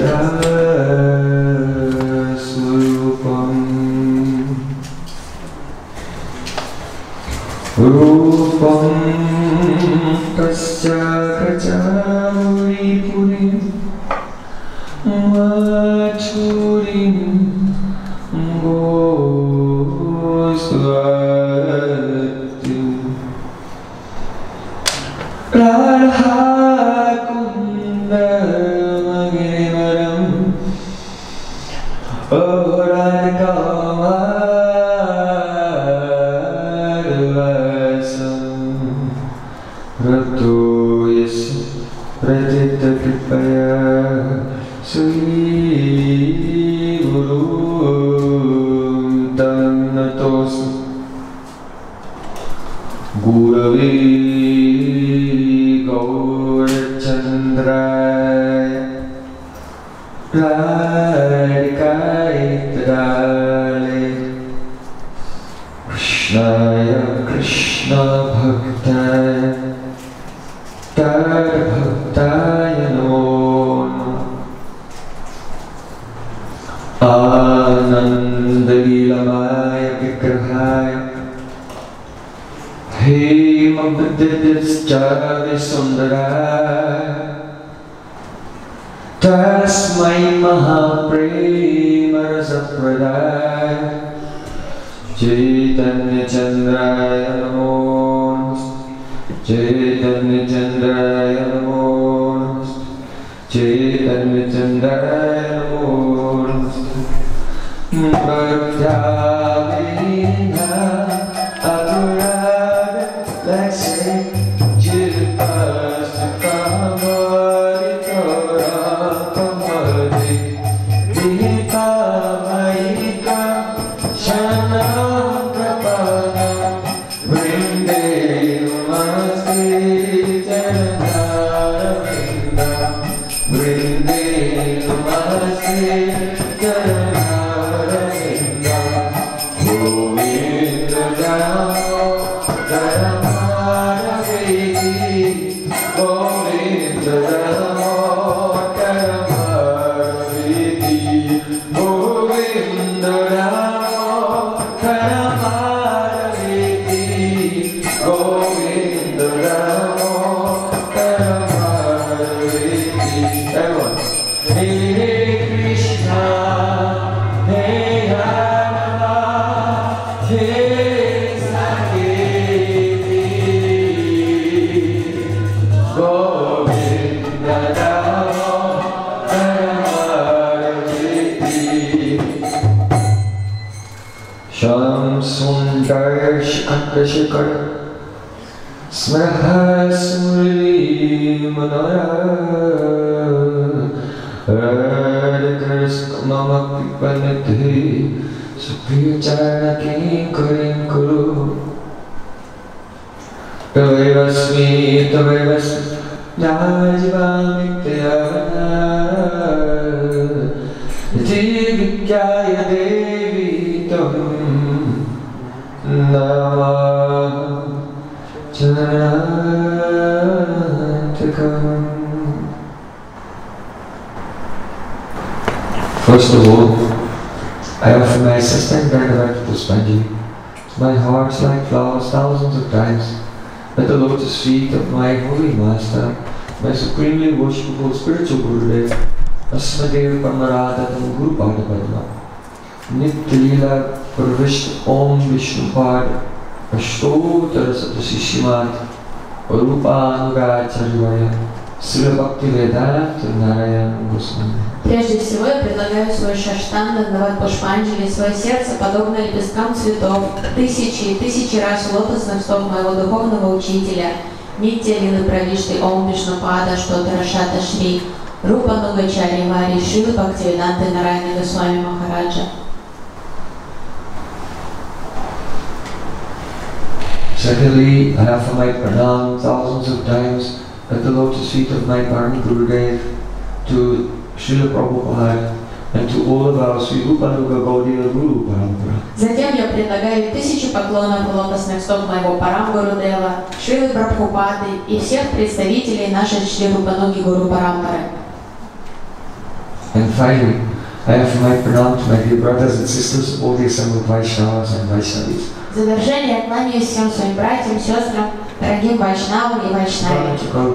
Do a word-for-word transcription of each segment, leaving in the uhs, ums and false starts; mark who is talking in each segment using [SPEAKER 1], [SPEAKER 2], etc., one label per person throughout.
[SPEAKER 1] Swrupam Rupam Tasya Kachavuri Purim Machurim Goswati Radha Kunda Magirivaram Radha Rato Yasi Pratita Kripaya Sri Guru Tannatos Gurave Gaurachandraya Radhikaitrale Krishnaya Krishna Bhaktaya Bhaktaya Namo Ananda Gilamaya Vikrahaya Hema Vidyaschari Sundaraya Tasmai Mahaprema Rasapradaya Chaitanya Chandraya Namo Chaitanya Chandraya Namo Chaitanya Chandraya Namo Bhakta-vinha Apurada Lakshmi Jilpasta-kamarita Rakamadi Dita-maika Shanam-prapana Vrinde Namaste Janaravinda Vrinde Namaste Janaravinda Govinda Jamo Jaramara-vedi Govinda Jamo Jaramara-vedi Govinda Jamo Jaramara-vedi Govinda Jamo Jaramara-vedi. Everyone. Hare Krishna, Hare Rama, Hare Sankirti, Govinda Jamo Jaramara-vedi. Sham Sundar Shikara Smraha Smriti Manora Radha Krishna Mama Pipanati Supriya Charana Kinkarim Kuru Tavevasmi Tavevasmi Jajivamityavana Jivikyaya Devi Tam Namah Charantakam. First of all, I offer my assistant Bhagavad Puspanjali, my hearts like flowers thousands of times, at the lotus feet of my holy master, my supremely worshipful spiritual Gurudev, Asmadev Paramaradatam Guru Pada Padma, Nitya Leela Parvishta Om Vishnupad, Ashtotara Satasishimat, Rupa Anugacharya, Srila Bhaktivedanta Narayana Goswami.
[SPEAKER 2] Прежде всего я предлагаю свой шаштанг Бхагават Пушпанджали, свое сердце, подобно лепесткам цветов, тысячи и тысячи раз лотосных стоп моего духовного учителя, Нитья Лилы Правишты Ом Вишнупада Штотара Шата Шри, Рупа Нугачари Вари Шилы Бхактивиданты Нараяна Госвами Махараджа.
[SPEAKER 1] Secondly, I offer my pranam thousands of times at the lotus feet of my Param Gurudev, to Srila Prabhupada, and to all of our Sri Rupanuga Gaudiya Guru Parampara.
[SPEAKER 2] Затем я предлагаю тысячи поклонов лотосных стоп моего Парам Гурудева, Шрилы Прабхупады и всех представителей нашей Шри Рупануги Гуру Парампары.
[SPEAKER 1] And finally, I have my pranam to my dear brothers and sisters, all the assembled Vaishnavas and Vaishnavis.
[SPEAKER 2] В завершение кланяюсь всем своим братьям, сестрам, дорогим вайшнавам и вайшнавам.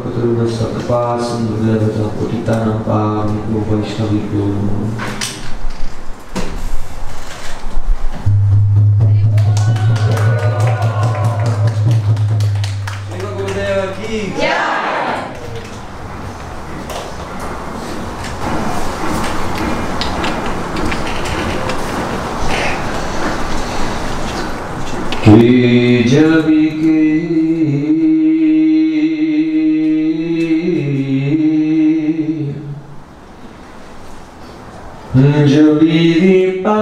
[SPEAKER 1] Ki jabi ki jabi di pa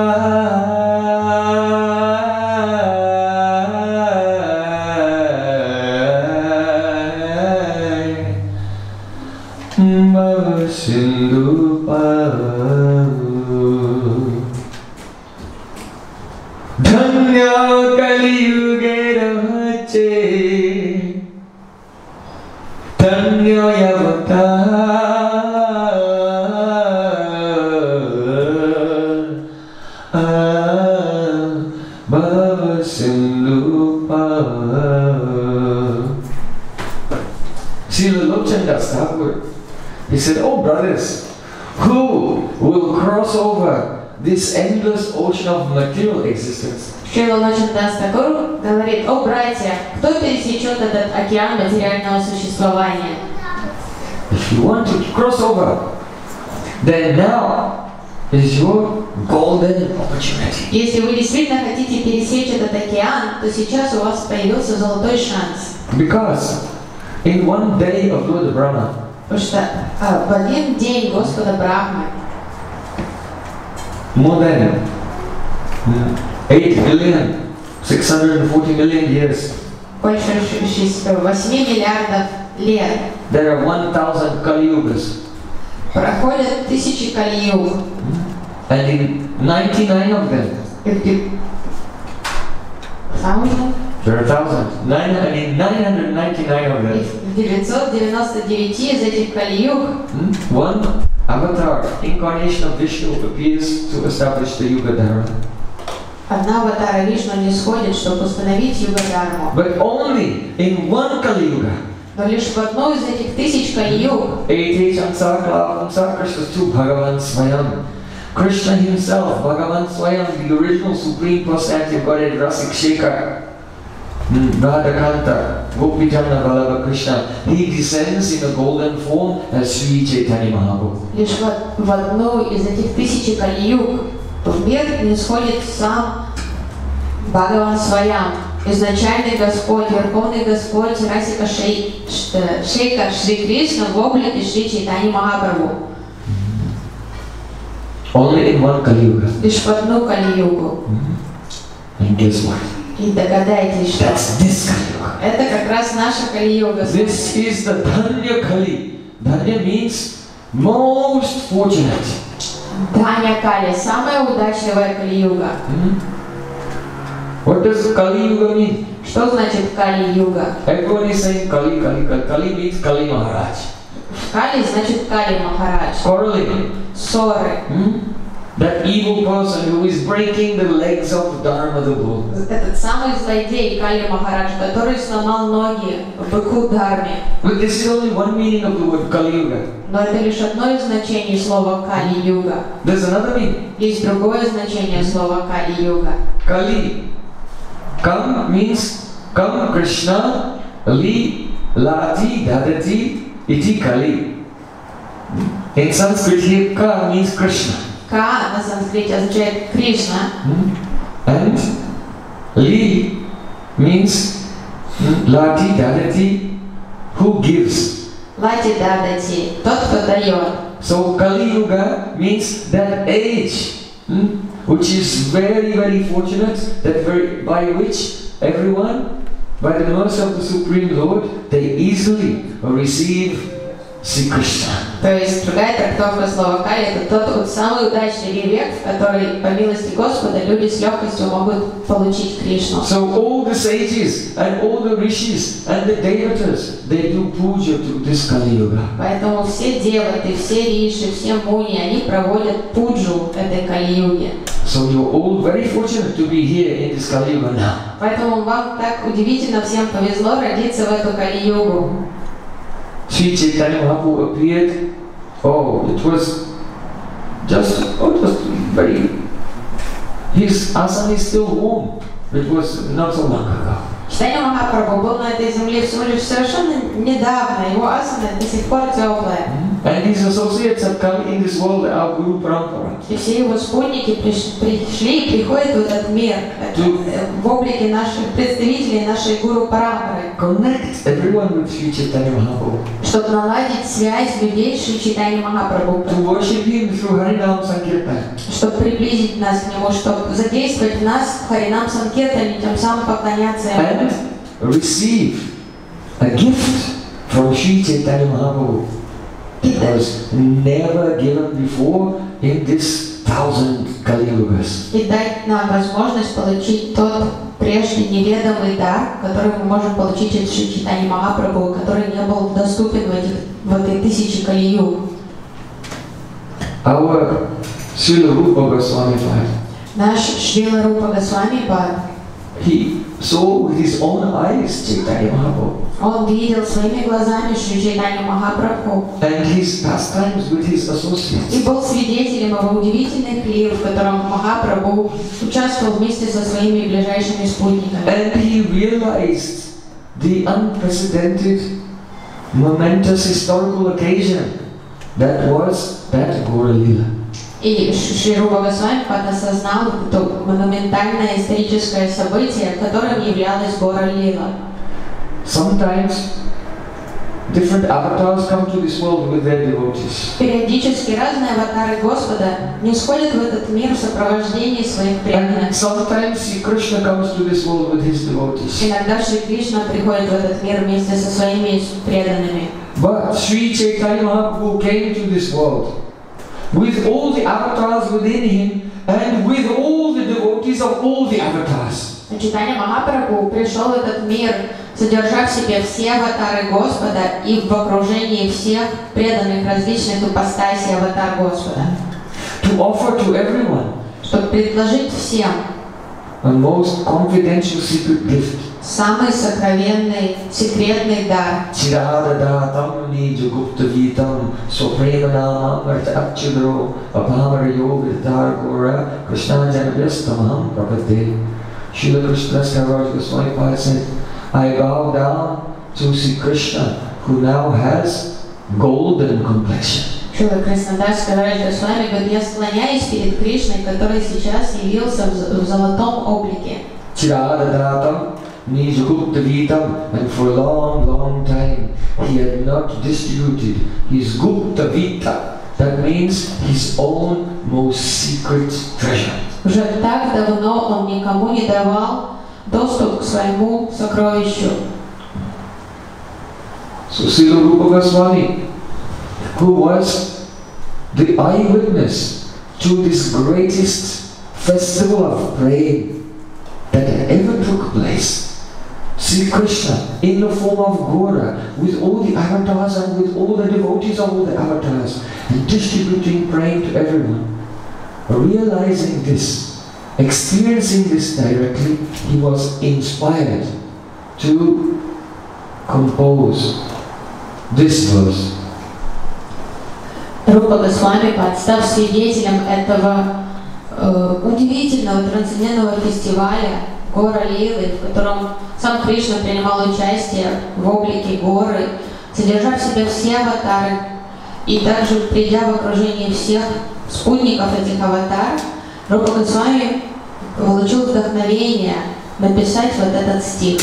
[SPEAKER 1] Bhava Sindhu Dhanya Kali Yuge Rahache Dhanya Yavatar Bhava Sindhu Srila Lobchandas Thakur, he said, oh brothers, who will cross over this endless ocean of material existence?
[SPEAKER 2] Шрила Лобчандас Такур говорит: о братья, кто пересечет этот океан материального существования?
[SPEAKER 1] If you want to cross over, then now is your golden opportunity.
[SPEAKER 2] Если вы действительно хотите пересечь этот океан, то сейчас у вас появился золотой шанс.
[SPEAKER 1] Because in one day of Lord Brahma,
[SPEAKER 2] Потому что а, в один день Господа Брахмы
[SPEAKER 1] more than eight billion, six hundred forty million years,
[SPEAKER 2] больше восемь миллиардов лет
[SPEAKER 1] there are one thousand Kali Yugas.
[SPEAKER 2] проходят тысячи Кали-юг.
[SPEAKER 1] And in ninety-nine of them, there are thousand. Nine, I mean nine hundred ninety-nine of them.
[SPEAKER 2] В девятьсот девяносто девяти из этих Кали-юг
[SPEAKER 1] one avatar, incarnation of Vishnu, appears to establish the Yuga Dharma.
[SPEAKER 2] одна аватара Вишну не сходит, чтобы установить Юга-дхарму.
[SPEAKER 1] But only in one Kali Yuga,
[SPEAKER 2] Но лишь в одной из этих тысяч Кали-юг
[SPEAKER 1] Ete Chansakla Krishna Bhagavan Swayam. Krishna himself, Bhagavan Swayam, the original supreme personality of Godhead, Rasik Shekhar, Radhakanta, Gopijana Vallabha Krishna, he descends in a golden form as Sri Chaitanya Mahaprabhu.
[SPEAKER 2] лишь в, в одну из этих тысяч Кали-юг в мир не сходит сам Бхагаван Сваям, изначальный Господь, Верховный Господь Расика Шей, Шейкар Шри Кришна в облике Шри Чайтаньи Махапрабху.
[SPEAKER 1] Only in one Kali Yuga.
[SPEAKER 2] Лишь в одну Кали-югу.
[SPEAKER 1] And guess what?
[SPEAKER 2] И догадайтесь, что
[SPEAKER 1] That's this Kali Yuga.
[SPEAKER 2] это как раз наша Кали-юга.
[SPEAKER 1] This is the Dhanya Kali. Dhanya means most fortunate.
[SPEAKER 2] Dhanya Kali, самая удачливая Кали-юга.
[SPEAKER 1] Hmm? What does Kali Yuga mean?
[SPEAKER 2] Что значит Кали-юга?
[SPEAKER 1] Everyone is saying Kali, Kali, Kali. Kali means Kali Maharaj.
[SPEAKER 2] Кали значит Кали Махарадж.
[SPEAKER 1] Quarreling.
[SPEAKER 2] Ссоры.
[SPEAKER 1] Hmm? That evil person who is breaking the legs of Dharma the bull.
[SPEAKER 2] Этот самый злодей Кали Махарадж, который сломал ноги быку Дхарме.
[SPEAKER 1] But this is only one meaning of the word Kali Yuga.
[SPEAKER 2] Но это лишь одно из значений слова Кали-юга.
[SPEAKER 1] There's another meaning.
[SPEAKER 2] Есть другое значение слова Кали-юга.
[SPEAKER 1] Kali. Kam means Kam Krishna Li Lati Dadati Iti Kali. In Sanskrit here Ka means Krishna.
[SPEAKER 2] Ка на санскрите означает Кришна.
[SPEAKER 1] And Li means Lati Dadati, who gives.
[SPEAKER 2] Лати дадати, тот, кто дает.
[SPEAKER 1] So Kali Yuga means that age, hmm, which is very, very fortunate, that very, by which everyone, by the mercy of the Supreme Lord, they easily receive Sri Krishna.
[SPEAKER 2] То есть другая трактовка слова Кали — это тот вот самый удачный век, в который, по милости Господа, люди с легкостью могут получить Кришну.
[SPEAKER 1] So all the sages and all the rishis and the devatas, they do puja to this Kali Yuga.
[SPEAKER 2] Поэтому все деваты, все риши, все муни, они проводят пуджу этой Кали-юге.
[SPEAKER 1] So you're all very fortunate to be here in this Kali Yuga now.
[SPEAKER 2] Поэтому вам так удивительно всем повезло родиться в эту Кали-югу.
[SPEAKER 1] Sri Chaitanya Mahaprabhu appeared. Oh, it was just, oh, just very. His asana is still warm. It was not so long ago.
[SPEAKER 2] Чайтанья Махапрабху был на этой земле всего лишь совершенно недавно. Его асана до сих пор теплая.
[SPEAKER 1] And his associates have come in this world, our Guru Parampara.
[SPEAKER 2] И все его спутники приш, пришли и приходят в этот мир в облике наших представителей нашей Гуру Парампары.
[SPEAKER 1] Connect everyone with Sri Chaitanya Mahaprabhu.
[SPEAKER 2] Чтобы наладить связь людей с Шри Чайтаньей Махапрабху.
[SPEAKER 1] To worship him through Harinam Sankirtan.
[SPEAKER 2] Чтобы приблизить нас к нему, чтобы задействовать в нас в Харинам Санкиртане, тем самым поклоняться ему.
[SPEAKER 1] And receive a gift from Sri Chaitanya Mahaprabhu. It was never given before in this thousand Kali Yugas.
[SPEAKER 2] И дать нам возможность получить тот прежде неведомый дар, который мы можем получить от Шри Чайтаньи Махапрабху, который не был доступен в, этих, в этой тысяче Кали-юг.
[SPEAKER 1] Our Srila Rupa Goswami Pad.
[SPEAKER 2] Наш Шрила Рупа Госвами Пад.
[SPEAKER 1] He saw with his own eyes Chaitanya Mahaprabhu.
[SPEAKER 2] Он видел своими глазами Шри Чайтанью Махапрабху.
[SPEAKER 1] And his pastimes with his associates.
[SPEAKER 2] И был свидетелем его удивительных лир, в котором Махапрабху участвовал вместе со своими ближайшими спутниками.
[SPEAKER 1] And he realized the unprecedented, momentous historical occasion that was that Gaura Lila.
[SPEAKER 2] И Шри Рупа Госвами Пад осознал то монументальное историческое событие, которым являлась Гора Лила.
[SPEAKER 1] Sometimes different avatars come to this world with their devotees.
[SPEAKER 2] Периодически разные аватары Господа не сходят в этот мир в сопровождении своих преданных.
[SPEAKER 1] And sometimes Sri Krishna comes to this world with his devotees.
[SPEAKER 2] Иногда Шри Кришна приходит в этот мир вместе со своими преданными.
[SPEAKER 1] But Sri Chaitanya Mahaprabhu came to this world with all the avatars within him and with all the devotees of all the avatars.
[SPEAKER 2] Чайтанья Махапрабху пришел в этот мир, содержа в себе все аватары Господа и в окружении всех преданных различных ипостасей аватар Господа.
[SPEAKER 1] To offer to everyone
[SPEAKER 2] Чтобы предложить всем
[SPEAKER 1] a most confidential secret gift.
[SPEAKER 2] самый сокровенный, секретный дар.
[SPEAKER 1] Chiradatam nijagupta vitam swapremanam amarta apchudro apamara yogitar gora Krishna janavyastamaham prakate. Srila Krishnadas Kaviraj Goswami Pad said, I bow down to Sri Krishna who now has golden complexion.
[SPEAKER 2] Шрила Краснодас Кавирадж Госвами говорит, я склоняюсь перед Кришной, который сейчас явился в золотом облике.
[SPEAKER 1] Chiradatam nijagupta vitam, and for a long, long time he had not distributed his gupta vita. That means his own most secret treasure.
[SPEAKER 2] Уже так давно он никому не давал доступ к своему сокровищу.
[SPEAKER 1] So Srila Rupa Goswami, who was the eyewitness to this greatest festival of praying that had ever took place, Sri Krishna in the form of Gaura, with all the avatars and with all the devotees of all the avatars, and distributing praying to everyone. Realizing this, experiencing this directly, he was inspired to compose this verse.
[SPEAKER 2] Рупа Госвами, став свидетелем этого э, удивительного трансцендентного фестиваля Гора Лилы, в котором сам Кришна принимал участие в облике горы, содержа в себе все аватары, и также придя в окружение всех спутников этих аватар, Рупа Госвами получил вдохновение написать вот этот стих.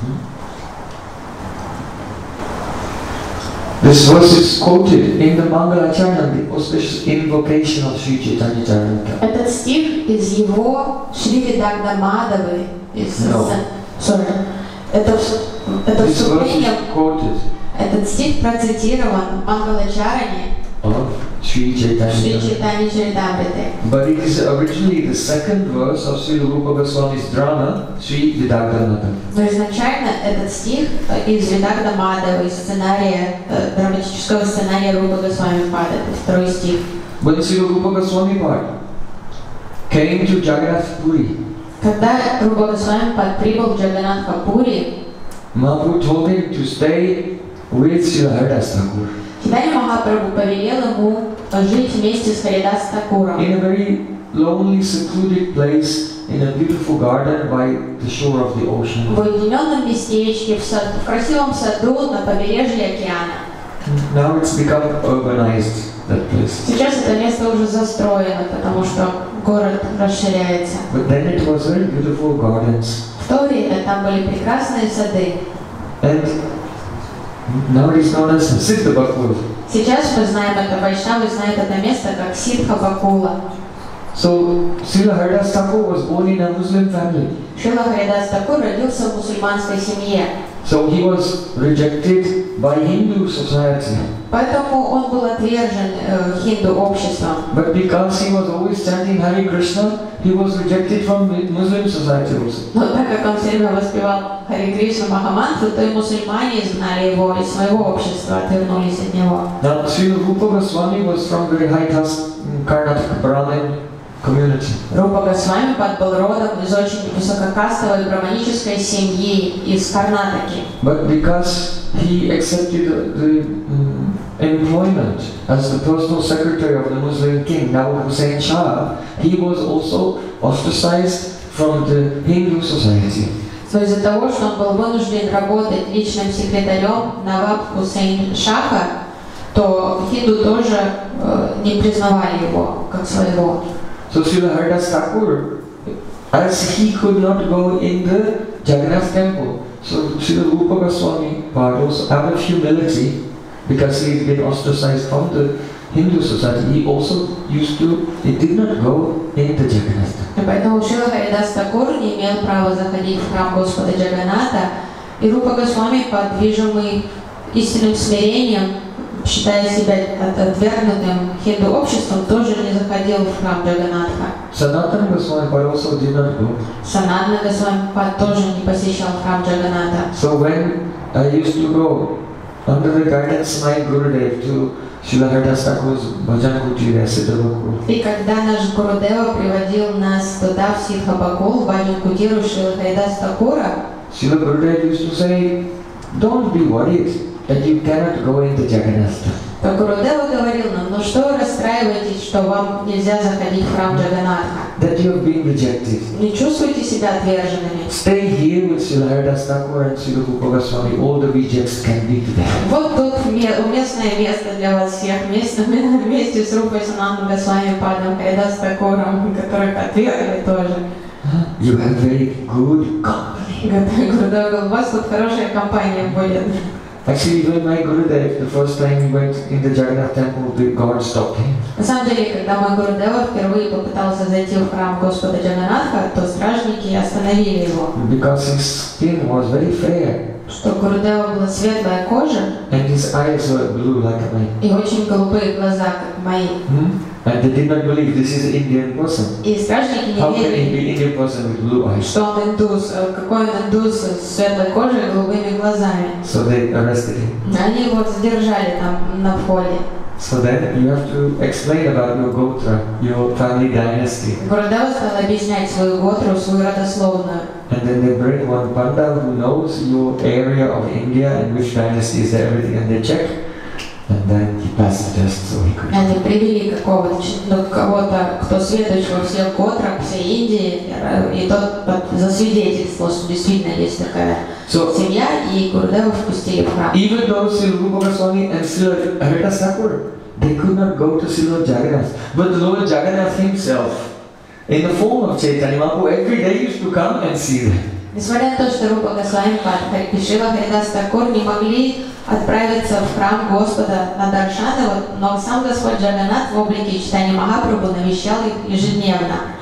[SPEAKER 1] This verse is quoted in the Mangalacharna, the auspicious invocation of Sri Chaitanya Charitamrita.
[SPEAKER 2] Этот стих из его Шри Видагда Мадавы, из
[SPEAKER 1] No.
[SPEAKER 2] Sorry. Это, это
[SPEAKER 1] This verse
[SPEAKER 2] вступление,
[SPEAKER 1] is quoted
[SPEAKER 2] этот стих процитирован в Мангалачаране
[SPEAKER 1] of Sri
[SPEAKER 2] Шри
[SPEAKER 1] Chaitanya.
[SPEAKER 2] Чайтанья Чаритамрите.
[SPEAKER 1] But it is originally the second verse of Srila Rupa Goswami's drama, Sri Vidagdhanatha.
[SPEAKER 2] Но изначально этот стих из Видагда Мадхава, из сценария, э, драматического сценария Рупа Госвами Пада, это второй стих.
[SPEAKER 1] When Srila Rupa Goswami Pad came to Jagannath Puri,
[SPEAKER 2] Когда Рупа Госвами Пад прибыл в Джаганнатха-Пури,
[SPEAKER 1] Mahaprabhu told him to stay with Srila Haridas Thakur
[SPEAKER 2] Чайтанья Махапрабху повелел ему жить вместе с Харидас Такуром
[SPEAKER 1] in a very lonely, secluded place in a beautiful garden by the shore of the ocean.
[SPEAKER 2] в уединенном местечке, в, сад, в красивом саду на побережье океана.
[SPEAKER 1] Now it's become urbanized, that place.
[SPEAKER 2] Сейчас это место уже застроено, потому что город расширяется.
[SPEAKER 1] But then it was very beautiful gardens.
[SPEAKER 2] В то время там были прекрасные сады.
[SPEAKER 1] And now it is known as Siddha Bakul.
[SPEAKER 2] Сейчас мы знаем это, вайшнавы знают это место как Сидха Бакула.
[SPEAKER 1] So Srila Haridas Thakur was born in a Muslim family.
[SPEAKER 2] Шрила Харидас Такур родился в мусульманской семье.
[SPEAKER 1] So he was rejected by Hindu society.
[SPEAKER 2] Поэтому он был отвержен э, хинду обществом.
[SPEAKER 1] But because he was always chanting Hare Krishna, he was rejected from Muslim society also.
[SPEAKER 2] Но так как он все время воспевал Харе Кришна Махамантру, то и мусульмане изгнали его из своего общества, отвернулись от него.
[SPEAKER 1] Now Srila Rupa Goswami was from very high caste Karnataka Brahmin community.
[SPEAKER 2] Рупа Госвами Пад был родом из очень высококастовой браманической семьи из Карнатаки.
[SPEAKER 1] But because he accepted the, the um, employment as the personal secretary of the Muslim king, Nawab Hussain Shah, he was also ostracized from the Hindu society.
[SPEAKER 2] То из-за того, что он был вынужден работать личным секретарем Наваб Хусейн Шаха, то хинду тоже э, не признавали его как своего.
[SPEAKER 1] So Srila Haridas Thakur, as he could not go in the Jagannath temple, so Srila Rupa Goswami also out of humility, because he had been ostracized from the Hindu society, he also used to, he did not go in the Jagannath temple.
[SPEAKER 2] Поэтому Шрила Харидас Такур не имел права заходить в храм Господа Джаганата, и Рупа Госвами, подвижимый истинным смирением, считая себя отвергнутым хинду обществом, тоже не заходил в храм Джаганатха.
[SPEAKER 1] Sanatana Goswami also did not go.
[SPEAKER 2] Санатана Госвами тоже не посещал храм Джаганата.
[SPEAKER 1] So when I used to go under the guidance of my Gurudev to Srila Haridas Thakur's Bhajan Kutir, Siddha Bakul.
[SPEAKER 2] И когда наш Гурудева приводил нас туда, в Сидха Бакул, в Баджан Кутиру Шрила Харидас Такура,
[SPEAKER 1] Srila Gurudev used to say, don't be worried that you cannot go into Jagannath.
[SPEAKER 2] то Гурудева говорил нам: ну что вы расстраиваетесь, что вам нельзя заходить в храм Джаганатха?
[SPEAKER 1] That you have been rejected.
[SPEAKER 2] Не чувствуйте себя отверженными.
[SPEAKER 1] Stay here with Srila Haridas Thakur and Srila Rupa Goswami. All the rejects can be together.
[SPEAKER 2] Вот тут уместное место для вас всех, вместе, вместе с Рупой Санатаном Госвами Падом Харидас Такуром, которых отвергли тоже.
[SPEAKER 1] You have very good company.
[SPEAKER 2] Гурудева говорил: у вас тут хорошая компания будет.
[SPEAKER 1] Actually, even my Gurudev, the first time he went in the Jagannath temple, the God stopped him.
[SPEAKER 2] На самом деле, когда мой Гурудева впервые попытался зайти в храм Господа Джаганатха, то стражники остановили его.
[SPEAKER 1] Because his skin was very fair.
[SPEAKER 2] Что Гурудева была светлая кожа,
[SPEAKER 1] And his eyes were blue like mine.
[SPEAKER 2] и очень голубые глаза, как мои.
[SPEAKER 1] Hmm? And they did not believe this is an Indian person.
[SPEAKER 2] И стражники не
[SPEAKER 1] How can he
[SPEAKER 2] верили,
[SPEAKER 1] be Indian person with blue eyes?
[SPEAKER 2] что он индус, какой он индус с светлой кожей и голубыми глазами.
[SPEAKER 1] So they arrested him.
[SPEAKER 2] Они его задержали там на входе.
[SPEAKER 1] So then you have to explain about your Gotra, your family dynasty.
[SPEAKER 2] Гурудева стал объяснять свою готру, свою родословную.
[SPEAKER 1] And then they bring one Panda who knows your area of India and which dynasty is there, everything, and they check. And then he passed the test, so he could.
[SPEAKER 2] Они привели какого-то, ну, кого-то, кто сведущ во всех готрах, всей Индии, и тот засвидетельствовал, что действительно есть такая
[SPEAKER 1] So,
[SPEAKER 2] семья, и Гурудева впустили в храм.
[SPEAKER 1] even though Srila Rupa Goswami and Srila Haridas Thakur, they could not go to Srila Jagannath. But Lord Jagannath himself, in the form of Chaitanya Mahaprabhu, every day used to come and see them.
[SPEAKER 2] Несмотря на то, что Рупа Госвами и Шрила Харидас Такур не могли отправиться в храм Господа на Даршана, но сам Господь Джаганнат в облике Чайтаньи Махапрабху навещал их ежедневно.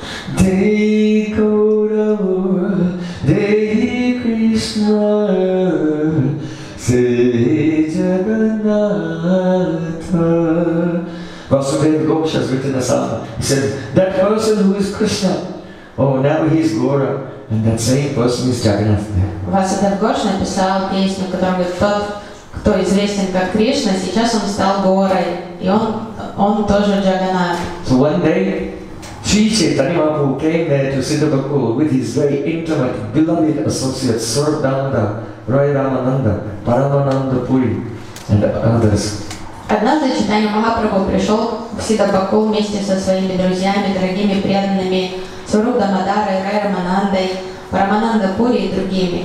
[SPEAKER 1] Dei Kaurava, Dei Krishna, Se Jagannatha. Vasudeva Ghosh has written a song. He said, that person who is Krishna, oh, now he is Gora, and that same person is Jagannath.
[SPEAKER 2] Васудев Гош написал песню, которая говорит, тот, кто известен как Кришна, сейчас он стал Горой, и он, он тоже Джаганнат.
[SPEAKER 1] So one day, Sri Chaitanya Mahaprabhu came there to Siddhabakul with his very intimate, beloved associates, Swardananda, Rai Ramananda, Paramananda Puri, and others.
[SPEAKER 2] Однажды Чайтанья Махапрабху пришел в Сиддхабакул вместе со своими друзьями, дорогими преданными Сваруб Дамадарой, Рай Раманандой, Парамананда Пури и другими.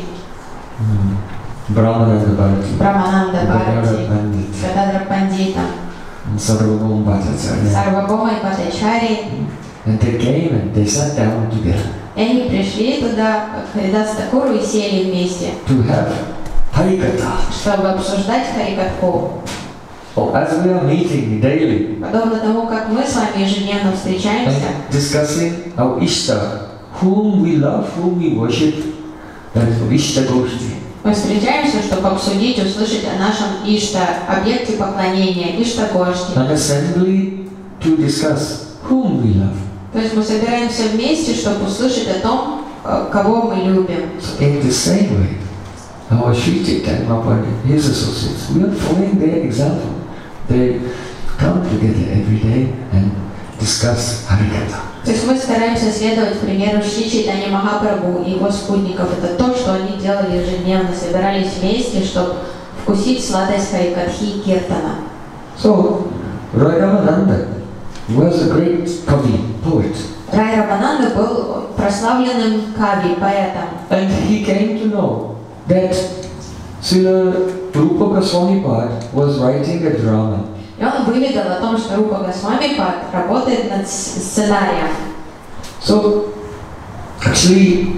[SPEAKER 1] Brahmananda Bharati,
[SPEAKER 2] Брахмананда Бхарати,
[SPEAKER 1] Pandit,
[SPEAKER 2] Гададра Пандита,
[SPEAKER 1] Sarvabhauma Bhattacharya.
[SPEAKER 2] Сарвабхаума и Бхаттачарьи.
[SPEAKER 1] And they came and they sat down together
[SPEAKER 2] И они пришли туда, к Харидас Такуру, и сели вместе,
[SPEAKER 1] to have Harikatha.
[SPEAKER 2] чтобы обсуждать Харикатху.
[SPEAKER 1] Oh, as we are meeting daily
[SPEAKER 2] Подобно тому, как мы с вами ежедневно встречаемся,
[SPEAKER 1] and discussing our Ishta, whom we love, whom we worship, and Ishta Goshti.
[SPEAKER 2] мы встречаемся, чтобы обсудить, услышать о нашем Ишта, объекте поклонения, Ишта Гошти.
[SPEAKER 1] An assembly to discuss whom we love.
[SPEAKER 2] То есть мы собираемся вместе, чтобы услышать о том, кого мы любим.
[SPEAKER 1] So in the same way, our Sri Chaitanya Mahaprabhu, his associates, we are following their example. They come together every day and discuss Harikatha.
[SPEAKER 2] То есть мы стараемся следовать примеру Шри Чайтаньи Махапрабху и его спутников. Это то, что они делали ежедневно, собирались вместе, чтобы вкусить сладость Харикатхи и Киртана.
[SPEAKER 1] So, Rai Ramananda was a great Kavi, poet.
[SPEAKER 2] Рай Рамананда был прославленным кави, поэтом.
[SPEAKER 1] And he came to know that Srila Rupa Goswami Pad was writing a drama.
[SPEAKER 2] И он выведал о том, что Рупа Госвами Пад работает над сценарием.
[SPEAKER 1] So, actually,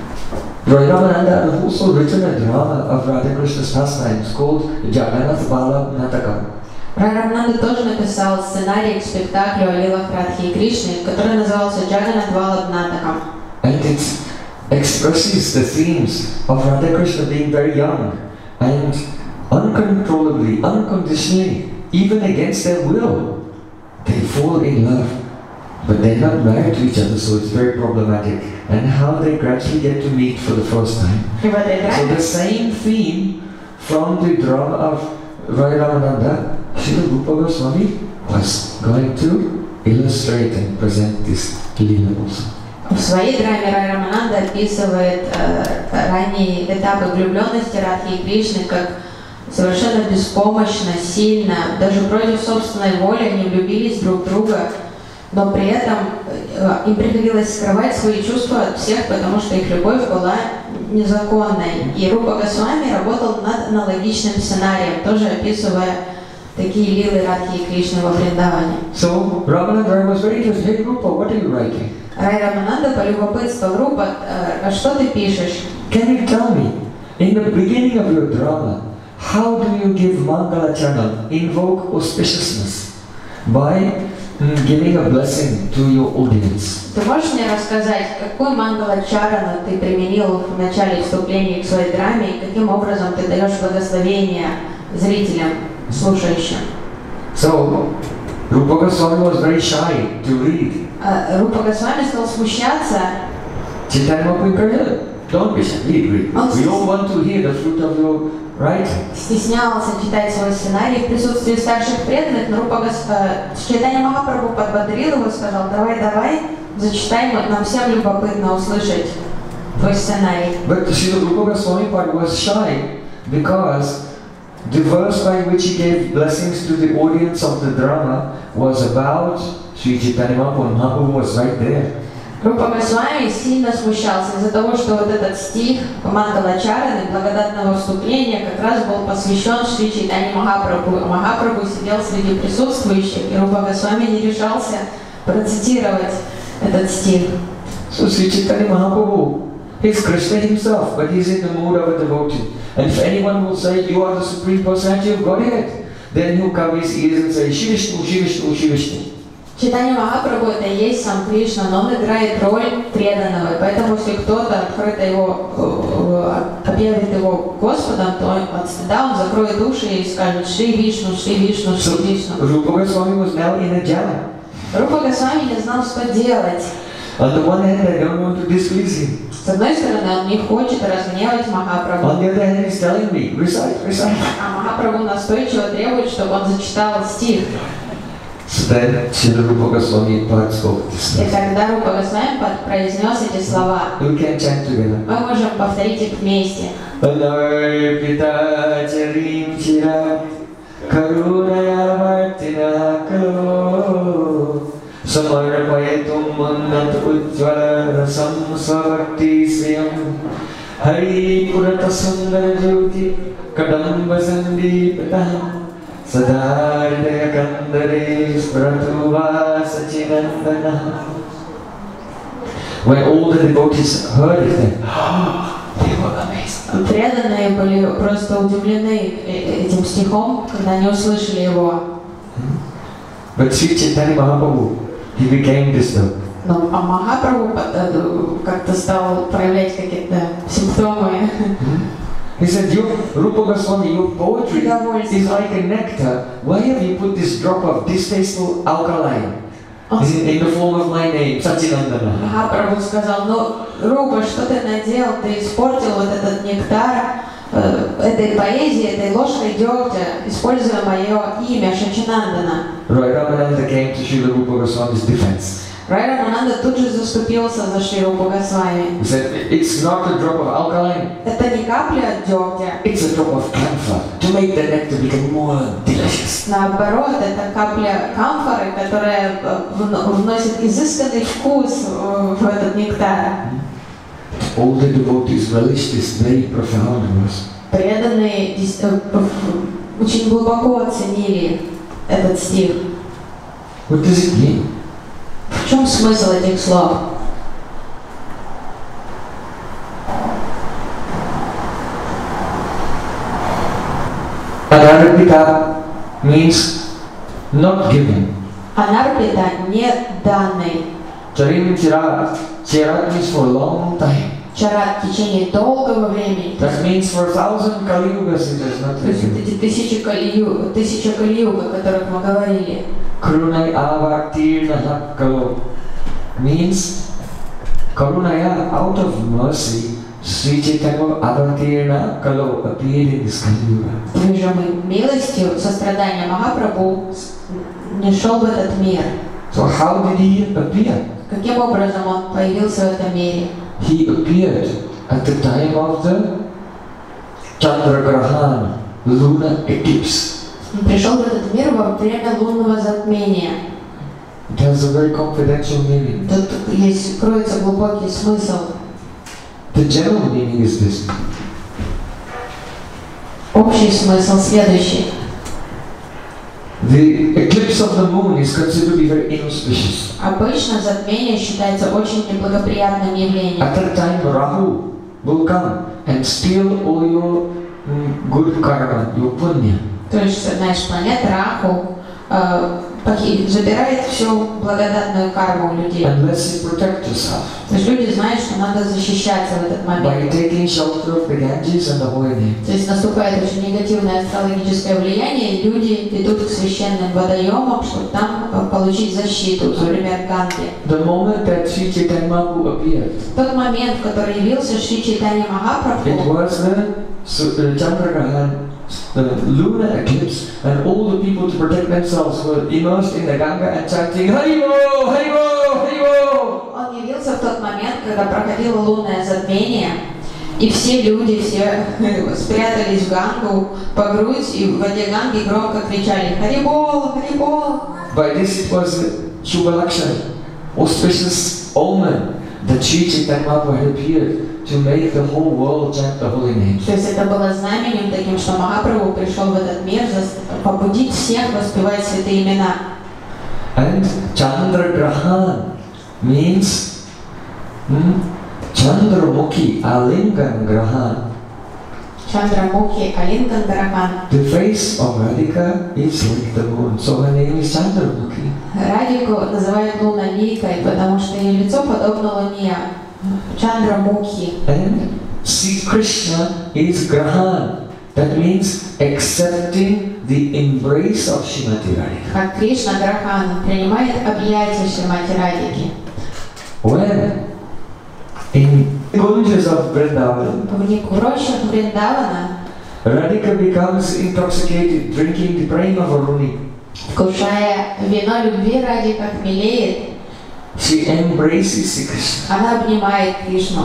[SPEAKER 1] Rai Ramananda had also written a drama of Radha Krishna's pastimes called Jagannath Bala Natakam.
[SPEAKER 2] Рай Рамананда тоже написал сценарий к спектаклю о лилах Радхи и Кришны, который назывался Джаганнат Валабхнатакам.
[SPEAKER 1] And it expresses the themes of Radha Krishna being very young and uncontrollably, unconditionally, even against their will, they fall in love. But they're not married to each other, so it's very problematic. And how they gradually get to meet for the first time. So the same theme from the drama of Rai Ramananda, Srila Rupa Goswami was going to illustrate and present this Leela also.
[SPEAKER 2] В своей драме Рай Рамананда описывает э, ранние этапы влюбленности Радхи и Кришны, как совершенно беспомощно, сильно, даже против собственной воли они влюбились друг в друга, но при этом э, им приходилось скрывать свои чувства от всех, потому что их любовь была незаконной. И Рупа Госвами работал над аналогичным сценарием, тоже описывая такие лилы Радхи и Кришны во Вриндаване.
[SPEAKER 1] So Ramananda was very interested. Hey Rupa, what are you writing?
[SPEAKER 2] Рай Рамананда полюбопытствовал: Рупа, а что ты пишешь?
[SPEAKER 1] Can you tell me, in the beginning of your drama, how do you give Mangalacharana, invoke auspiciousness, by mm, giving a blessing to your audience?
[SPEAKER 2] Ты можешь мне рассказать, какой Мангалачарана ты применил в начале вступления к своей драме, и каким образом ты даешь благословение зрителям, слушающим?
[SPEAKER 1] So, Rupa Goswami was very shy to read.
[SPEAKER 2] Рупа Госвами стал смущаться.
[SPEAKER 1] Chaitanya Mahaprabhu encouraged, don't be shy, read, read. We all want to hear the fruit of your writing.
[SPEAKER 2] Стеснялся читать свой сценарий в присутствии старших преданных, но Рупа Госвами, Чайтанья Махапрабху подбодрил его, сказал: давай, давай, зачитай, нам всем любопытно услышать твой сценарий.
[SPEAKER 1] But Srila Rupa Goswami was shy because the verse by which he gave blessings to the audience of the drama was about Sri Chaitanya Mahaprabhu. Mahaprabhu was right there.
[SPEAKER 2] Рупа Госвами сильно смущался из-за того, что вот этот стих Мангалачараны, благодатного вступления, как раз был посвящен Шри Чайтанье Махапрабху. Махапрабху сидел среди присутствующих, и Рупа Госвами не решался процитировать этот стих.
[SPEAKER 1] So Sri Chaitanya Mahaprabhu, he's Krishna himself, but he's in the mood of a devotee. And if anyone will say, you are the Supreme Personality of Godhead, then he'll cover his ears and say, Shivishnu, Shivishnu, Shivishnu.
[SPEAKER 2] Чайтанья Махапрабху — это и есть сам Кришна, но он играет роль преданного. Поэтому если кто-то открыто его э, объявит его Господом, то от стыда он закроет уши и скажет «Шри Вишну, Шри Вишну, Шри
[SPEAKER 1] So,
[SPEAKER 2] Вишну».
[SPEAKER 1] Rupa Goswami was now in a jam.
[SPEAKER 2] Рупа Госвами не знал, что делать.
[SPEAKER 1] On the one hand, I don't want to displease him.
[SPEAKER 2] С одной стороны, он не хочет разгневать Махапрабху,
[SPEAKER 1] On the other hand, he's telling me, recite, recite.
[SPEAKER 2] а Махапрабху настойчиво требует, чтобы он зачитал стих.
[SPEAKER 1] So then, Srila Rupa Goswami spoke this.
[SPEAKER 2] И тогда Рупа Госвами произнес эти слова.
[SPEAKER 1] We can chant together.
[SPEAKER 2] Мы можем повторить их вместе.
[SPEAKER 1] Anarpita charim chirat karunaya vartina kalo samarpayatum annat ujjvala rasam svabhakti swayam hari purata sundara jyoti kadamba sandipatah sadhardaya kandare spratuva sachinandana. When all the devotees heard it, they were amazed.
[SPEAKER 2] Преданные были просто удивлены этим стихом, когда они услышали его.
[SPEAKER 1] But Sri Chaitanya Mahaprabhu, he became disturbed.
[SPEAKER 2] Но а Махапрабху как-то стал проявлять какие-то симптомы.
[SPEAKER 1] He said, "Your Rupa Goswami, your poetry is like a nectar. Why have you put this drop of distasteful alkaline in, in the form of my name, Sachinandana?"
[SPEAKER 2] Махапрабху сказал: ну, Рупа, что ты наделал? Ты испортил вот этот нектар э, этой поэзии, этой ложкой дегтя, используя мое имя Шачинандана.
[SPEAKER 1] Rai Ramananda came to Srila Rupa Goswami's defense.
[SPEAKER 2] Рай Рамананда тут же заступился за Шри Рупа Госвами.
[SPEAKER 1] He said, "It's not a drop of alkaline.
[SPEAKER 2] Это не капля дегтя.
[SPEAKER 1] It's a drop of camphor to make the nectar become more delicious."
[SPEAKER 2] Наоборот, это капля камфоры, которая вносит изысканный вкус в этот нектар.
[SPEAKER 1] All the devotees relished this very profound verse.
[SPEAKER 2] Преданные очень глубоко оценили этот стих.
[SPEAKER 1] What does it mean?
[SPEAKER 2] В чем смысл этих слов?
[SPEAKER 1] Anarpita means not given.
[SPEAKER 2] Анарпита не данный.
[SPEAKER 1] Charim Chirat. Chirat means for a long time.
[SPEAKER 2] Чарат в течение долгого времени.
[SPEAKER 1] That means for a thousand Kali-yugas it is not
[SPEAKER 2] То есть
[SPEAKER 1] given.
[SPEAKER 2] эти тысячи кали-ю- тысяча кали-юга, о которых мы говорили.
[SPEAKER 1] Karunai avartirna kalo means Karunaya, out of mercy, Sri Chaitanya avartirna kalo appeared in this Kali-yuga.
[SPEAKER 2] Движимый милостью, сострадания Махапрабху не шел в этот мир.
[SPEAKER 1] So how did he appear?
[SPEAKER 2] Каким образом он появился в этом мире?
[SPEAKER 1] He appeared at the time of the Chandragrahan, lunar eclipse.
[SPEAKER 2] Он пришел в этот мир во время лунного затмения.
[SPEAKER 1] It has a very confidential meaning.
[SPEAKER 2] Тут есть, кроется глубокий смысл.
[SPEAKER 1] The general meaning is this.
[SPEAKER 2] Общий смысл следующий.
[SPEAKER 1] The eclipse of the moon is considered to be very inauspicious.
[SPEAKER 2] Обычно затмение считается очень неблагоприятным явлением.
[SPEAKER 1] At that time, Rahu will come and steal all your mm, good karma, your punya.
[SPEAKER 2] То есть, знаешь, планета Раху э, похи- забирает всю благодатную карму у людей.
[SPEAKER 1] Unless you protect yourself
[SPEAKER 2] То есть люди знают, что надо защищаться в этот
[SPEAKER 1] by
[SPEAKER 2] момент.
[SPEAKER 1] taking shelter of the Ganges and the holy name.
[SPEAKER 2] То есть наступает очень негативное астрологическое влияние, и люди идут к священным водоемам, чтобы там э, получить защиту, например, Ганги.
[SPEAKER 1] The moment that Sri Chaitanya Mahaprabhu appeared,
[SPEAKER 2] В тот момент, в который явился Шри Чайтанья
[SPEAKER 1] it
[SPEAKER 2] Махапрабху,
[SPEAKER 1] was the Su- uh, Chandragrahan, the lunar eclipse, and all the people to protect themselves were immersed in the Ganga and chanting Haribo, Haribo, Haribo.
[SPEAKER 2] он явился в тот момент, когда проходило лунное затмение, и все люди, все спрятались в Гангу по грудь, и в воде Ганги громко кричали «Харибол! Харибол!».
[SPEAKER 1] By this it was Shubha Lakshana, auspicious omen that Sri Chaitanya Mahaprabhu had appeared to make the whole world chant the holy names.
[SPEAKER 2] То есть это было знаменем таким, что Махапрабху пришел в этот мир побудить всех воспевать святые имена.
[SPEAKER 1] And Chandragrahan means hmm, Chandramukhi Alingan Grahan.
[SPEAKER 2] Чандрамухи Алинган Дарахан.
[SPEAKER 1] The face of Radhika is like the moon, so her name is Chandramukhi.
[SPEAKER 2] Радику называют луноликой, потому что ее лицо подобно луне. Чандрамухи.
[SPEAKER 1] And see Krishna is Grahan. That means accepting the embrace of Srimati Radhika.
[SPEAKER 2] Как Кришна Грахан принимает объятия Шримати Радхики.
[SPEAKER 1] When in Kunjas of Vrindavan,
[SPEAKER 2] В рощах Вриндавана
[SPEAKER 1] Radhika becomes intoxicated, drinking the prema of Varuni.
[SPEAKER 2] Вкушая вино любви, Радхика хмелеет.
[SPEAKER 1] She embraces Krishna.
[SPEAKER 2] Она обнимает Кришну.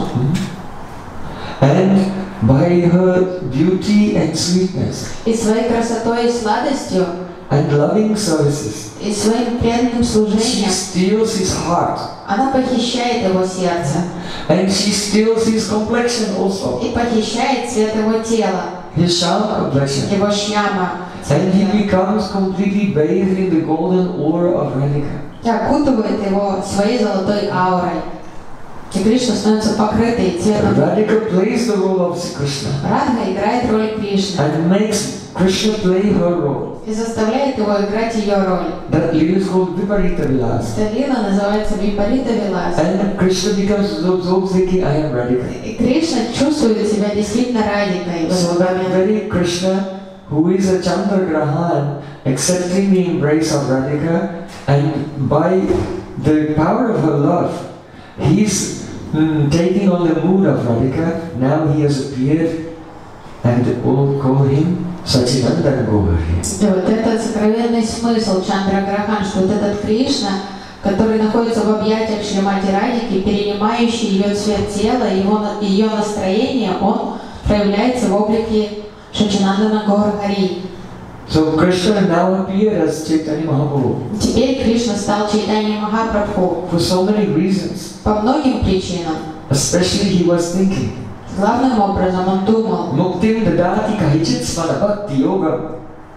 [SPEAKER 1] And by her beauty and sweetness
[SPEAKER 2] И своей красотой и сладостью,
[SPEAKER 1] and loving services,
[SPEAKER 2] и своим преданным
[SPEAKER 1] she
[SPEAKER 2] служением,
[SPEAKER 1] steals his heart.
[SPEAKER 2] она похищает его сердце.
[SPEAKER 1] And she steals his complexion also,
[SPEAKER 2] И похищает цвет его тела,
[SPEAKER 1] his sham complexion.
[SPEAKER 2] его шьяма.
[SPEAKER 1] And he becomes completely bathed in the golden aura of Radhika.
[SPEAKER 2] И окутывает его своей золотой аурой. И Кришна становится покрытой цветом.
[SPEAKER 1] Radhika plays the role of Krishna
[SPEAKER 2] Радха играет роль Кришны
[SPEAKER 1] and makes Krishna play her role.
[SPEAKER 2] и заставляет его играть ее роль.
[SPEAKER 1] That lila is called Viparita Vilas.
[SPEAKER 2] Эта лила называется Випарита Вилас.
[SPEAKER 1] And Krishna becomes absorbed thinking, I am Radhika.
[SPEAKER 2] И Кришна чувствует себя действительно Радикой в
[SPEAKER 1] So
[SPEAKER 2] этот
[SPEAKER 1] that
[SPEAKER 2] момент.
[SPEAKER 1] very Krishna, who is a Chandragrahan, accepting the embrace of Radhika, and by the power of her love, he's mm, taking on the mood of Radhika. Now he has appeared, and all call him Sachinandan Gauri.
[SPEAKER 2] И вот этот сокровенный смысл Чандраграхан, что вот этот Кришна, который находится в объятиях Шримати Радхики, перенимающий ее цвет тела, его, ее настроение, он проявляется в облике Сачинандана Гаура Хари.
[SPEAKER 1] So Krishna now appeared as Chaitanya Mahaprabhu
[SPEAKER 2] Теперь Кришна стал Чайтаньей Махапрабху
[SPEAKER 1] for so many reasons.
[SPEAKER 2] по многим причинам.
[SPEAKER 1] Especially he was thinking,
[SPEAKER 2] Главным образом он думал,
[SPEAKER 1] Muktim dadati kahichit smana bhakti yoga.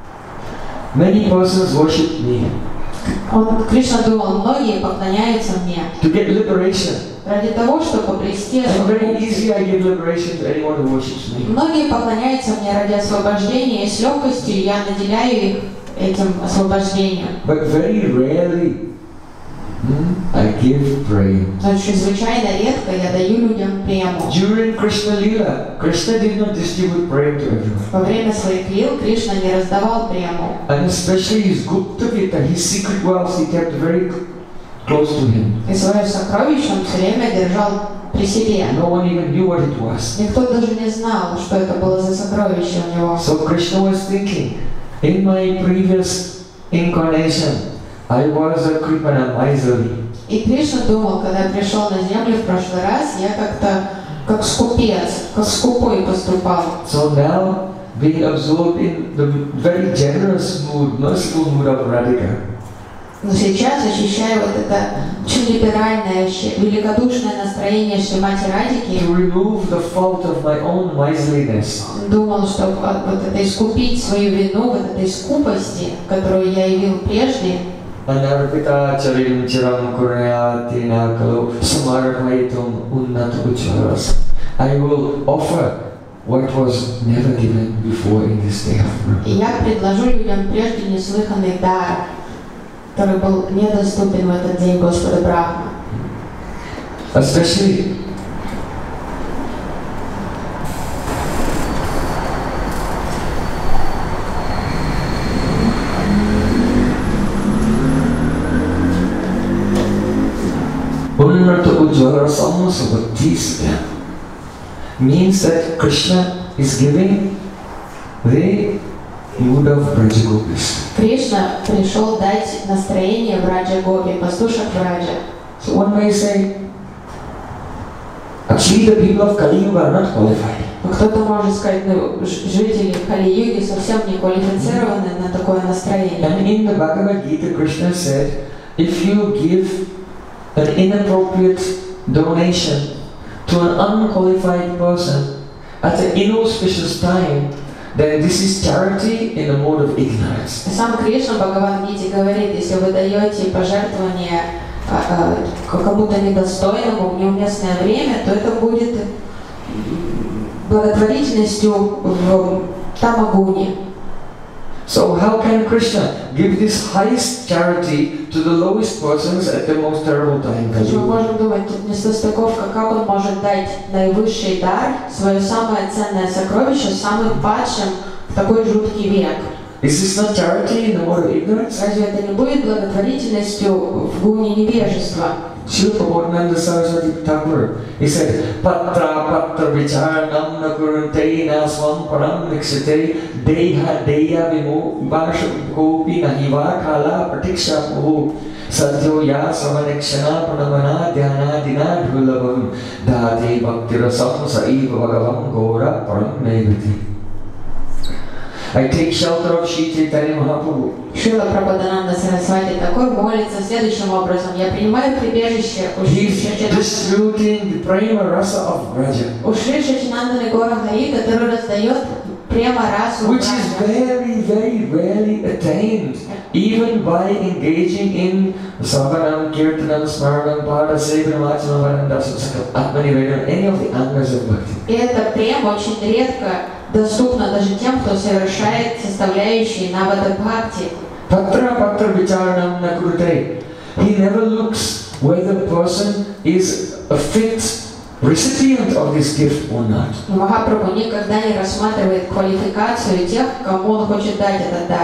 [SPEAKER 1] Many persons worship me
[SPEAKER 2] он, Кришна думал, многие поклоняются мне
[SPEAKER 1] to get liberation.
[SPEAKER 2] ради того, чтобы обрести
[SPEAKER 1] And very
[SPEAKER 2] освобождение.
[SPEAKER 1] easy I give liberation to anyone who worships me.
[SPEAKER 2] Многие поклоняются мне ради освобождения, и с легкостью я наделяю их этим освобождением.
[SPEAKER 1] But very rarely hmm, I give prema.
[SPEAKER 2] Но чрезвычайно редко я даю людям прему.
[SPEAKER 1] During Krishna Lila, Krishna did not distribute prema to everyone.
[SPEAKER 2] Во время своих лил Кришна не раздавал прему.
[SPEAKER 1] And especially his Gupta Gita, his secret wealth, he kept very close to him.
[SPEAKER 2] И свое сокровище он все время держал при себе.
[SPEAKER 1] No one even knew what it was.
[SPEAKER 2] Никто даже не знал, что это было за сокровище у него.
[SPEAKER 1] So Krishna was thinking, in my previous incarnation, I was a Kripana miserly.
[SPEAKER 2] И Кришна думал, когда я пришел на землю в прошлый раз, я как-то как скупец, как скупой поступал.
[SPEAKER 1] So now, being absorbed in the very generous mood, merciful mood of Radhika,
[SPEAKER 2] Но сейчас, ощущая вот это очень либеральное, щ- великодушное настроение Шримати Радхики,
[SPEAKER 1] to remove the fault of my own miserliness,
[SPEAKER 2] думал, что вот вот это искупить свою вину, вот этой скупости, которую я явил прежде,
[SPEAKER 1] Anarpita charim chiram kuryatina kalu samarapaitum unnat uchvaras. I will offer what was never given before in this day of
[SPEAKER 2] и
[SPEAKER 1] birth.
[SPEAKER 2] я предложу людям прежде неслыханный дар, который был недоступен в этот день Господа Брахма.
[SPEAKER 1] Especially Unnata Ujjvala Sammasavadhisya means that Krishna is giving the mood of Brajagopis.
[SPEAKER 2] Кришна пришел дать настроение Браджа Гопи, пастушек Браджа.
[SPEAKER 1] So one may say, actually the people of Kali Yuga are not qualified.
[SPEAKER 2] Кто-то может сказать, ну, ж- жители Кали-юги совсем не квалифицированы на такое настроение.
[SPEAKER 1] And in the Bhagavad Gita, Krishna said, if you give an inappropriate donation to an unqualified person at an inauspicious time, then this is charity in a mode of ignorance.
[SPEAKER 2] Сам Кришна в Бхагавад-гите говорит, если вы даете пожертвование а, а, кому-то недостойному в неуместное время, то это будет благотворительностью в тамагуне.
[SPEAKER 1] So how can Krishna give this highest charity to the lowest persons at the most terrible time?
[SPEAKER 2] Мы можем думать, тут несостыковка, как он может дать наивысший дар, свое самое ценное сокровище, самым падшим в такой жуткий век.
[SPEAKER 1] Is this not charity in the mode of ignorance?
[SPEAKER 2] Разве это не будет благотворительностью в гуне невежества?
[SPEAKER 1] Srila Prabhupada Saraswati Thakur, he said, Patra patra vicharanam na kurunte na swam param nikshite deha deya vimu vasha gopi nahiva kala pratiksha muhu sadhyo ya samanekshana pranamana dhyana dina dhulavam dhati bhaktirasam saiva bhagavam gora param megati. I take shelter of Shri Chaitanya Mahaprabhu.
[SPEAKER 2] Шрила Прабхупадананда Сарасвати Такур молится следующим образом. Я принимаю прибежище у Шри
[SPEAKER 1] Distributing the prema rasa of Braja,
[SPEAKER 2] у Шри Шачинанданы Гора Хари, который раздает према расу
[SPEAKER 1] which is very, very rarely attained, even by engaging in Savanam, Kirtanam, Smaranam, Pada, Sevanam, Achanam, Varandasam, Atmani Vedam, any of the angas of Bhakti.
[SPEAKER 2] И эта према очень редко доступна даже тем, кто совершает составляющие Навада Бхакти.
[SPEAKER 1] Patra patra vicharanam na kurute. He never looks whether the person is a fit recipient of this gift or not.
[SPEAKER 2] Махапрабху никогда не рассматривает квалификацию тех, кому он хочет дать этот дар.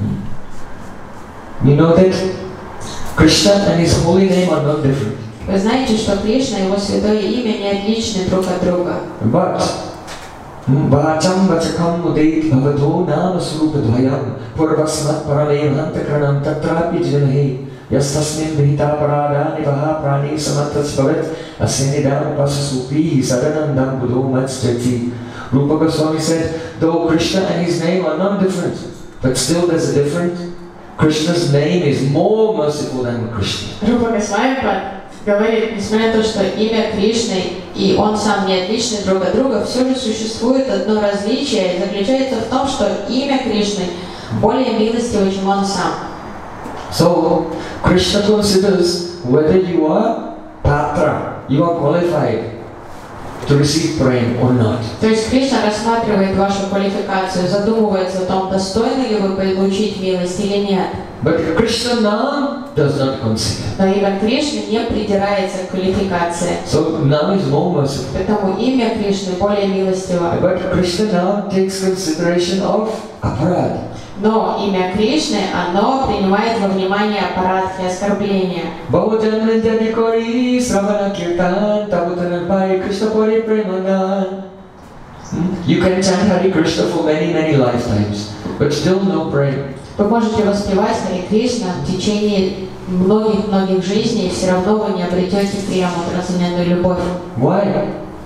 [SPEAKER 1] You know that Krishna and his holy name are not different.
[SPEAKER 2] Вы знаете, что Кришна и его святое имя не отличны друг от друга.
[SPEAKER 1] But Vacham vachakam udait bhavato nama surupa dvayam purvasmat paramev hantakranam tatrapi janahe yastasmin vihita parada nivaha prani samattas bhavat asenidam pasasupi sadanandam buddho matstati. Rupa Goswami said, though Krishna and his name are not different, but still there's a difference. Krishna's name is more merciful than Krishna.
[SPEAKER 2] Рупа Госвами говорит, несмотря на то, что имя Кришны и он сам не отличны друг от друга, все же существует одно различие, и заключается в том, что имя Кришны более милостиво, чем он сам.
[SPEAKER 1] So, Krishna considers whether you are patra, you are qualified to receive prema or not.
[SPEAKER 2] То есть Кришна рассматривает вашу квалификацию, задумывается о том, достойны ли вы получить милость или нет.
[SPEAKER 1] But Krishna Nam does not consider.
[SPEAKER 2] Но имя Кришны не придирается к квалификации.
[SPEAKER 1] So Nam is more merciful.
[SPEAKER 2] Поэтому имя Кришны более милостиво.
[SPEAKER 1] But Krishna Nam takes consideration of aparad.
[SPEAKER 2] Но имя Кришны, оно принимает во внимание аппаратки оскорбления.
[SPEAKER 1] Bhajan jadi kori sravana kirtan tabutan pai Krishna pari premanan. You can chant Hare Krishna for many many lifetimes, but still no prema.
[SPEAKER 2] Вы можете воспевать Харе Кришна в течение многих-многих жизней, и все равно вы не обретете прему, трансцендентную любовь.
[SPEAKER 1] Why?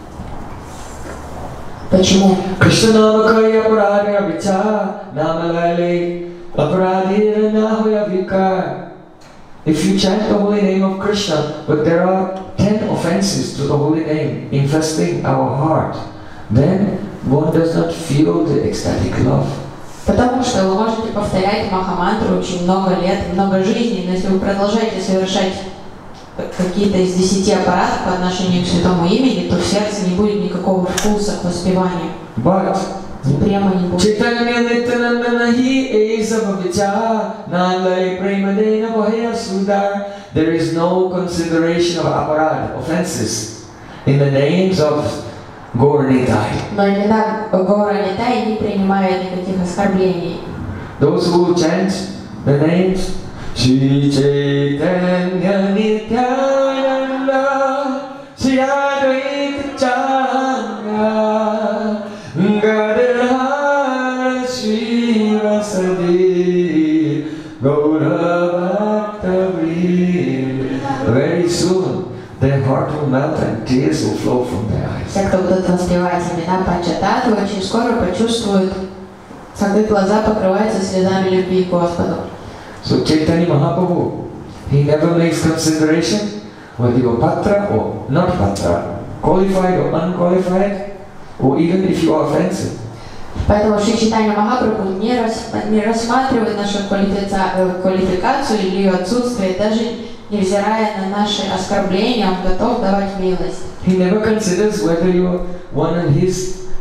[SPEAKER 2] Почему?
[SPEAKER 1] Krishna nama kaya aparadya vicha nama lale aparadya nahoya vikar. If you chant the holy name of Krishna, but there are ten offenses to the holy name infesting our heart, then one does not feel the ecstatic love.
[SPEAKER 2] Потому что вы можете повторять Махамантру очень много лет, много жизней, но если вы продолжаете совершать какие-то из десяти аппаратов по отношению к святому имени, то в сердце не будет никакого вкуса к воспеванию.
[SPEAKER 1] But
[SPEAKER 2] Према не будет.
[SPEAKER 1] Chaitanya Nityananda hi esabhavicha nalai premadena vahaya sudar. There is no consideration of aparad, offenses, in the names of Gaur Nitai.
[SPEAKER 2] Но имена Гора Нитай не принимают никаких оскорблений.
[SPEAKER 1] Those who chant the names Shri Chaitanya Nityananda Shri Advaita Changa Gadadhara Shri Vasadi Gaura Bhaktavir. Very soon their heart will melt and tears will flow from their eyes.
[SPEAKER 2] Те, кто будут воспевать имена Панчататтвы, очень скоро почувствуют, как их глаза покрываются слезами любви к Господу.
[SPEAKER 1] So Chaitanya Mahaprabhu, he never makes consideration whether you are patra or not patra, qualified or unqualified, or even if you are offensive.
[SPEAKER 2] Поэтому Шри Чайтанья Махапрабху не, рас, не рассматривает нашу квалификацию или ее отсутствие, даже невзирая на наши оскорбления, он готов давать милость.
[SPEAKER 1] He never considers whether you are one of his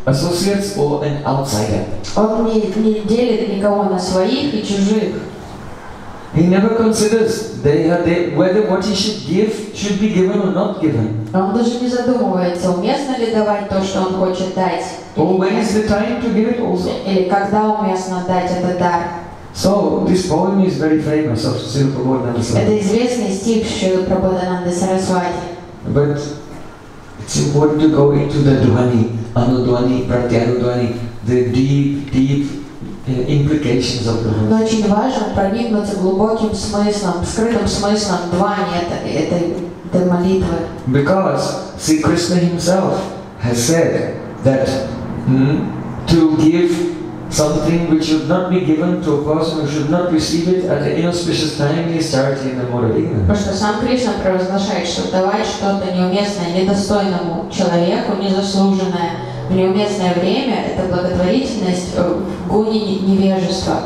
[SPEAKER 1] associates or an outsider.
[SPEAKER 2] Он не, не делит никого на своих и чужих.
[SPEAKER 1] He never considers they are they, whether what he should give should be given or not given.
[SPEAKER 2] Он даже не задумывается, уместно ли давать то, что он хочет дать.
[SPEAKER 1] Or when is the time to give it also.
[SPEAKER 2] Или когда уместно дать этот дар.
[SPEAKER 1] So this poem is very famous of Srila Prabodhananda Swami.
[SPEAKER 2] Это известный стих Шрилы Прабодхананды Сарасвати.
[SPEAKER 1] But it's important to go into the Dhvani, Anudhvani, Pratyanudhvani, the deep, deep uh, implications of the verse.
[SPEAKER 2] Но очень важно проникнуться глубоким смыслом, скрытым смыслом двани этой, этой, этой молитвы.
[SPEAKER 1] Because Sri Krishna himself has said that mm, to give something which should not be given to a person who should not receive it at the inauspicious time is charity in the mode of ignorance.
[SPEAKER 2] Потому что сам Кришна провозглашает, что давать что-то неуместное, недостойному человеку, незаслуженное, в неуместное время – это благотворительность в гуне невежества.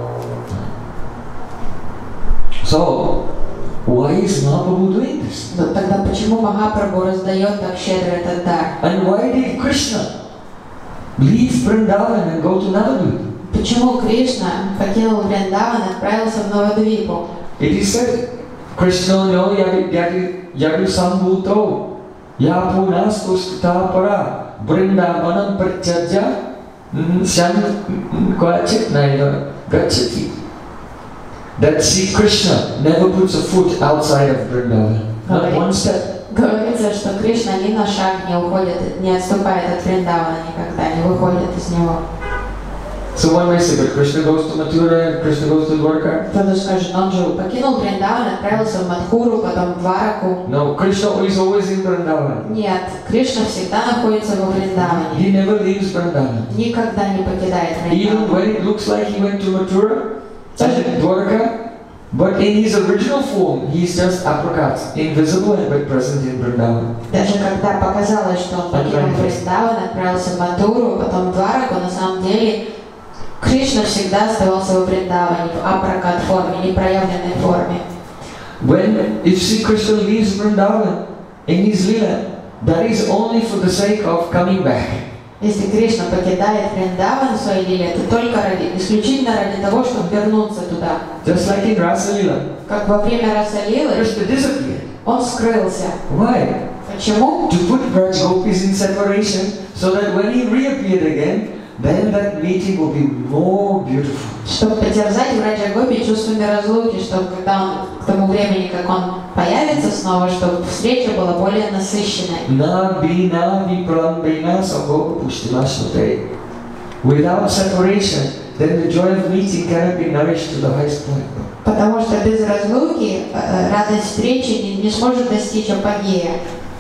[SPEAKER 1] So, why is Mahaprabhu doing this?
[SPEAKER 2] Но тогда почему Махапрабху раздает так щедро этот дар?
[SPEAKER 1] And why did Krishna leave Vrindavan and go to Navadvip?
[SPEAKER 2] Почему Кришна покинул Вриндаван и отправился в Навадвипу?
[SPEAKER 1] It is said, Krishna no yadu yadu sambhuto yapunastu stapara Vrindavanam pratyajya sham kvachit naiva gachati. That Sri Krishna never puts a foot outside of Vrindavan, not one step.
[SPEAKER 2] Говорится, что Кришна ни на шаг не уходит, не отступает от Вриндавана никогда, не выходит из него.
[SPEAKER 1] So one may say, but Krishna goes to Mathura and Krishna goes to Dwarka.
[SPEAKER 2] Кто-то скажет, он же покинул Вриндаван, отправился в Мадхуру, потом в Двараку.
[SPEAKER 1] No, Krishna is always in Vrindavan.
[SPEAKER 2] Нет, Кришна всегда находится во Вриндаване.
[SPEAKER 1] He never leaves Vrindavan.
[SPEAKER 2] Никогда не покидает
[SPEAKER 1] Even
[SPEAKER 2] Вриндаван.
[SPEAKER 1] when it looks like he went to Mathura and Dwarka, but in his original form, he is just aprakat, invisible but present in Vrindavan.
[SPEAKER 2] Даже когда показалось, что он покинул Вриндаван, отправился в Мадхуру, потом в Двараку, на самом деле Кришна всегда оставался во Вриндаване, в апракат форме, непроявленной форме.
[SPEAKER 1] When, if Sri Krishna leaves Vrindavan in his lila, that is only for the sake of coming back.
[SPEAKER 2] Если Кришна покидает Вриндаван в своей лиле, это только ради, исключительно ради того, чтобы вернуться туда.
[SPEAKER 1] Just like in Rasa Lila,
[SPEAKER 2] Как во время Раса-лилы,
[SPEAKER 1] Krishna disappeared.
[SPEAKER 2] он скрылся.
[SPEAKER 1] Why?
[SPEAKER 2] Почему?
[SPEAKER 1] To put Braj Gopis in separation, so that when he reappeared again, then that meeting will be more beautiful.
[SPEAKER 2] Чтобы потерзать Враджа Гопи чувствами разлуки, чтобы когда он, к тому времени, как он появится снова, чтобы встреча была более насыщенной.
[SPEAKER 1] Na bina viprambina samboga pushtimashmate. Without separation, then the joy of meeting cannot be nourished to the highest point.
[SPEAKER 2] Потому что без разлуки э, радость встречи не, не сможет достичь апогея.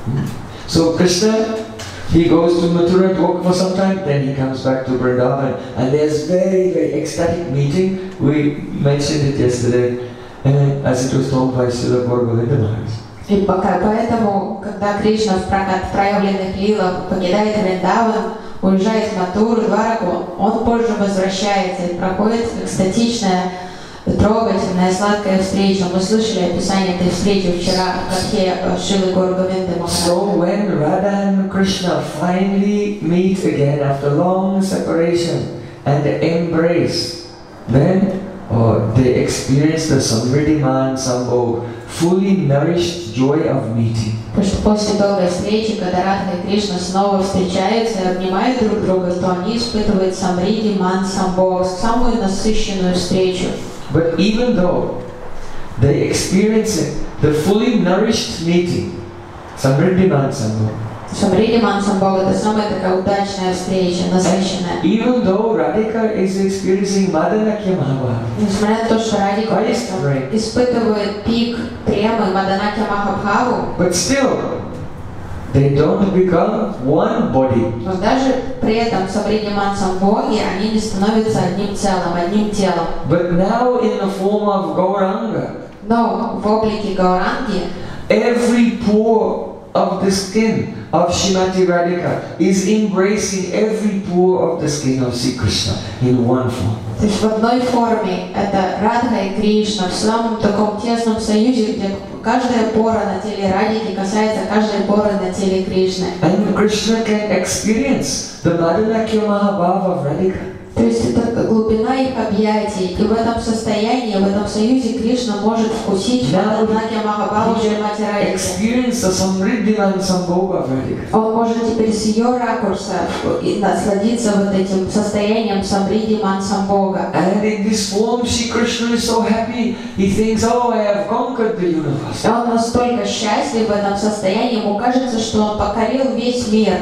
[SPEAKER 1] So Krishna, he goes to Mathura to walk for some time, then he comes back to Vrindavan, and there's very, very ecstatic meeting. We mentioned it yesterday, uh, as it was told by Srila Gaura Govinda Maharaj.
[SPEAKER 2] И пока, поэтому, когда Кришна в прокат проявленных лилах покидает Вриндаван, уезжает в Матуру, Двараку, он позже возвращается и проходит экстатичная, трогательная, сладкая встреча. Мы слышали описание этой встречи вчера в катхе Шрилы Гаура Говинды Махараджа.
[SPEAKER 1] So when Radha and Krishna finally meet again after long separation and embrace, then oh, they experience the Samriddhiman Sambhog, fully nourished joy of meeting.
[SPEAKER 2] Потому что после долгой встречи, когда Радха и Кришна снова встречаются и обнимают друг друга, то они испытывают Самридhi Ман Самбог, самую насыщенную встречу.
[SPEAKER 1] But even though they experience it, the fully nourished meeting, Samriddhiman Sambhog,
[SPEAKER 2] Самридhi Ман Самбог — это самая такая удачная встреча, насыщенная.
[SPEAKER 1] even though Radhika is experiencing Madanakya Mahabharata,
[SPEAKER 2] Несмотря на то, что Радика
[SPEAKER 1] Right.
[SPEAKER 2] испытывает пик премы Маданакья Махабхаву,
[SPEAKER 1] but still they don't become one body.
[SPEAKER 2] но даже при этом Самридhi Ман Самбоги они не становятся одним целым, одним телом.
[SPEAKER 1] But now in the form of Gauranga,
[SPEAKER 2] Но в облике Гауранги
[SPEAKER 1] every pore of the skin of Srimati Radhika is embracing every pore of the skin of Sri Krishna in one form.
[SPEAKER 2] то есть в одной форме это Радха и Кришна в самом таком тесном союзе, где каждая пора на теле Радхики касается каждой поры на теле Кришны.
[SPEAKER 1] And Krishna can experience the Madhanakya Mahabhava of Radhika.
[SPEAKER 2] То есть это глубина их объятий, и в этом состоянии, в этом союзе Кришна может вкусить Madhanakya Mahabhava Шримати Радхики.
[SPEAKER 1] Experience the Samriddhiman Sambhoga of Radhika.
[SPEAKER 2] Он может теперь с ее ракурса и насладиться вот этим состоянием Самридхиман Самбога.
[SPEAKER 1] And in this form, Shri Krishna is so happy. He thinks, oh, I have conquered the universe.
[SPEAKER 2] Он настолько счастлив в этом состоянии, ему кажется, что он покорил весь мир.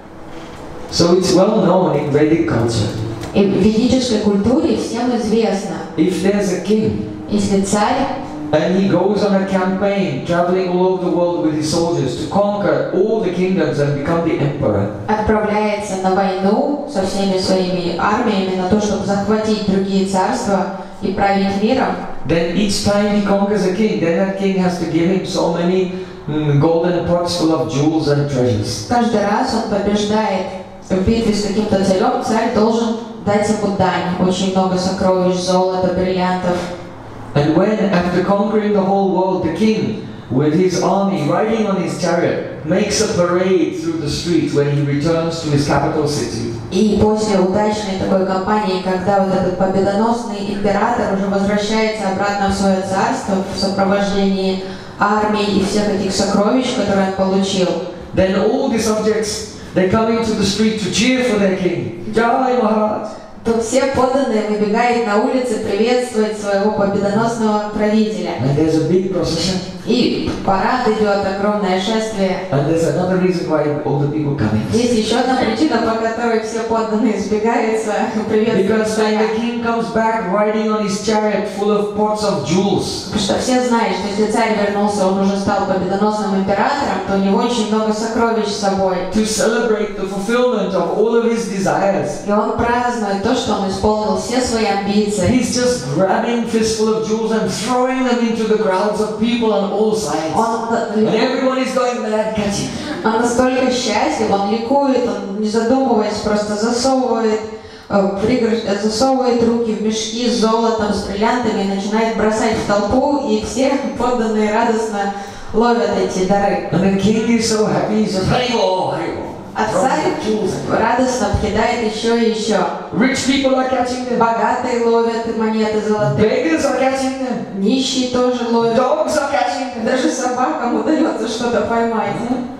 [SPEAKER 1] So it's well known in Vedic culture.
[SPEAKER 2] И в ведической культуре всем известно,
[SPEAKER 1] If there's a king,
[SPEAKER 2] если царь,
[SPEAKER 1] and he goes on a campaign, traveling all over the world with his soldiers to conquer all the kingdoms and become the emperor,
[SPEAKER 2] отправляется на войну со всеми своими армиями на то, чтобы захватить другие царства и править миром,
[SPEAKER 1] then each time he conquers a king, then that king has to give him so many mm, golden pots full of jewels and treasures.
[SPEAKER 2] каждый раз он побеждает в битве с каким-то царем, царь должен дать ему дань, очень много сокровищ, золота, бриллиантов.
[SPEAKER 1] And when, after conquering the whole world, the king, with his army, riding on his chariot, makes a parade through the streets when he returns to his capital city.
[SPEAKER 2] И после удачной такой кампании, когда вот этот победоносный император уже возвращается обратно в свое царство в сопровождении армии и всех этих сокровищ, которые он получил,
[SPEAKER 1] Then all the subjects, they come into the street to cheer for their king. Jai Maharaj!
[SPEAKER 2] то все подданные выбегают на улицы приветствовать своего победоносного правителя.
[SPEAKER 1] And there's a big procession.
[SPEAKER 2] И парад идет, огромное шествие.
[SPEAKER 1] And there's another reason why all the people come in.
[SPEAKER 2] Есть еще одна причина, по которой все подданные сбегаются приветствовать
[SPEAKER 1] Because when
[SPEAKER 2] царя.
[SPEAKER 1] the king comes back riding on his chariot full of pots of jewels,
[SPEAKER 2] Потому что все знают, что если царь вернулся, он уже стал победоносным императором, то у него очень много сокровищ с собой.
[SPEAKER 1] to celebrate the fulfillment of all of his desires,
[SPEAKER 2] И он празднует то, что он исполнил все свои амбиции.
[SPEAKER 1] he's just grabbing fistful of jewels and throwing them into the crowds of people on all sides.
[SPEAKER 2] Он,
[SPEAKER 1] And everyone is going mad catching.
[SPEAKER 2] он настолько счастлив, он ликует, он не задумываясь, просто засовывает, э, пригорш... засовывает руки в мешки с золотом, с бриллиантами и начинает бросать в толпу, и все подданные радостно ловят эти дары.
[SPEAKER 1] And the king is so happy, he's just, Haribo, Haribo.
[SPEAKER 2] А царь радостно кидает еще и еще.
[SPEAKER 1] Rich people are catching them.
[SPEAKER 2] Богатые ловят монеты золотые,
[SPEAKER 1] Beggars are catching them.
[SPEAKER 2] нищие тоже ловят.
[SPEAKER 1] Dogs are catching them.
[SPEAKER 2] Даже собакам удается что-то поймать.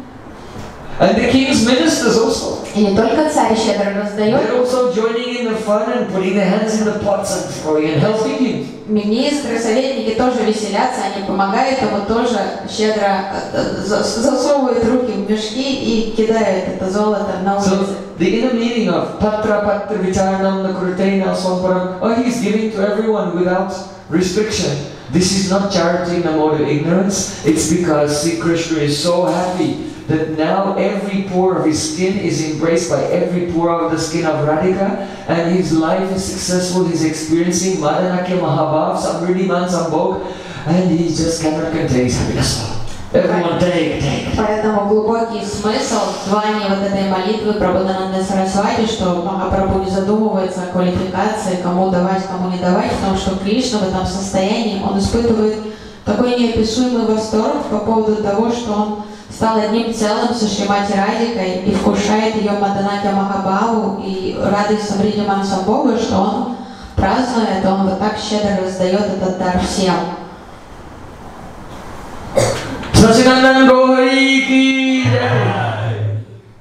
[SPEAKER 1] And the king's ministers also.
[SPEAKER 2] И не только царь щедро
[SPEAKER 1] They're
[SPEAKER 2] раздает,
[SPEAKER 1] also joining in the fun and putting their hands in the pots and throwing and helping him.
[SPEAKER 2] министры, советники тоже веселятся, они помогают ему тоже щедро э, за- засовывают руки в мешки и кидают это золото на улице.
[SPEAKER 1] So the inner meaning of patra patra vicharanam nakurtena swamparam, oh, he's giving to everyone without restriction. This is not charity in a mode of ignorance. It's because Sri Krishna is so happy that now every pore of his skin is embraced by every pore of the skin of Radhika, and his life is successful. He's experiencing Madhanakya Mahabhav, Samriddhiman Sambhog, and he just cannot contain his happiness. Everyone take, take.
[SPEAKER 2] Поэтому глубокий смысл звания вот этой молитвы Прабхудананда Сарасвати, что Махапрабху не задумывается о квалификации, кому давать, кому не давать, потому что Кришна в этом состоянии, он испытывает такой неописуемый восторг по поводу того, что он стал одним целым со Шримати Радикой и вкушает ее Мадханакья Махабхаву и радость Самридхиман Самбога, что он празднует, он вот так щедро раздает этот дар всем.
[SPEAKER 1] Sachidanand Gauri ki jai.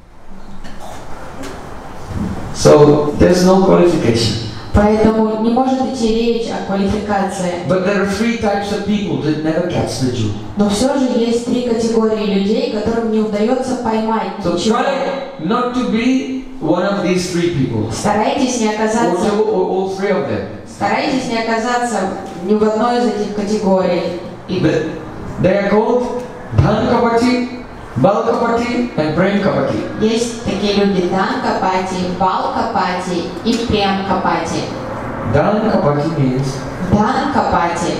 [SPEAKER 1] So there's no qualification.
[SPEAKER 2] Поэтому не может идти речь о квалификации.
[SPEAKER 1] But there are three types of people that never catch the jewel.
[SPEAKER 2] Но все же есть три категории людей, которым не удается поймать
[SPEAKER 1] So
[SPEAKER 2] ничего.
[SPEAKER 1] try not to be one of these three people.
[SPEAKER 2] Старайтесь не
[SPEAKER 1] Or,
[SPEAKER 2] оказаться,
[SPEAKER 1] two, or all three of them.
[SPEAKER 2] старайтесь не оказаться ни в одной из этих категорий. И
[SPEAKER 1] But they are called Dhan Kapati, Bal Kapati, and Prem Kapati.
[SPEAKER 2] есть такие люди Дан Капати, Бал Капати и Прем Капати.
[SPEAKER 1] Dhan Kapati means
[SPEAKER 2] Дан Капати.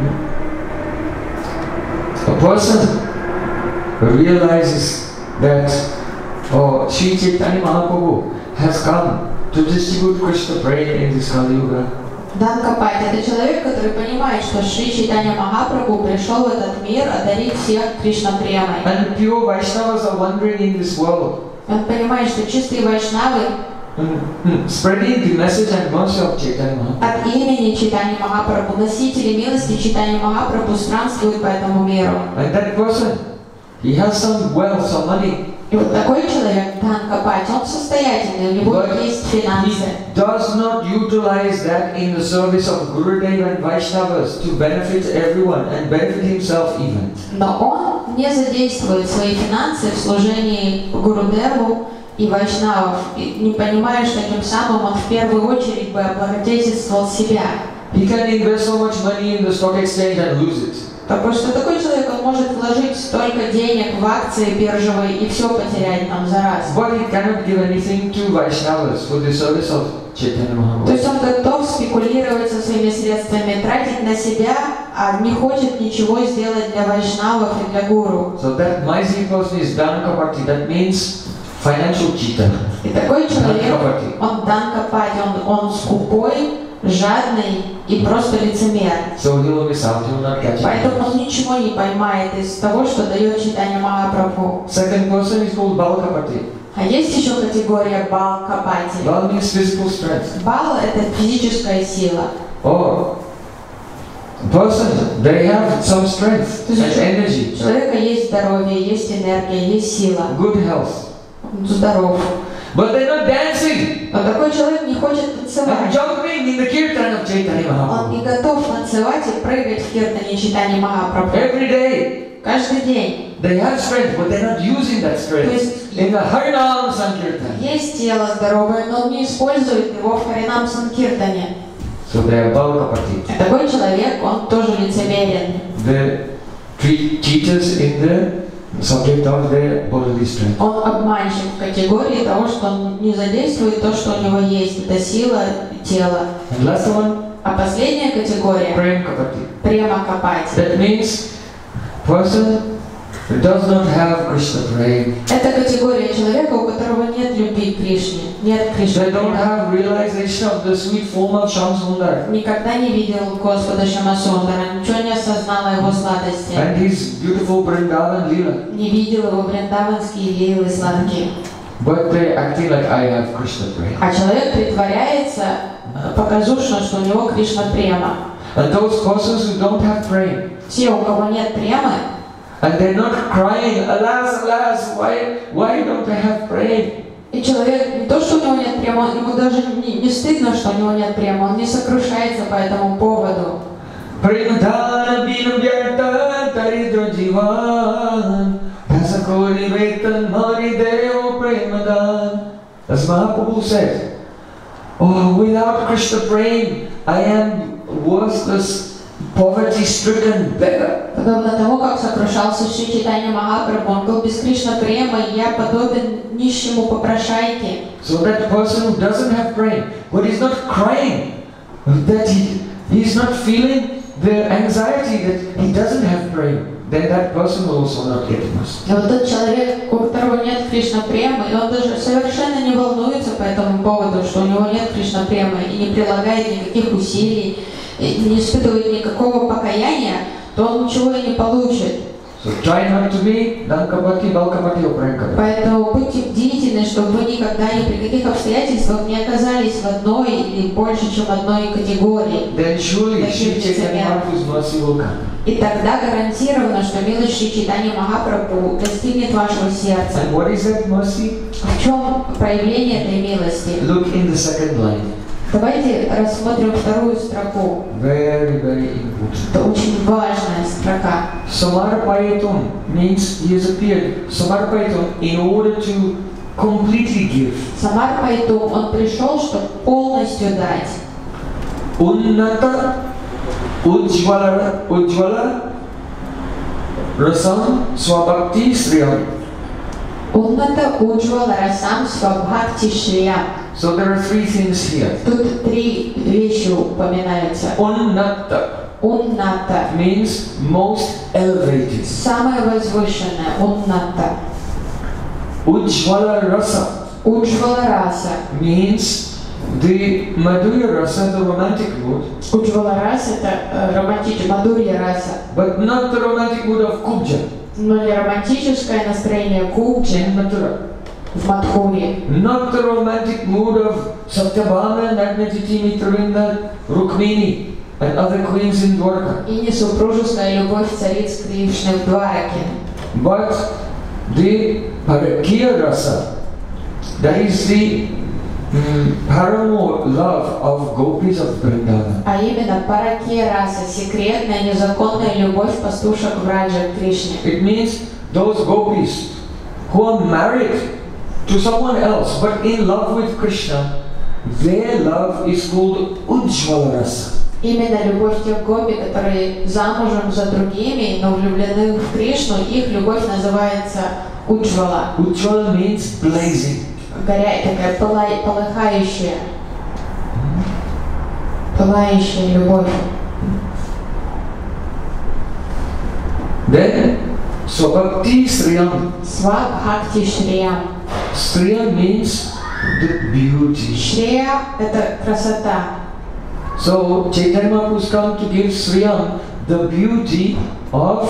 [SPEAKER 1] a person realizes that oh, Sri Chaitanya Mahaprabhu has come to distribute Krishna prema in this Kali Yuga.
[SPEAKER 2] Данкапати – это человек, который понимает, что Шри Чайтанья Махапрабху пришел в этот мир одарить всех Кришна-премой.
[SPEAKER 1] And pure Vaishnavas are wandering in this world.
[SPEAKER 2] Он понимает, что чистые вайшнавы
[SPEAKER 1] spreading the message and mercy of Chaitanya Mahaprabhu.
[SPEAKER 2] от имени Чайтаньи Махапрабху, носители милости Чайтаньи Махапрабху странствуют по этому миру.
[SPEAKER 1] And that person, he has some wealth, some money.
[SPEAKER 2] И вот такой человек, Данкапати, он состоятельный, у него
[SPEAKER 1] But
[SPEAKER 2] есть финансы.
[SPEAKER 1] he does not utilize that in the service of Gurudev and Vaishnavas to benefit everyone and benefit himself even.
[SPEAKER 2] Но он не задействует свои финансы в служении Гурудеву и вайшнавов, и не понимая, что тем самым он в первую очередь бы облагодетельствовал себя.
[SPEAKER 1] He can invest so much money in the stock exchange and lose it.
[SPEAKER 2] Потому что такой человек, он может вложить столько денег в акции биржевые и все потерять там за раз.
[SPEAKER 1] But he cannot give anything to Vaishnavas for the service of Chaitanya Mahaprabhu.
[SPEAKER 2] То есть он готов спекулировать со своими средствами, тратить на себя, а не хочет ничего сделать для вайшнавов и для гуру.
[SPEAKER 1] So that miserly person is Dankapati. That means financial cheater.
[SPEAKER 2] И такой человек,
[SPEAKER 1] Dankapati.
[SPEAKER 2] он Данкапати, он, он скупой, жадный и просто лицемер.
[SPEAKER 1] So he will miss out. He will not catch it.
[SPEAKER 2] Поэтому он ничего не поймает из того, что дает Чайтанья Махапрабху.
[SPEAKER 1] Second person is called Balkapati.
[SPEAKER 2] А есть еще категория Балкапати.
[SPEAKER 1] Bal means physical strength.
[SPEAKER 2] Бал – это физическая сила.
[SPEAKER 1] Oh, person, they have some strength and energy,
[SPEAKER 2] У человека есть здоровье, есть энергия, есть сила.
[SPEAKER 1] good health.
[SPEAKER 2] Он здоров.
[SPEAKER 1] But they're not dancing
[SPEAKER 2] Но такой человек не хочет
[SPEAKER 1] and
[SPEAKER 2] танцевать.
[SPEAKER 1] jumping in the kirtan of Chaitanya
[SPEAKER 2] Он не
[SPEAKER 1] Mahaprabhu.
[SPEAKER 2] готов танцевать и прыгать в киртане Чайтаньи Махапрабху.
[SPEAKER 1] Every day
[SPEAKER 2] Каждый день.
[SPEAKER 1] they have strength, but they're not using that
[SPEAKER 2] То
[SPEAKER 1] strength
[SPEAKER 2] есть
[SPEAKER 1] in the Harinam Sankirtan.
[SPEAKER 2] есть тело здоровое, но он не использует его в Харинам Санкиртане.
[SPEAKER 1] So they are Balkapati.
[SPEAKER 2] Такой человек, он тоже лицемерен.
[SPEAKER 1] The three teachers in the subject of their bodily strength.
[SPEAKER 2] Он обманщик в категории того, что он не задействует то, что у него есть. Это сила тела.
[SPEAKER 1] And last one,
[SPEAKER 2] А последняя категория
[SPEAKER 1] Prem Kapati.
[SPEAKER 2] – Према-капати.
[SPEAKER 1] That means person who does not have Krishna prem.
[SPEAKER 2] Это категория человека, у которого нет любви к Кришне, нет Кришны.
[SPEAKER 1] They don't have realization of the sweet form of Shamsundar
[SPEAKER 2] Никогда не видел Господа Шамасундара, ничего не осознал о его сладости.
[SPEAKER 1] and his beautiful Vrindavan Leela.
[SPEAKER 2] Не видел его вриндаванские лилы сладкие.
[SPEAKER 1] But they acting like I have Krishna prem.
[SPEAKER 2] А человек притворяется показушно, что у него Кришна према.
[SPEAKER 1] And those persons who don't have prem,
[SPEAKER 2] Те, у кого нет премы,
[SPEAKER 1] and they're not crying, alas, alas, why, why don't I have prem?
[SPEAKER 2] и человек не то, что у него нет премы, ему даже не, не стыдно, что у него нет премы, он не сокрушается по этому поводу.
[SPEAKER 1] Premadhana binam vyarta taridra jivan dasakori vetan marideo premadan. As Mahaprabhu said, oh, without Krishna prem, I am worthless, poverty-stricken beggar.
[SPEAKER 2] Подобно тому, как сокрушался Шри Чайтанья Махапрабху, он был без Кришна премы, я подобен нищему попрошайке.
[SPEAKER 1] So that person who doesn't have prem, but is not crying, that he, he is not feeling the anxiety that he doesn't have prem, then that person will also not get mercy.
[SPEAKER 2] И вот тот человек, у которого нет Кришна премы, и он даже совершенно не волнуется по этому поводу, что у него нет Кришна премы, и не прилагает никаких усилий, и не испытывает никакого покаяния, то он ничего и не получит.
[SPEAKER 1] So try not to be Dankapati, Balkapati or Premkapati.
[SPEAKER 2] Поэтому будьте бдительны, чтобы вы никогда ни при каких обстоятельствах не оказались в одной или больше, чем одной категории.
[SPEAKER 1] Then surely
[SPEAKER 2] Таким
[SPEAKER 1] Shri Chaitanya
[SPEAKER 2] лицемером.
[SPEAKER 1] Mahaprabhu's mercy will come.
[SPEAKER 2] И тогда гарантировано, что милость Шри Чайтаньи Махапрабху достигнет вашего сердца.
[SPEAKER 1] And what is that mercy?
[SPEAKER 2] В чем проявление этой милости?
[SPEAKER 1] Look in the second line.
[SPEAKER 2] Давайте рассмотрим вторую строку.
[SPEAKER 1] Very, very important.
[SPEAKER 2] Это очень важная строка.
[SPEAKER 1] Samarpayatum means he has appeared. Samarpayatum in order to completely give.
[SPEAKER 2] Самарпайту, он пришел, чтобы полностью дать.
[SPEAKER 1] Unnata Ujjvala Ujjvala Rasam Swabhakti Sriyam.
[SPEAKER 2] Унната Уджвала Расам Свабхакти Шрия.
[SPEAKER 1] So there are three things here.
[SPEAKER 2] Тут три вещи упоминаются.
[SPEAKER 1] Unnata
[SPEAKER 2] Унната.
[SPEAKER 1] means most elevated.
[SPEAKER 2] Самое возвышенное. Унната.
[SPEAKER 1] Ujjvala Rasa
[SPEAKER 2] Уджвала Раса.
[SPEAKER 1] means the Madhurya Rasa, the romantic mood,
[SPEAKER 2] Уджвала раса это романтическая, Мадурья раса,
[SPEAKER 1] but not the romantic mood of Kubja
[SPEAKER 2] но не романтическое настроение Кубджи
[SPEAKER 1] in Mathura,
[SPEAKER 2] в Мадхуре,
[SPEAKER 1] not the romantic mood of Satyabhama, Nagnajiti, Mitravinda, Rukmini, and other queens in Dwarka,
[SPEAKER 2] и не супружеская любовь цариц Кришны в Двараке,
[SPEAKER 1] but the Parakya Rasa, that is the mm, paramore love of gopis of Vrindavan.
[SPEAKER 2] а именно Паракия раса, секретная, незаконная любовь пастушек в Раджа Кришне.
[SPEAKER 1] It means those gopis who are married to someone else but in love with Krishna, their love is called Ujjvala Rasa.
[SPEAKER 2] Именно любовь тех гопи, которые замужем за другими, но влюблены в Кришну, их любовь называется Уджвала.
[SPEAKER 1] Ujjvala means blazing.
[SPEAKER 2] Горя... такая пылай... полыхающая, пылающая любовь.
[SPEAKER 1] Then Swabhakti Sriyam.
[SPEAKER 2] Свабхакти Шриям.
[SPEAKER 1] Sriya means the beauty.
[SPEAKER 2] Шрия – это красота.
[SPEAKER 1] So Chaitanya Mahaprabhu has come to give Sriyam the beauty of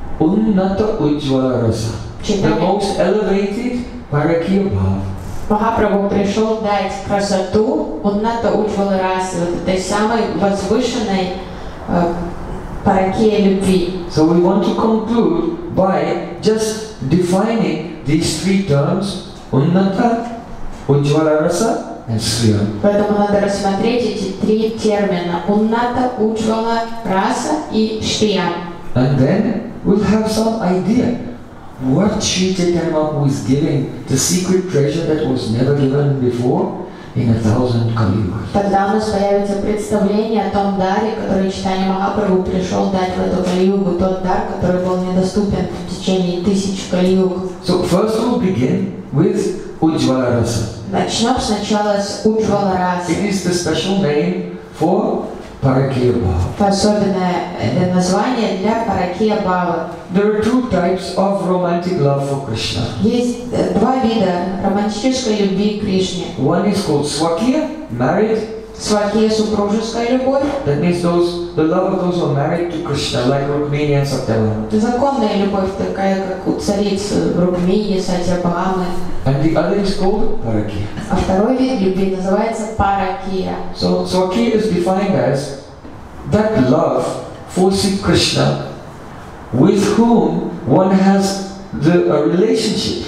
[SPEAKER 1] Unnata Ujjvala Rasa, the most elevated Parakya Bhava.
[SPEAKER 2] Махапрабху пришел дать красоту Унната Уджвала расы, вот этой самой возвышенной э, паракия любви.
[SPEAKER 1] So we want to conclude by just defining these three terms, Unnata, Ujjvala Rasa and Sriyam.
[SPEAKER 2] Поэтому надо рассмотреть эти три термина Унната, Уджвала раса и Шриям.
[SPEAKER 1] And then we'll have some idea what Sri Chaitanya Mahaprabhu is giving, the secret treasure that was never given before in a thousand Kali-yugas.
[SPEAKER 2] Тогда у нас появится представление о том даре, который Чайтанья Махапрабху пришел дать в эту Кали-югу, тот дар, который был недоступен в течение тысяч Кали-юг.
[SPEAKER 1] So first we'll begin with Ujjvala Rasa.
[SPEAKER 2] Начнем сначала с Уджвала расы.
[SPEAKER 1] It is the special name for Parakya Bhava.
[SPEAKER 2] Особенное э, название для Паракия Бхавы.
[SPEAKER 1] There are two types of romantic love for Krishna.
[SPEAKER 2] Есть э, два вида романтической любви к Кришне.
[SPEAKER 1] One is called Swakya, married.
[SPEAKER 2] Свакия – супружеская любовь.
[SPEAKER 1] That means those the love of those who are married to Krishna, like Rukmini and Satyabhama.
[SPEAKER 2] Законная любовь, такая как у цариц Рукмини, Сатьябхамы.
[SPEAKER 1] And the other is called Parakya.
[SPEAKER 2] А второй вид любви называется Паракия.
[SPEAKER 1] So Swakya is defined as that love for Sri Krishna with whom one has the a relationship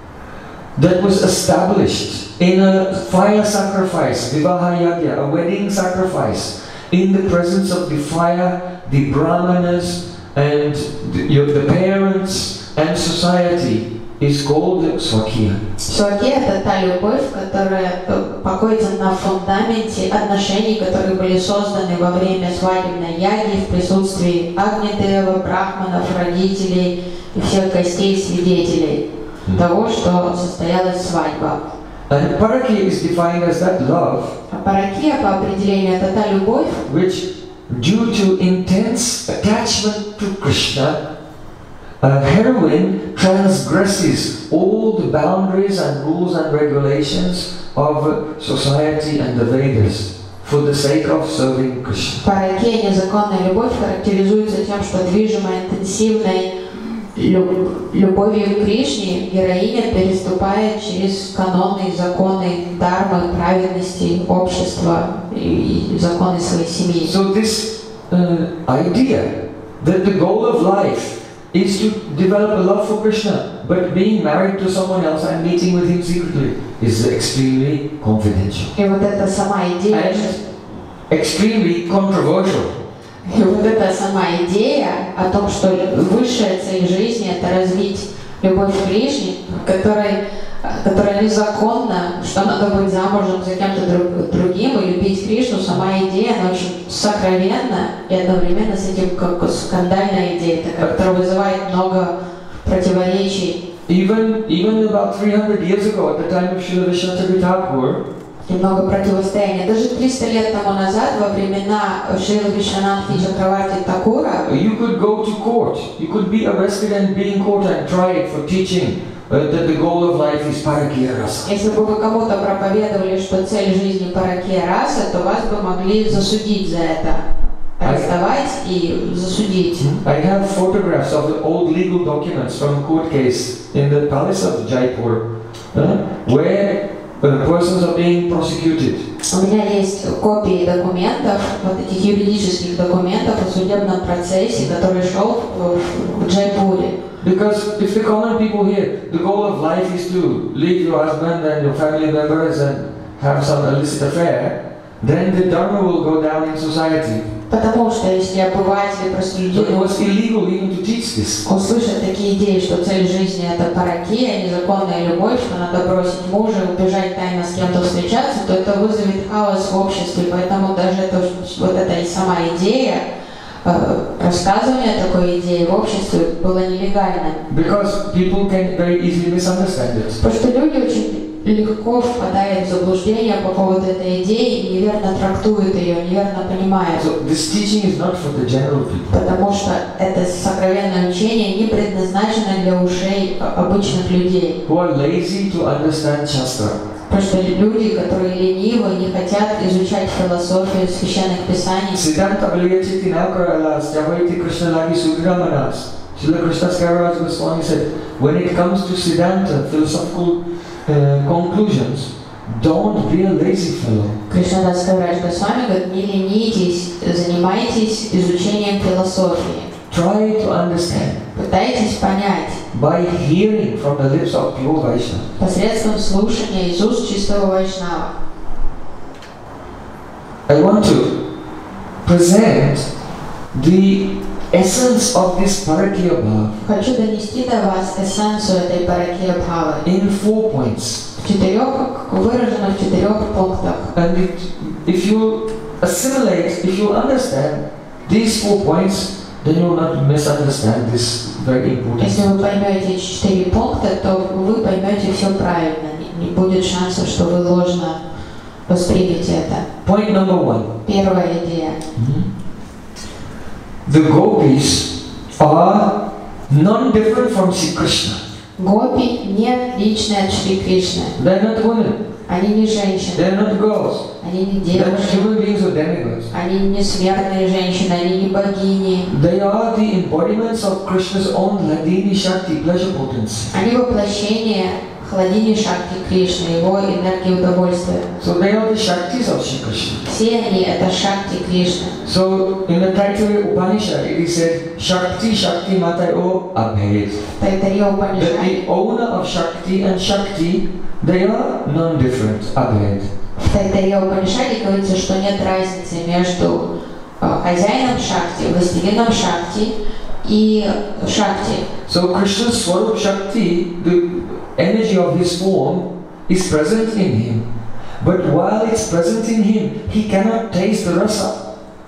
[SPEAKER 1] that was established in a fire sacrifice, Vivaha Yagya, a wedding sacrifice, in the presence of the fire, the brahmanas, and the, your, the parents and society, is called Swakya.
[SPEAKER 2] Свакия – это та любовь, которая покоится на фундаменте отношений, которые были созданы во время свадебной яги в присутствии Агнидева, брахманов, родителей и всех гостей, свидетелей mm. того, что состоялась свадьба.
[SPEAKER 1] And Parakya is defined as that love,
[SPEAKER 2] а Паракия по определению это та любовь,
[SPEAKER 1] which, due to intense attachment to Krishna, a heroine transgresses all the boundaries and rules and regulations of society and the Vedas for the sake of serving Krishna.
[SPEAKER 2] Паракия, незаконная любовь, характеризуется тем, что движимая интенсивной любовью к Кришне героиня переступает через каноны и законы дармы, праведности, общества и законы своей семьи.
[SPEAKER 1] So this uh, idea that the goal of life is to develop a love for Krishna, but being married to someone else and meeting with him secretly is extremely confidential.
[SPEAKER 2] И вот эта сама идея,
[SPEAKER 1] extremely controversial.
[SPEAKER 2] И вот эта сама идея о том, что высшая цель жизни – это развить любовь к Кришне, которой, которая незаконна, что надо быть замужем за кем-то друг, другим и любить Кришну, сама идея, она очень сокровенна и одновременно с этим как скандальная идея, такая, которая вызывает много противоречий.
[SPEAKER 1] Even, even about three hundred years ago, at the time of Srila Vishnu Thakur,
[SPEAKER 2] и много противостояния. Даже триста лет тому назад, во времена Шрилы Вишванатхи Чакраварти Такура,
[SPEAKER 1] you could go to court. You could be arrested and be in court and tried for teaching uh, that the goal of life is parakya rasa.
[SPEAKER 2] Если бы вы кому-то проповедовали, что цель жизни паракия раса, то вас бы могли засудить за это. Арестовать и засудить.
[SPEAKER 1] I have photographs of the old legal documents from a court case in the palace of Jaipur, uh, where the persons are being prosecuted.
[SPEAKER 2] У меня есть копии документов, вот этих юридических документов о судебном процессе, который шел в, в Джайпуре.
[SPEAKER 1] Because if the common people here, the goal of life is to leave your husband and your family members and have some illicit affair, then the dharma will go down in society.
[SPEAKER 2] Потому что если обыватели, простолюдины услышат такие идеи, что цель жизни это паракия, незаконная любовь, что надо бросить мужа, убежать тайно с кем-то встречаться, то это вызовет хаос в обществе. Поэтому даже это, вот эта и сама идея, э, рассказывание такой идеи в обществе было нелегальным.
[SPEAKER 1] Because people can very easily misunderstand it.
[SPEAKER 2] Потому что люди очень легко впадают в заблуждение по поводу этой идеи и неверно трактуют ее, неверно понимают.
[SPEAKER 1] So this teaching is not for the general people.
[SPEAKER 2] Потому что это сокровенное учение не предназначено для ушей обычных людей.
[SPEAKER 1] Who are lazy to understand Shastra.
[SPEAKER 2] Потому что люди, которые ленивы, не хотят изучать философию священных писаний.
[SPEAKER 1] Siddhanta Baliyachiti Naukaralas Javaiti Krishna Lagi Sudramanas. Srila Krishnadas Kaviraj Goswami said, when it comes to Siddhanta, philosophical uh, conclusions, don't be a lazy fellow.
[SPEAKER 2] Кришнадас Кавирадж Госвами говорит, не ленитесь, занимайтесь изучением философии.
[SPEAKER 1] Try to understand.
[SPEAKER 2] Пытайтесь понять.
[SPEAKER 1] By hearing from the lips of pure Vaishnava.
[SPEAKER 2] Посредством слушания из уст чистого Вайшнава.
[SPEAKER 1] I want to present the essence of this parakya bhava.
[SPEAKER 2] Хочу донести до вас эссенцию этой паракия бхавы.
[SPEAKER 1] In four points.
[SPEAKER 2] В четырех, выражено в четырех пунктах.
[SPEAKER 1] And it, if you assimilate, if you understand these four points, then you will not misunderstand this very important.
[SPEAKER 2] Если вы поймете эти четыре пункта, то вы поймете все правильно. Не будет шансов, что вы ложно воспримете это.
[SPEAKER 1] Point number one.
[SPEAKER 2] Первая идея.
[SPEAKER 1] Mm-hmm. The gopis are non-different from Sri Krishna.
[SPEAKER 2] Гопи не отличны от Шри Кришны.
[SPEAKER 1] They are not women.
[SPEAKER 2] Они не женщины.
[SPEAKER 1] They are not girls.
[SPEAKER 2] Они не
[SPEAKER 1] They are not
[SPEAKER 2] девушки.
[SPEAKER 1] human beings or demigods.
[SPEAKER 2] Они не смертные женщины, они не богини.
[SPEAKER 1] They are the embodiments of Krishna's own Hladini Shakti, pleasure potency.
[SPEAKER 2] Они воплощение Хладини Шакти Кришны, его энергии удовольствия.
[SPEAKER 1] So they are the Shaktis of Shri Krishna.
[SPEAKER 2] Все они это Шакти Кришны.
[SPEAKER 1] So in the Taittiriya Upanishad it is said Shakti Shakti Matayo Abhed.
[SPEAKER 2] Тайтарья
[SPEAKER 1] That
[SPEAKER 2] Упанишад.
[SPEAKER 1] the owner of Shakti and Shakti, they are non-different, Abhed.
[SPEAKER 2] В Тайтарья Упанишаде говорится, что нет разницы между э, хозяином Шакти, властелином Шакти и Шакти.
[SPEAKER 1] So Krishna's Swarup Shakti, the energy of his form, is present in him. But while it's present in him, he cannot taste the rasa.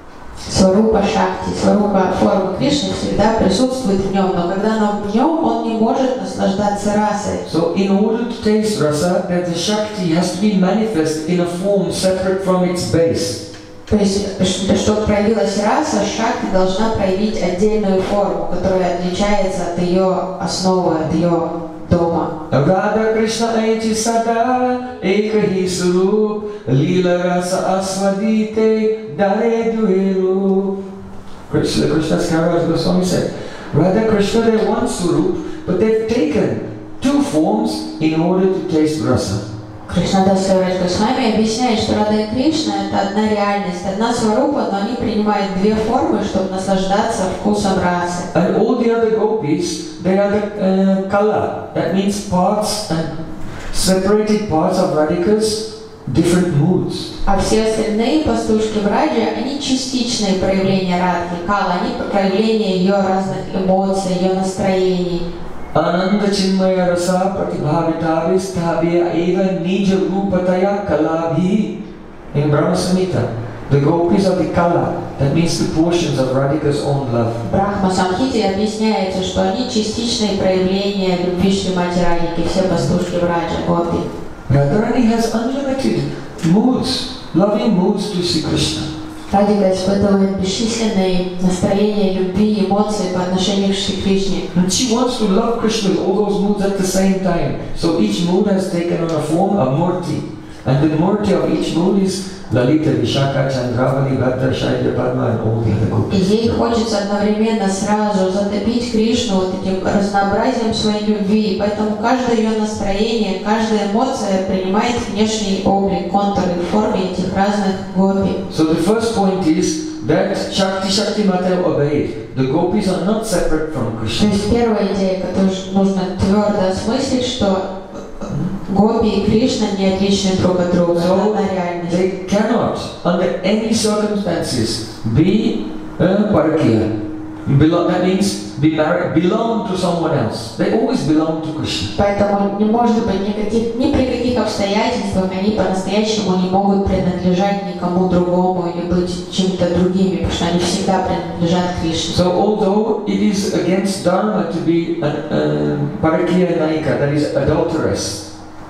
[SPEAKER 2] Сварупа Шакти, Сварупа форма Кришны всегда присутствует в нем, но когда она в нем, он не может наслаждаться расой.
[SPEAKER 1] So in order to taste rasa, that the Shakti has to be manifest in a form separate from its base.
[SPEAKER 2] То есть, чтобы проявилась раса, Шакти должна проявить отдельную форму, которая отличается от ее основы, от ее дома.
[SPEAKER 1] Radha Krishna Aiti Sada Ekahi Surup Lila Rasa Aswadite Dare Duheru. Krishna Krishna's Kaviraj Goswami said, Radha Krishna, they're one Surup, but they've taken two forms in order to taste rasa.
[SPEAKER 2] Кришнадас Кавирадж Госвами объясняет, что Рада и Кришна – это одна реальность, одна сварупа, но они принимают две формы, чтобы наслаждаться вкусом расы.
[SPEAKER 1] And all the other gopis, they are the uh, kala. That means parts and separated parts of Radhika's different moods.
[SPEAKER 2] А все остальные пастушки в Раджи, они частичные проявления Радхи, Кала, они проявления ее разных эмоций, ее настроений.
[SPEAKER 1] Ananda Chinmaya Rasa Pratibhavitavis Tabya Eva Nija Rupataya Kalabhi. In Brahma Samhita, the gopis are the kala, that means the portions of Radhika's own love.
[SPEAKER 2] В Брахма Самхите объясняется, что они частичные проявления любви Шримати Радхики, все пастушки в Раджи, Гопи.
[SPEAKER 1] Radharani has unlimited moods, loving moods to Sri Krishna.
[SPEAKER 2] Радика испытывает бесчисленные настроения, любви, эмоции по отношению к Шри Кришне.
[SPEAKER 1] And she wants to love Krishna with all those moods at the same time. So each mood has taken on a form, a murti. And the murti of each mood is Lalita, Vishaka, Chandravali, Bhadra, Shailya, Padma and all the other gopis.
[SPEAKER 2] И ей хочется одновременно сразу затопить Кришну вот этим разнообразием своей любви. Поэтому каждое ее настроение, каждая эмоция принимает внешний облик, контуры в форме этих разных гопи.
[SPEAKER 1] So the first point is that Shakti Shakti Mata obeyed. The gopis are not separate from
[SPEAKER 2] То
[SPEAKER 1] Krishna.
[SPEAKER 2] есть первая идея, которую нужно твердо осмыслить, что Гопи и Кришна не отличны друг от друга.
[SPEAKER 1] So
[SPEAKER 2] Это реальность.
[SPEAKER 1] they cannot, under any circumstances, be uh, parakya. Belong, that means be married, belong to someone else. They always belong to Krishna.
[SPEAKER 2] Поэтому не может быть никаких, ни при каких обстоятельствах они по-настоящему не могут принадлежать никому другому или быть чем-то другими, потому что они всегда принадлежат Кришне.
[SPEAKER 1] So although it is against dharma to be an um, parakya naika, that is adulteress,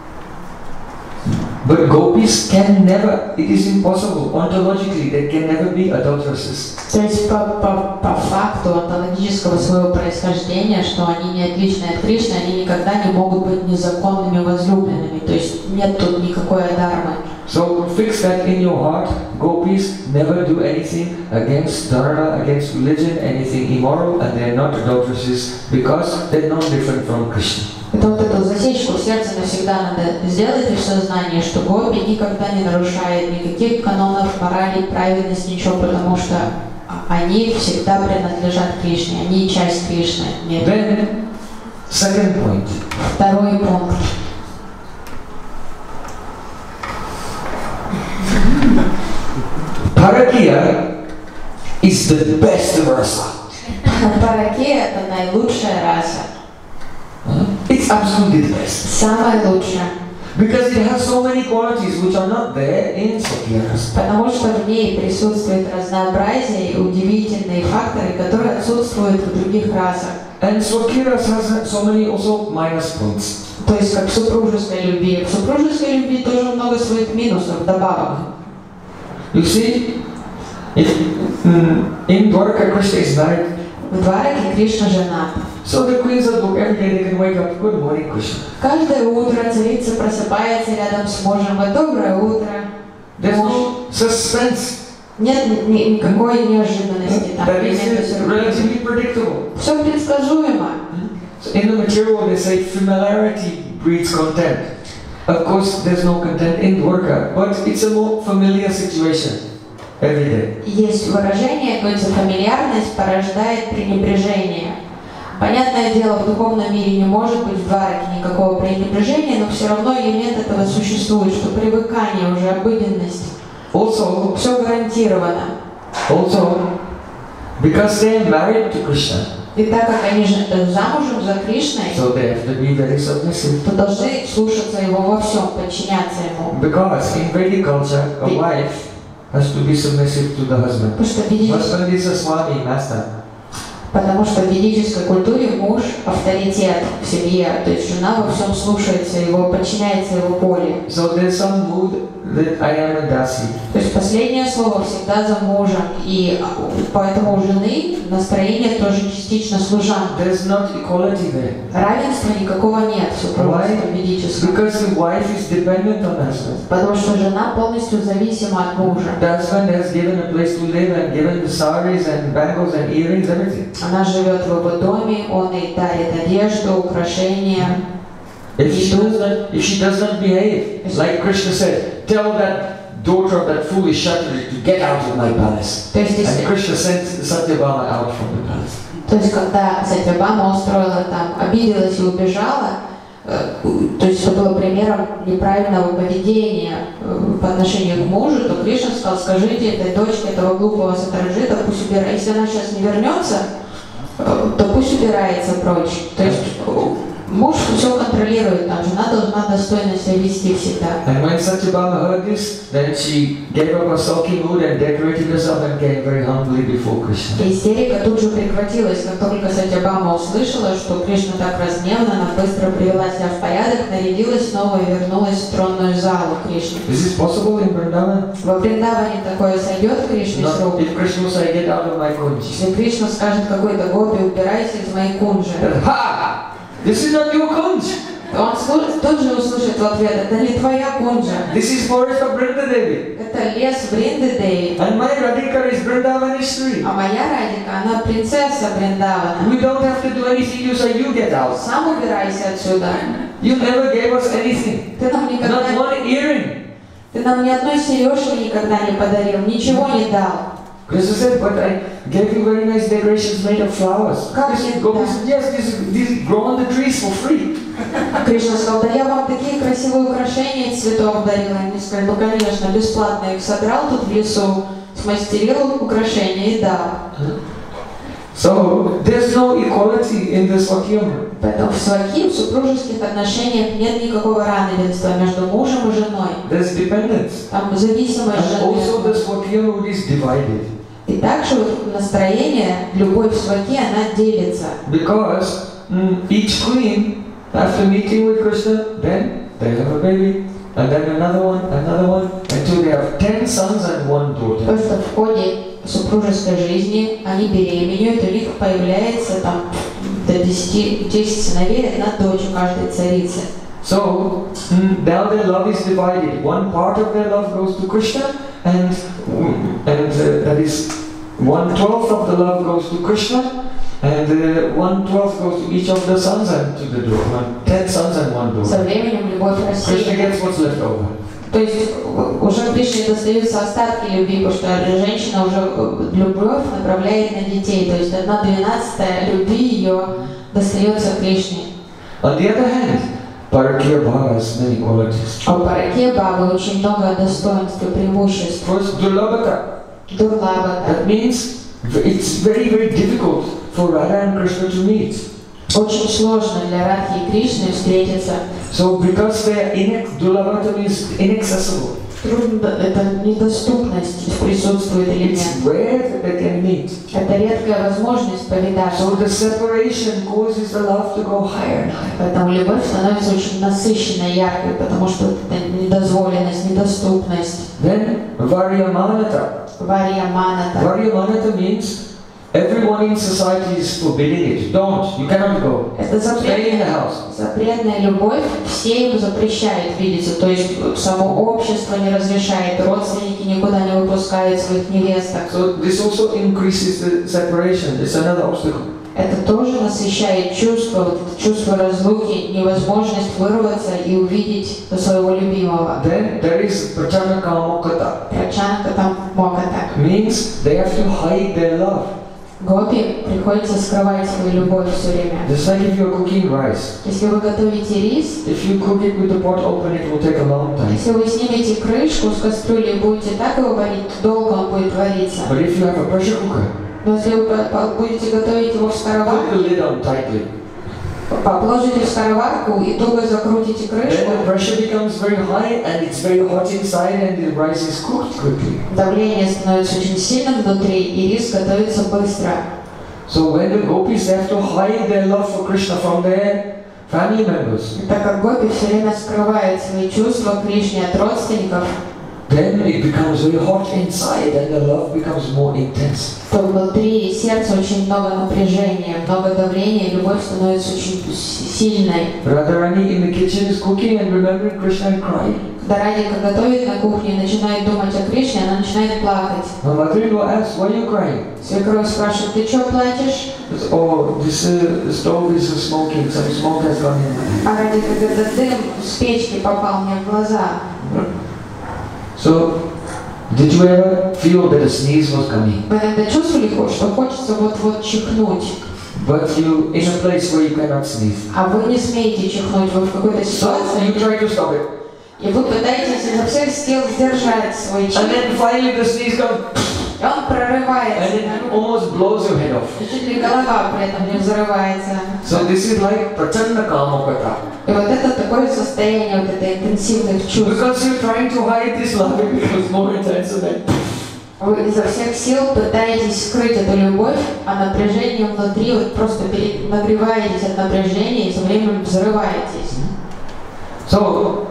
[SPEAKER 1] but gopis can never, it is impossible, ontologically, they can never be adulteresses.
[SPEAKER 2] То есть по, по, по факту онтологического своего происхождения, что они не отличны от Кришны, они никогда не могут быть незаконными возлюбленными, то есть нет тут никакой адармы.
[SPEAKER 1] So fix that in your heart, gopis never do anything against dharma, against religion, anything immoral, and they are not adulteresses because they are not different from Krishna.
[SPEAKER 2] Это вот эту засечку в сердце навсегда надо сделать и в сознании, что гопи никогда не нарушает никаких канонов, морали, праведности, ничего, потому что они всегда принадлежат Кришне, они часть Кришны. Нет.
[SPEAKER 1] Then, second point.
[SPEAKER 2] Второй пункт.
[SPEAKER 1] Parakya is the best rasa.
[SPEAKER 2] Паракия – это наилучшая раса.
[SPEAKER 1] It's absolutely the best.
[SPEAKER 2] Самая лучшая.
[SPEAKER 1] Because it has so many qualities which are not there in Swakya rasa.
[SPEAKER 2] Потому что в ней присутствует разнообразие и удивительные факторы, которые отсутствуют в других расах.
[SPEAKER 1] And Swakya rasa has so many also minus points.
[SPEAKER 2] То есть как в супружеской любви. В супружеской любви тоже много своих минусов, добавок.
[SPEAKER 1] You see, in, in Dwarka, Krishna is married.
[SPEAKER 2] В Двараке Кришна женат.
[SPEAKER 1] So the queens of Dwarka, every day they can wake up, good morning, Krishna.
[SPEAKER 2] Каждое утро царица просыпается рядом с мужем. И доброе утро.
[SPEAKER 1] There's no suspense.
[SPEAKER 2] Нет ни, никакой неожиданности там.
[SPEAKER 1] That is relatively predictable.
[SPEAKER 2] Все предсказуемо.
[SPEAKER 1] So in the material they say familiarity breeds content. Of course, there's no content in Dwarka, but it's a more familiar situation every day.
[SPEAKER 2] Есть выражение, говорится, фамильярность порождает пренебрежение. Понятное дело, в духовном мире не может быть в Двараке никакого пренебрежения, но все равно элемент этого существует, что привыкание, уже обыденность.
[SPEAKER 1] Also,
[SPEAKER 2] Все гарантировано.
[SPEAKER 1] also, because they are married to Krishna,
[SPEAKER 2] И так как они же замужем за Кришной,
[SPEAKER 1] so they have to be very submissive.
[SPEAKER 2] то должны слушаться его во всем, подчиняться ему.
[SPEAKER 1] Because in Vedic culture, a wife has to be submissive to the husband.
[SPEAKER 2] Потому что в ведической,
[SPEAKER 1] Husband is a swami, master.
[SPEAKER 2] потому что в ведической культуре муж авторитет в семье, то есть жена во всем слушается его, подчиняется его воле.
[SPEAKER 1] So there's some mood that I am a dasi.
[SPEAKER 2] То есть последнее слово всегда за мужем, и поэтому у жены настроение тоже частично служанка.
[SPEAKER 1] There's not equality there.
[SPEAKER 2] Равенства никакого нет в супружестве ведическом,
[SPEAKER 1] Because the wife is dependent on the husband.
[SPEAKER 2] потому что жена полностью зависима от мужа.
[SPEAKER 1] The husband has given a place to live and given the saris and bangles and earrings, everything.
[SPEAKER 2] Она живет в его доме, он ей дарит одежду, украшения.
[SPEAKER 1] If she does not, if she does not behave, like Krishna said, tell that daughter of that foolish Kshatriya to get out of my palace.
[SPEAKER 2] То есть, если,
[SPEAKER 1] And Krishna sent Satyabhama out from the palace.
[SPEAKER 2] то есть когда Сатьябама устроила там, обиделась и убежала, э, то есть это было примером неправильного поведения э, по отношению к мужу, то Кришна сказал, скажите этой дочке этого глупого Сатраджита, пусть убирается. Если она сейчас не вернется, э, то пусть убирается прочь. То есть Муж все контролирует, там жена должна достойно себя вести всегда.
[SPEAKER 1] And when Satyabhama heard this, then she gave up her sulky mood and decorated herself and came very humbly before Krishna.
[SPEAKER 2] Истерика тут же прекратилась, как только Сатьябама услышала, что Кришна так разгневана, она быстро привела себя в порядок, нарядилась снова и вернулась в тронную залу Кришны.
[SPEAKER 1] Is this possible in Vrindavan?
[SPEAKER 2] Во Вриндаване такое сойдет Кришне с рук?
[SPEAKER 1] If Krishna will say, get out of my kunj.
[SPEAKER 2] Если Кришна скажет какой-то гопи, убирайся из моей кунжи,
[SPEAKER 1] Ha! This is not your kunj.
[SPEAKER 2] он тут же услышит в ответ: это не твоя кунжа,
[SPEAKER 1] This is forest of Vrindadevi.
[SPEAKER 2] это лес Вринды-Деви.
[SPEAKER 1] And my Radhika is Vrindavaneshwari.
[SPEAKER 2] А моя Радика, она принцесса Вриндавана.
[SPEAKER 1] We don't have to do anything. You say, you get out.
[SPEAKER 2] Сам убирайся отсюда.
[SPEAKER 1] You never gave us anything.
[SPEAKER 2] Ты нам никогда,
[SPEAKER 1] Not one earring.
[SPEAKER 2] ты нам ни одной сережки никогда не подарил, ничего не дал.
[SPEAKER 1] Krishna said, but I gave you very nice decorations made of flowers.
[SPEAKER 2] Как
[SPEAKER 1] Krishna
[SPEAKER 2] это?
[SPEAKER 1] Gopi said, yes, these, these grow on the trees for free.
[SPEAKER 2] Кришна сказал: да я вам такие красивые украшения из цветов дарила. Они сказали: ну конечно, бесплатно их собрал тут в лесу, смастерил украшения и дал.
[SPEAKER 1] So there's no equality in the Swakyam.
[SPEAKER 2] Поэтому в сваки, в супружеских отношениях нет никакого равенства между мужем и женой.
[SPEAKER 1] There's dependence.
[SPEAKER 2] Там зависимость
[SPEAKER 1] And also the
[SPEAKER 2] жены.
[SPEAKER 1] Swakyam is divided.
[SPEAKER 2] И также вот настроение, любовь в сваке, она делится.
[SPEAKER 1] Because mm, each queen, after meeting with Krishna, then they have a baby, and then another one, another one, until they have ten sons and one daughter.
[SPEAKER 2] Потому что в ходе супружеской жизни они беременеют, у них появляется там до десяти, десять сыновей, одна дочь у каждой царицы.
[SPEAKER 1] So mm, now their love is divided. One part of their love goes to Krishna, and and uh, that is one twelfth of the love goes to Krishna, and uh, one twelfth goes to each of the sons and to the daughter. Ten sons and one
[SPEAKER 2] Со
[SPEAKER 1] daughter.
[SPEAKER 2] временем любовь
[SPEAKER 1] Krishna
[SPEAKER 2] России.
[SPEAKER 1] gets what's left over.
[SPEAKER 2] То есть уже Кришне достаются остатки любви, потому что женщина уже любовь направляет на детей. То есть одна двенадцатая любви ее достается Кришне.
[SPEAKER 1] On the other hand, Parakya Bhava has many qualities.
[SPEAKER 2] А у Параке Бабы очень много достоинств и преимуществ.
[SPEAKER 1] First, Durlabhata.
[SPEAKER 2] Дурлабата.
[SPEAKER 1] That means it's very, very difficult for Radha and Krishna to meet.
[SPEAKER 2] Очень сложно для Радхи и Кришны встретиться.
[SPEAKER 1] So because they are inex- Durlabhata means inaccessible.
[SPEAKER 2] Трудно, это недоступность присутствует или
[SPEAKER 1] It's
[SPEAKER 2] нет.
[SPEAKER 1] rare that they can meet.
[SPEAKER 2] Это редкая возможность повидаться.
[SPEAKER 1] So the separation causes the love to go higher and higher.
[SPEAKER 2] Поэтому любовь становится очень насыщенной, яркой, потому что это недозволенность, недоступность.
[SPEAKER 1] Then Varyamanata.
[SPEAKER 2] Варьяманата.
[SPEAKER 1] Varyamanata means everyone in society is forbidding it. Don't. You cannot go.
[SPEAKER 2] Это
[SPEAKER 1] Stay in the
[SPEAKER 2] запретная,
[SPEAKER 1] house.
[SPEAKER 2] запретная любовь, все ему запрещают видеться, то есть само общество не разрешает, родственники никуда не выпускают своих невесток.
[SPEAKER 1] So this also increases the separation. It's another obstacle.
[SPEAKER 2] Это тоже насыщает чувство, вот это чувство разлуки, невозможность вырваться и увидеть своего любимого.
[SPEAKER 1] Then there is Prachanaka Mokata.
[SPEAKER 2] Прачанка там моката.
[SPEAKER 1] Means they have to hide their love.
[SPEAKER 2] Гопи приходится скрывать свою любовь все время.
[SPEAKER 1] Just like if you're cooking rice.
[SPEAKER 2] Если вы готовите рис,
[SPEAKER 1] If you cook it with the pot open, it will take a long time.
[SPEAKER 2] если вы снимете крышку с кастрюли и будете так его варить, то долго он будет вариться.
[SPEAKER 1] But if you have a pressure cooker,
[SPEAKER 2] Но если вы по- по- будете готовить его в
[SPEAKER 1] put the
[SPEAKER 2] скороварке,
[SPEAKER 1] lid on tightly.
[SPEAKER 2] положите в скороварку и туго закрутите
[SPEAKER 1] Then
[SPEAKER 2] крышку,
[SPEAKER 1] the pressure becomes very high and it's very hot inside and the rice is cooked quickly.
[SPEAKER 2] давление становится очень сильным внутри, и рис готовится быстро.
[SPEAKER 1] So when the gopis have to hide their love for Krishna from their family members,
[SPEAKER 2] И так как гопи все время скрывают свои чувства к Кришне от родственников,
[SPEAKER 1] then it becomes very hot inside and the love becomes more intense.
[SPEAKER 2] то внутри сердца очень много напряжения, много давления, и любовь становится очень с- сильной.
[SPEAKER 1] Radharani in the kitchen is cooking and remembering Krishna and crying.
[SPEAKER 2] Когда Радика готовит на кухне и начинает думать о Кришне, она начинает плакать.
[SPEAKER 1] My mother-in-law asks, why are you crying?
[SPEAKER 2] Свекровь спрашивает: ты что плачешь?
[SPEAKER 1] It's, oh, this uh, stove is smoking, some smoke has gone in.
[SPEAKER 2] А Радика говорит: да дым с печки попал мне в глаза.
[SPEAKER 1] So, did you ever feel that a sneeze was coming?
[SPEAKER 2] Вы иногда чувствовали, что хочется вот-вот чихнуть,
[SPEAKER 1] But you in a place where you cannot sneeze.
[SPEAKER 2] а вы не смеете чихнуть, вы в какой-то
[SPEAKER 1] So
[SPEAKER 2] ситуации,
[SPEAKER 1] you try to stop it.
[SPEAKER 2] и вы пытаетесь изо всех сил сдержать свой чих.
[SPEAKER 1] And then finally the sneeze comes.
[SPEAKER 2] И он прорывается.
[SPEAKER 1] And it almost blows your head off.
[SPEAKER 2] И чуть ли голова при этом не взрывается.
[SPEAKER 1] So this is like Prachanda Kamakata.
[SPEAKER 2] И вот это такое состояние вот этой интенсивных чувств.
[SPEAKER 1] Because you're trying to hide this love, it becomes more intense and then.
[SPEAKER 2] Вы изо всех сил пытаетесь скрыть эту любовь, а напряжение внутри, вот просто пере- нагреваетесь от напряжения и со временем взрываетесь.
[SPEAKER 1] So,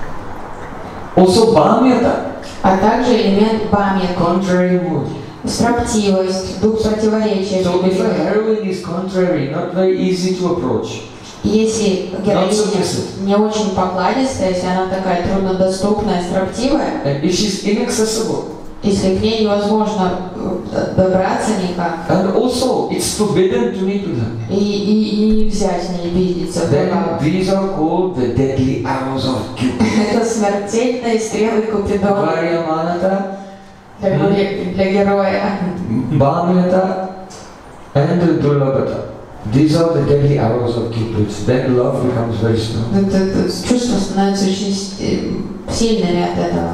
[SPEAKER 1] also Bhamyata,
[SPEAKER 2] А также элемент бамьяты,
[SPEAKER 1] contrary mood.
[SPEAKER 2] строптивость, дух противоречия.
[SPEAKER 1] So if a heroine is contrary, not very easy to approach.
[SPEAKER 2] Если героиня не очень покладистая, если она такая труднодоступная, строптивая,
[SPEAKER 1] And if she's inaccessible.
[SPEAKER 2] если к ней невозможно добраться никак,
[SPEAKER 1] And also, it's forbidden to meet with her.
[SPEAKER 2] и, и, и нельзя с ней видеться,
[SPEAKER 1] Then these are called the deadly arrows of Cupid.
[SPEAKER 2] это смертельные стрелы Купидона
[SPEAKER 1] Varyamanata,
[SPEAKER 2] для, для героя.
[SPEAKER 1] Bhamyata, and Durlabhata. These are the deadly arrows of Cupid. Then love becomes very strong.
[SPEAKER 2] Это, это чувство становится очень сильными от этого.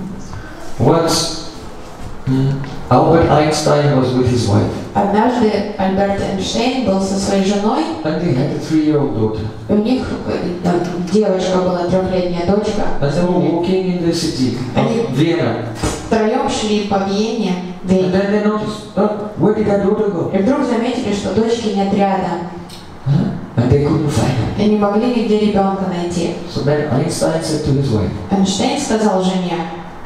[SPEAKER 1] Once mm, Albert Einstein was with his wife.
[SPEAKER 2] Однажды Альберт Эйнштейн был со своей женой,
[SPEAKER 1] And they had a three-year-old daughter.
[SPEAKER 2] и у них там, девочка была, трехлетняя дочка.
[SPEAKER 1] And they were walking in the city of Vienna.
[SPEAKER 2] Втроем шли по Вене,
[SPEAKER 1] And
[SPEAKER 2] Вене.
[SPEAKER 1] then they noticed, oh, where did our daughter go?
[SPEAKER 2] И вдруг заметили, что дочки нет рядом,
[SPEAKER 1] Huh? And they couldn't find her.
[SPEAKER 2] и не могли нигде ребенка найти.
[SPEAKER 1] So then Einstein said to his wife,
[SPEAKER 2] Эйнштейн сказал жене: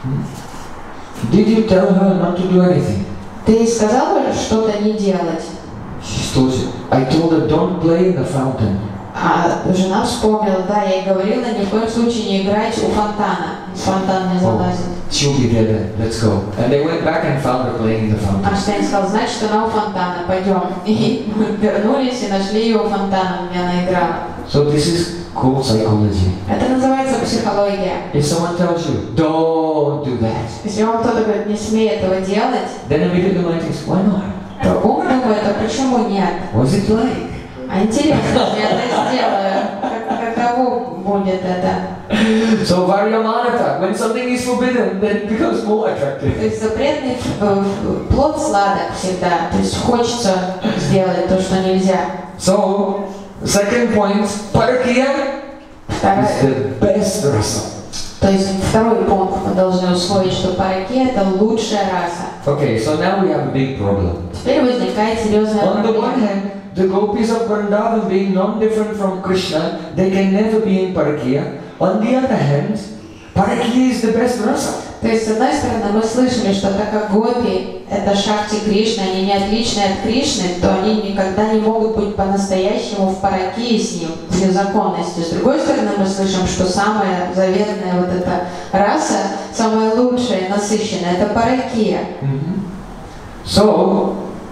[SPEAKER 1] did you tell her not to do anything?
[SPEAKER 2] ты сказала что-то не делать?
[SPEAKER 1] She told you, I told her, don't play in the fountain.
[SPEAKER 2] А жена вспомнила, да, я ей говорила, ни в коем случае не играть у фонтана. Фонтан не залазит.
[SPEAKER 1] She'll be there then, let's go. And they went back and found her playing in the fountain.
[SPEAKER 2] Эйнштейн сказал, значит, она у фонтана, пойдем. И мы вернулись и нашли ее у фонтана, где она играла.
[SPEAKER 1] So this is called psychology.
[SPEAKER 2] Это называется психология.
[SPEAKER 1] If someone tells you, don't do that,
[SPEAKER 2] Если вам кто-то говорит, не смей этого делать,
[SPEAKER 1] then immediately the mind thinks, why not?
[SPEAKER 2] то ум думает, а почему нет?
[SPEAKER 1] What's it like?
[SPEAKER 2] А интересно, если я это сделаю, как, каково будет это?
[SPEAKER 1] So Varyamanata, when something is forbidden, then it becomes more
[SPEAKER 2] То
[SPEAKER 1] attractive.
[SPEAKER 2] есть запретный э, плод сладок всегда, то есть хочется сделать то, что нельзя.
[SPEAKER 1] So, second point, Parakya
[SPEAKER 2] Второе,
[SPEAKER 1] is the best rasa.
[SPEAKER 2] то есть второй пункт мы должны усвоить, что параки это лучшая раса.
[SPEAKER 1] Okay, so now we have a big problem.
[SPEAKER 2] Теперь возникает серьезная
[SPEAKER 1] On the one
[SPEAKER 2] проблема.
[SPEAKER 1] hand, the gopis of Vrindavan being non-different from Krishna, they can never be in Parakya. On the other hand, Parakya is the best rasa.
[SPEAKER 2] То есть, с одной стороны, мы слышали, что так как гопи — это шакти Кришны, они не отличны от Кришны, то они никогда не могут быть по-настоящему в паракии с ним, в законности. С другой стороны, мы слышим, что самая заветная вот эта раса, самая лучшая, насыщенная — это паракия.
[SPEAKER 1] Mm-hmm. So,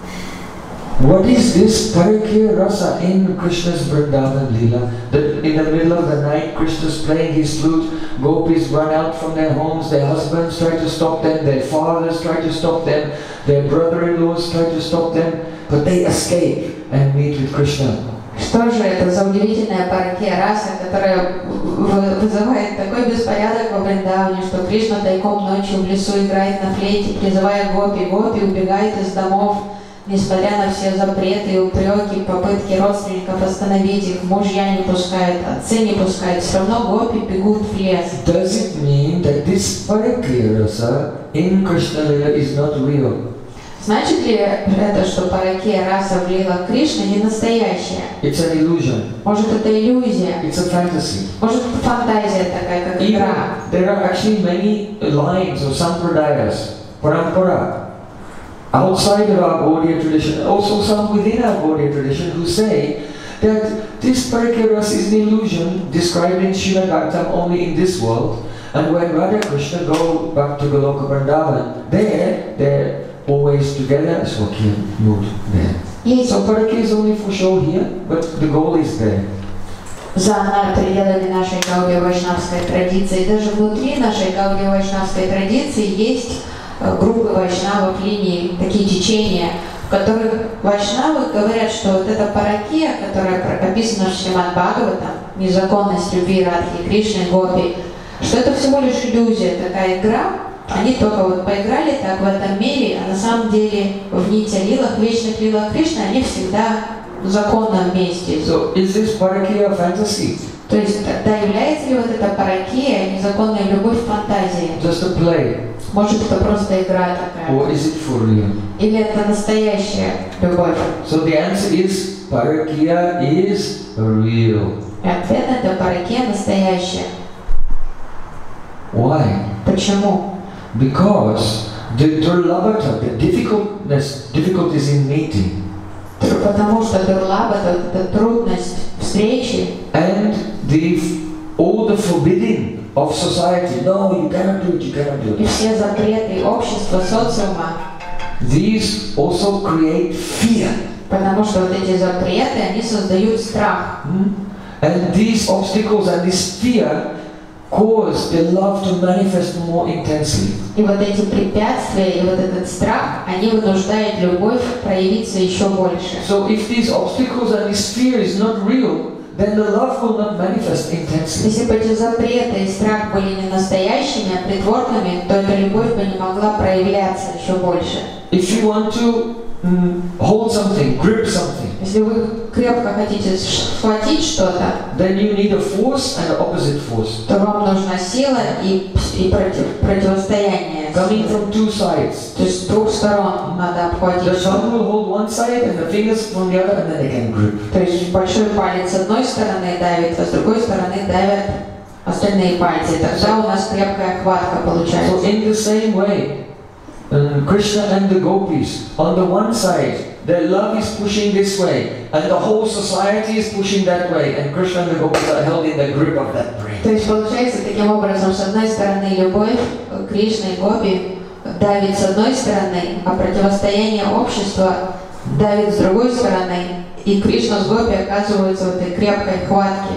[SPEAKER 1] what is this Parakya rasa in Krishna's Vrindavan Leela? That in the middle of the night, Krishna's playing his flute, gopis run out from their homes, their husbands try to stop them, their fathers try to stop them, their brother-in-laws try to stop them, but they escape and meet with Krishna.
[SPEAKER 2] Что же это за удивительная паракия раса, которая вызывает такой беспорядок во Вриндаване, что Кришна тайком ночью в лесу играет на флейте, призывая гопи, гопи убегает из домов, несмотря на все запреты и упреки, попытки родственников остановить их, мужья не пускают, отцы не пускают, все равно гопи бегут в лес.
[SPEAKER 1] Does it mean that this Parakya rasa in Krishna Leela is not real?
[SPEAKER 2] Значит ли это, что паракия раса влила Кришна не настоящая?
[SPEAKER 1] It's an illusion.
[SPEAKER 2] Может, это иллюзия?
[SPEAKER 1] It's a fantasy.
[SPEAKER 2] Может, это фантазия такая, как
[SPEAKER 1] Even
[SPEAKER 2] игра?
[SPEAKER 1] there are actually many lines of sampradayas, parampara, outside of our Gaudiya tradition, also some within our Gaudiya tradition, who say that this Parakya rasa is an illusion described in Srimad Bhagavatam only in this world, and when Radha Krishna go back to Goloka Vrindavan, there they're always together as Swakya mood there.
[SPEAKER 2] Есть
[SPEAKER 1] So Parakya is only for show here, but the goal is there.
[SPEAKER 2] за пределами нашей гаудия-вайшнавской традиции, даже внутри нашей гаудия-вайшнавской традиции есть группы вайшнавов, линии, такие течения, в которых вайшнавы говорят, что вот эта паракия, которая описана в Шримад Бхагаватам, незаконность любви Радхи, Кришны, Гопи, что это всего лишь иллюзия, такая игра, Они только вот поиграли так в этом мире, а на самом деле в нити-лилах, вечных лилах Кришны, они всегда законно вместе.
[SPEAKER 1] So is this parakya fantasy?
[SPEAKER 2] То есть тогда является ли вот эта паракия, незаконная любовь, фантазией?
[SPEAKER 1] Just a play?
[SPEAKER 2] Может, это просто игра такая?
[SPEAKER 1] Or is it for real?
[SPEAKER 2] Или это настоящая любовь?
[SPEAKER 1] So the answer is parakya is real.
[SPEAKER 2] И ответ на это паракия настоящая.
[SPEAKER 1] Why?
[SPEAKER 2] Почему?
[SPEAKER 1] Because the durlabhata, the difficultness, difficulties in meeting,
[SPEAKER 2] Потому что дурлаба, это трудность встречи,
[SPEAKER 1] and the all the forbidding of society. No, you cannot do it. You cannot do
[SPEAKER 2] и
[SPEAKER 1] it.
[SPEAKER 2] все запреты общества, социума,
[SPEAKER 1] These also create fear.
[SPEAKER 2] потому что вот эти запреты, они создают страх.
[SPEAKER 1] Hmm? And these obstacles and this fear cause the love to manifest more intensely.
[SPEAKER 2] И вот эти препятствия, и вот этот страх, они вынуждают любовь проявиться еще больше.
[SPEAKER 1] So if these obstacles and this fear is not real, then the love will not manifest intensely.
[SPEAKER 2] Если бы эти запреты и страх были не настоящими, а притворными, то эта любовь бы не могла проявляться еще больше.
[SPEAKER 1] If you want to mm, hold something, grip something,
[SPEAKER 2] Если вы крепко хотите схватить что-то,
[SPEAKER 1] then you need a force and an opposite force.
[SPEAKER 2] то вам нужна сила и, и против, противостояние.
[SPEAKER 1] Coming from two sides.
[SPEAKER 2] То есть с двух сторон надо обхватить.
[SPEAKER 1] The thumb will hold one side and the fingers from the other, and then they can grip.
[SPEAKER 2] То есть большой палец с одной стороны давит, а с другой стороны давят остальные пальцы. Тогда у нас крепкая хватка
[SPEAKER 1] So
[SPEAKER 2] получается.
[SPEAKER 1] in the same way, um, Krishna and the gopis, on the one side, their love is pushing this way, and the whole society is pushing that way, and Krishna and the gopis are held in the grip of that brain.
[SPEAKER 2] То есть получается таким образом, с одной стороны любовь Кришны и Гопи давит с одной стороны, а противостояние общества давит с другой стороны, и Кришна с Гопи оказываются в этой крепкой хватке.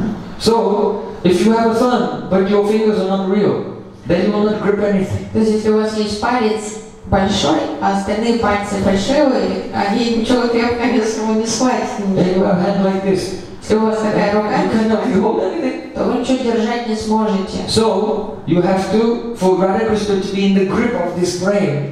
[SPEAKER 1] So, if you have a thumb, but your fingers are not real, then you will not grip anything.
[SPEAKER 2] То есть если у вас есть палец большой, а остальные пальцы фальшивые, они ничего крепко не схватят.
[SPEAKER 1] Then you have a hand like this.
[SPEAKER 2] Если у вас такая рука,
[SPEAKER 1] You cannot hold anything.
[SPEAKER 2] то вы ничего держать не сможете.
[SPEAKER 1] So, you have to, for Radha Krishna to be in the grip of this brain,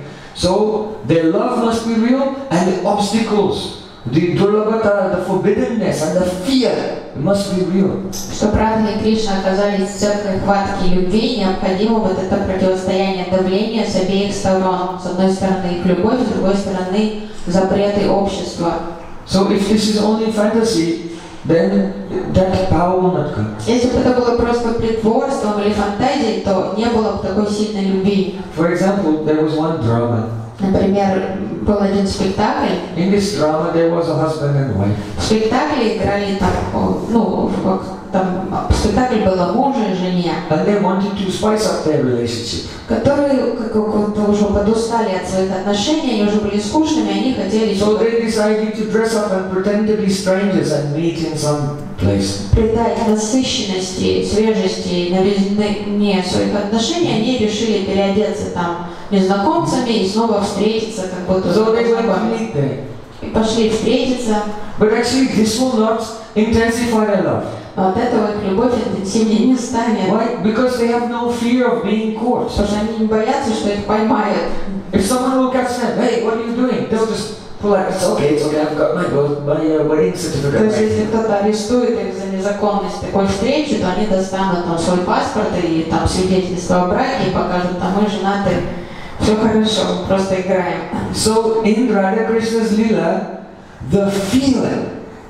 [SPEAKER 1] so their love must be real, and the obstacles, the durlabhata, the forbiddenness, and the fear must be real.
[SPEAKER 2] Чтобы Радха и Кришна оказались в цепкой хватке любви, необходимо вот это противостояние давления с обеих сторон. С одной стороны их любовь, с другой стороны запреты общества.
[SPEAKER 1] So if this is only fantasy, then that power will not come.
[SPEAKER 2] Если бы это было просто притворством или фантазией, то не было бы такой сильной любви.
[SPEAKER 1] For example, there was one drama.
[SPEAKER 2] Например, был один спектакль.
[SPEAKER 1] In this drama, there was a husband and wife.
[SPEAKER 2] В спектакле играли там, ну, там спектакль был о муже и жене,
[SPEAKER 1] And they wanted to spice up their relationship.
[SPEAKER 2] которые как, как, уже подустали от своих отношений, они уже были скучными, они хотели
[SPEAKER 1] So they decided to dress up and pretend to be strangers and meet in some place.
[SPEAKER 2] придать насыщенности, свежести, новизне своих отношений, они решили переодеться там незнакомцами и снова встретиться, как будто
[SPEAKER 1] So they went to
[SPEAKER 2] познакомились.
[SPEAKER 1] meet there.
[SPEAKER 2] И пошли встретиться,
[SPEAKER 1] But actually, this will not intensify their love.
[SPEAKER 2] но от этого их любовь интенсивнее не станет.
[SPEAKER 1] Why? Because they have no fear of being caught.
[SPEAKER 2] Потому что они не боятся, что их поймают.
[SPEAKER 1] If someone will catch them, hey, what are you doing? They'll just pull out. It's okay, it's okay. I've got my my uh, wedding
[SPEAKER 2] То
[SPEAKER 1] certificate.
[SPEAKER 2] есть, если кто-то арестует их за незаконность такой встречи, то они достанут там свой паспорт и там свидетельство о браке и покажут, там мы женаты, все хорошо, просто играем.
[SPEAKER 1] So in Radha Krishna's lila, the fear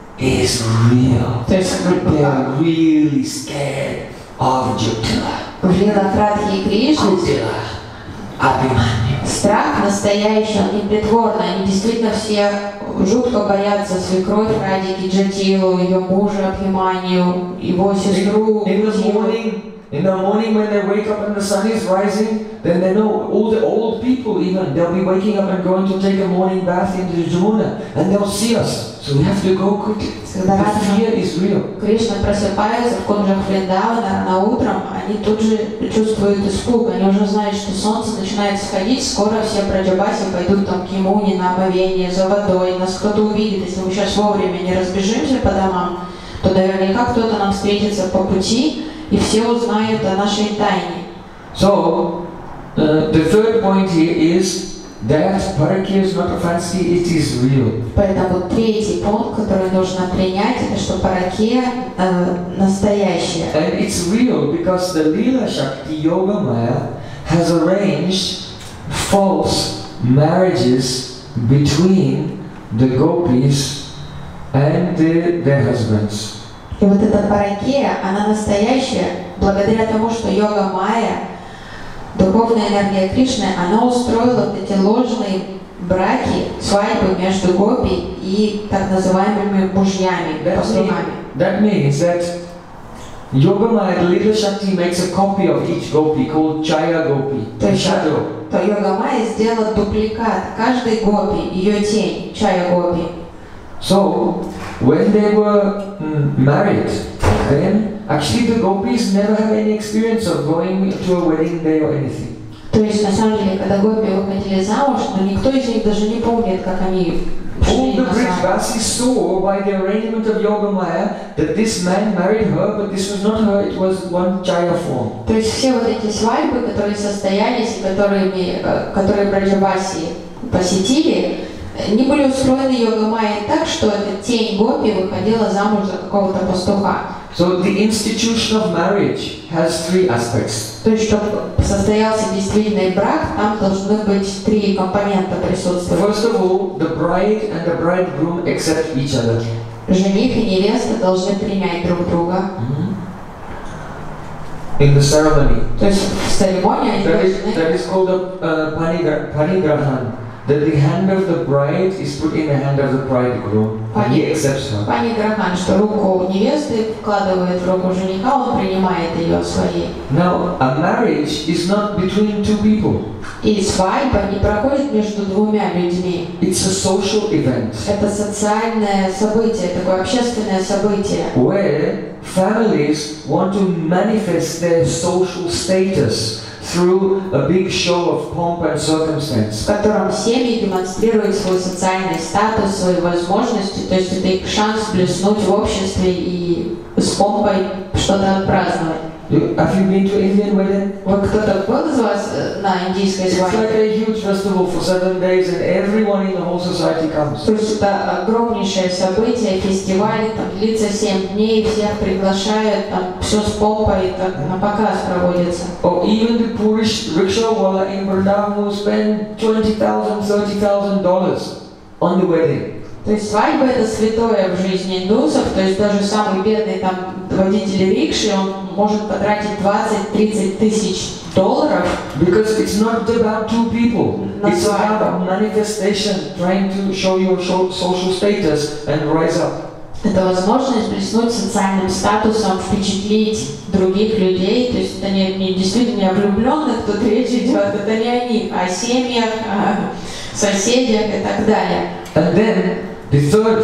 [SPEAKER 1] is real.
[SPEAKER 2] То есть
[SPEAKER 1] They are really scared of Jyotila,
[SPEAKER 2] в лилах Радхи и Кришны
[SPEAKER 1] Kutila, Abhimanyu.
[SPEAKER 2] страх настоящий, он не притворный, они действительно все жутко боятся свекровь Радхи Джатилу, ее мужа Абхиманию, его сестру
[SPEAKER 1] In the
[SPEAKER 2] Кутилу.
[SPEAKER 1] morning, in the morning when they wake up and the sun is rising, then they know all the old people even, they'll be waking up and going to take a morning bath into the Jamuna, and they'll see us. So we have to go quickly.
[SPEAKER 2] Когда
[SPEAKER 1] The fear is real.
[SPEAKER 2] Кришна просыпается в Кунджах Вриндавана рано утром, они тут же чувствуют испуг, они уже знают, что солнце начинает сходить, скоро все браджабаси пойдут там к Ямуне на омовение, за водой, нас кто-то увидит, если мы сейчас вовремя не разбежимся по домам, то наверняка кто-то нам встретится по пути, и все узнают о нашей тайне.
[SPEAKER 1] So Uh, the third point here is that parakya is not a fantasy, it is real.
[SPEAKER 2] Поэтому третий пункт, который нужно принять, это что паракия э, настоящая.
[SPEAKER 1] And it's real because the Leela Shakti Yogamaya has arranged false marriages between the gopis and the, their husbands.
[SPEAKER 2] И вот эта паракия, она настоящая благодаря тому, что йога майя, духовная энергия Кришны, она устроила вот эти ложные браки, свадьбы между гопи и так называемыми мужьями, пастухами.
[SPEAKER 1] That means that Yogamaya, the Leela Shakti, makes a copy of each gopi called Chaya Gopi, the shadow.
[SPEAKER 2] То йога майя сделала дубликат каждой гопи, ее тень, Чая Гопи.
[SPEAKER 1] So, when they were mm, married, then actually the gopis never have any experience of going to a wedding day or anything.
[SPEAKER 2] То есть, на самом деле, когда гопи выходили замуж, но никто из них даже не помнит, как они
[SPEAKER 1] All
[SPEAKER 2] шли
[SPEAKER 1] the
[SPEAKER 2] на свадьбу.
[SPEAKER 1] Brijvasis saw by the arrangement of Yogamaya that this man married her, but this was not her, it was one Chaya form.
[SPEAKER 2] То есть все вот эти свадьбы, которые состоялись, и которыми, э, которые Браджаваси посетили, не были устроены йога-майей так, что эта тень гопи выходила замуж за какого-то пастуха.
[SPEAKER 1] So the institution of marriage has three aspects.
[SPEAKER 2] То есть, чтобы состоялся действительный брак, там должны быть три компонента присутствовать.
[SPEAKER 1] First of all, the bride and the bridegroom accept each other.
[SPEAKER 2] Жених и невеста должны принять друг друга.
[SPEAKER 1] In the ceremony.
[SPEAKER 2] То есть в церемонии они
[SPEAKER 1] That is,
[SPEAKER 2] должны...
[SPEAKER 1] that is called a uh, panigra- panigrahan. That the hand of the bride is put in the hand of the bridegroom and he accepts her.
[SPEAKER 2] Паниграхан, что руку невесты вкладывает в руку жениха, он принимает ее своей.
[SPEAKER 1] Now, a marriage is not between two people.
[SPEAKER 2] И свадьба не проходит между двумя людьми.
[SPEAKER 1] It's a social event.
[SPEAKER 2] Это социальное событие, такое общественное событие.
[SPEAKER 1] Where families want to manifest their social status through a big show of pomp and circumstance.
[SPEAKER 2] В котором семьи демонстрируют свой социальный статус, свои возможности, то есть это их шанс блеснуть в обществе и с помпой что-то отпраздновать.
[SPEAKER 1] You, have you been to Indian wedding?
[SPEAKER 2] Вы кто-то был из вас на индийской
[SPEAKER 1] It's like
[SPEAKER 2] свадьбе?
[SPEAKER 1] a huge festival for seven days and everyone in the whole society comes.
[SPEAKER 2] То есть это огромнейшее событие, фестиваль, там длится семь дней, всех приглашают, там все с помпой, так на показ проводится.
[SPEAKER 1] Or even the poorest rickshawala in Vrindavan will spend twenty thousand, thirty thousand dollars on the wedding.
[SPEAKER 2] То есть свадьба это святое в жизни индусов, то есть даже самый бедный там водитель рикши, он может потратить двадцать-тридцать тысяч долларов.
[SPEAKER 1] Because it's not about two people. It's about manifestation, trying to show your social status and rise up.
[SPEAKER 2] Это возможность блеснуть социальным статусом, впечатлить других людей, то есть это не, не действительно не о влюбленных, тут речь идет, это не о них, а о семьях, о соседях и так далее.
[SPEAKER 1] And then the third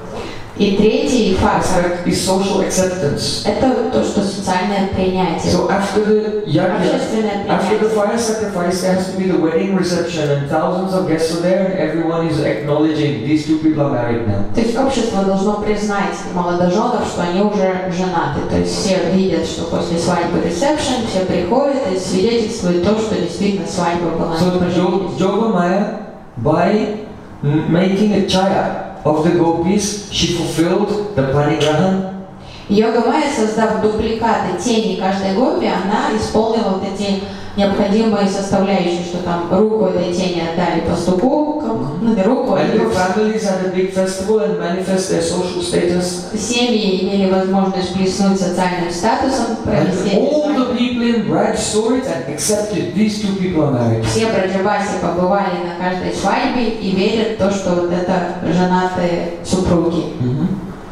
[SPEAKER 2] И третий фактор
[SPEAKER 1] aspect is social acceptance.
[SPEAKER 2] – это то, что социальное принятие.
[SPEAKER 1] So after the yajna,
[SPEAKER 2] Общественное
[SPEAKER 1] after the
[SPEAKER 2] принятие.
[SPEAKER 1] fire sacrifice, there has to be the wedding reception, and thousands of guests are there, and everyone is acknowledging these two people are married now.
[SPEAKER 2] То есть общество должно признать молодоженов, что они уже женаты. То есть все видят, что после свадьбы ресепшн, все приходят и свидетельствуют то, что действительно свадьба была.
[SPEAKER 1] So Jo- Yogamaya, by m- making a chaya of the gopis, she fulfilled the panigrahan.
[SPEAKER 2] Йога Майя, создав дубликаты тени каждой гопи, она исполнила вот эти необходимые составляющие, что там руку этой тени отдали пастуху, ну не руку, а
[SPEAKER 1] And the
[SPEAKER 2] ее.
[SPEAKER 1] families had a big festival and manifest their social status.
[SPEAKER 2] Семьи имели возможность блеснуть социальным статусом, провести
[SPEAKER 1] And
[SPEAKER 2] эти
[SPEAKER 1] all the
[SPEAKER 2] свадьбы.
[SPEAKER 1] people in Braj saw it and accepted these two people are married.
[SPEAKER 2] Все браджаваси побывали на каждой свадьбе и верят в то, что вот это женатые супруги.
[SPEAKER 1] Mm-hmm.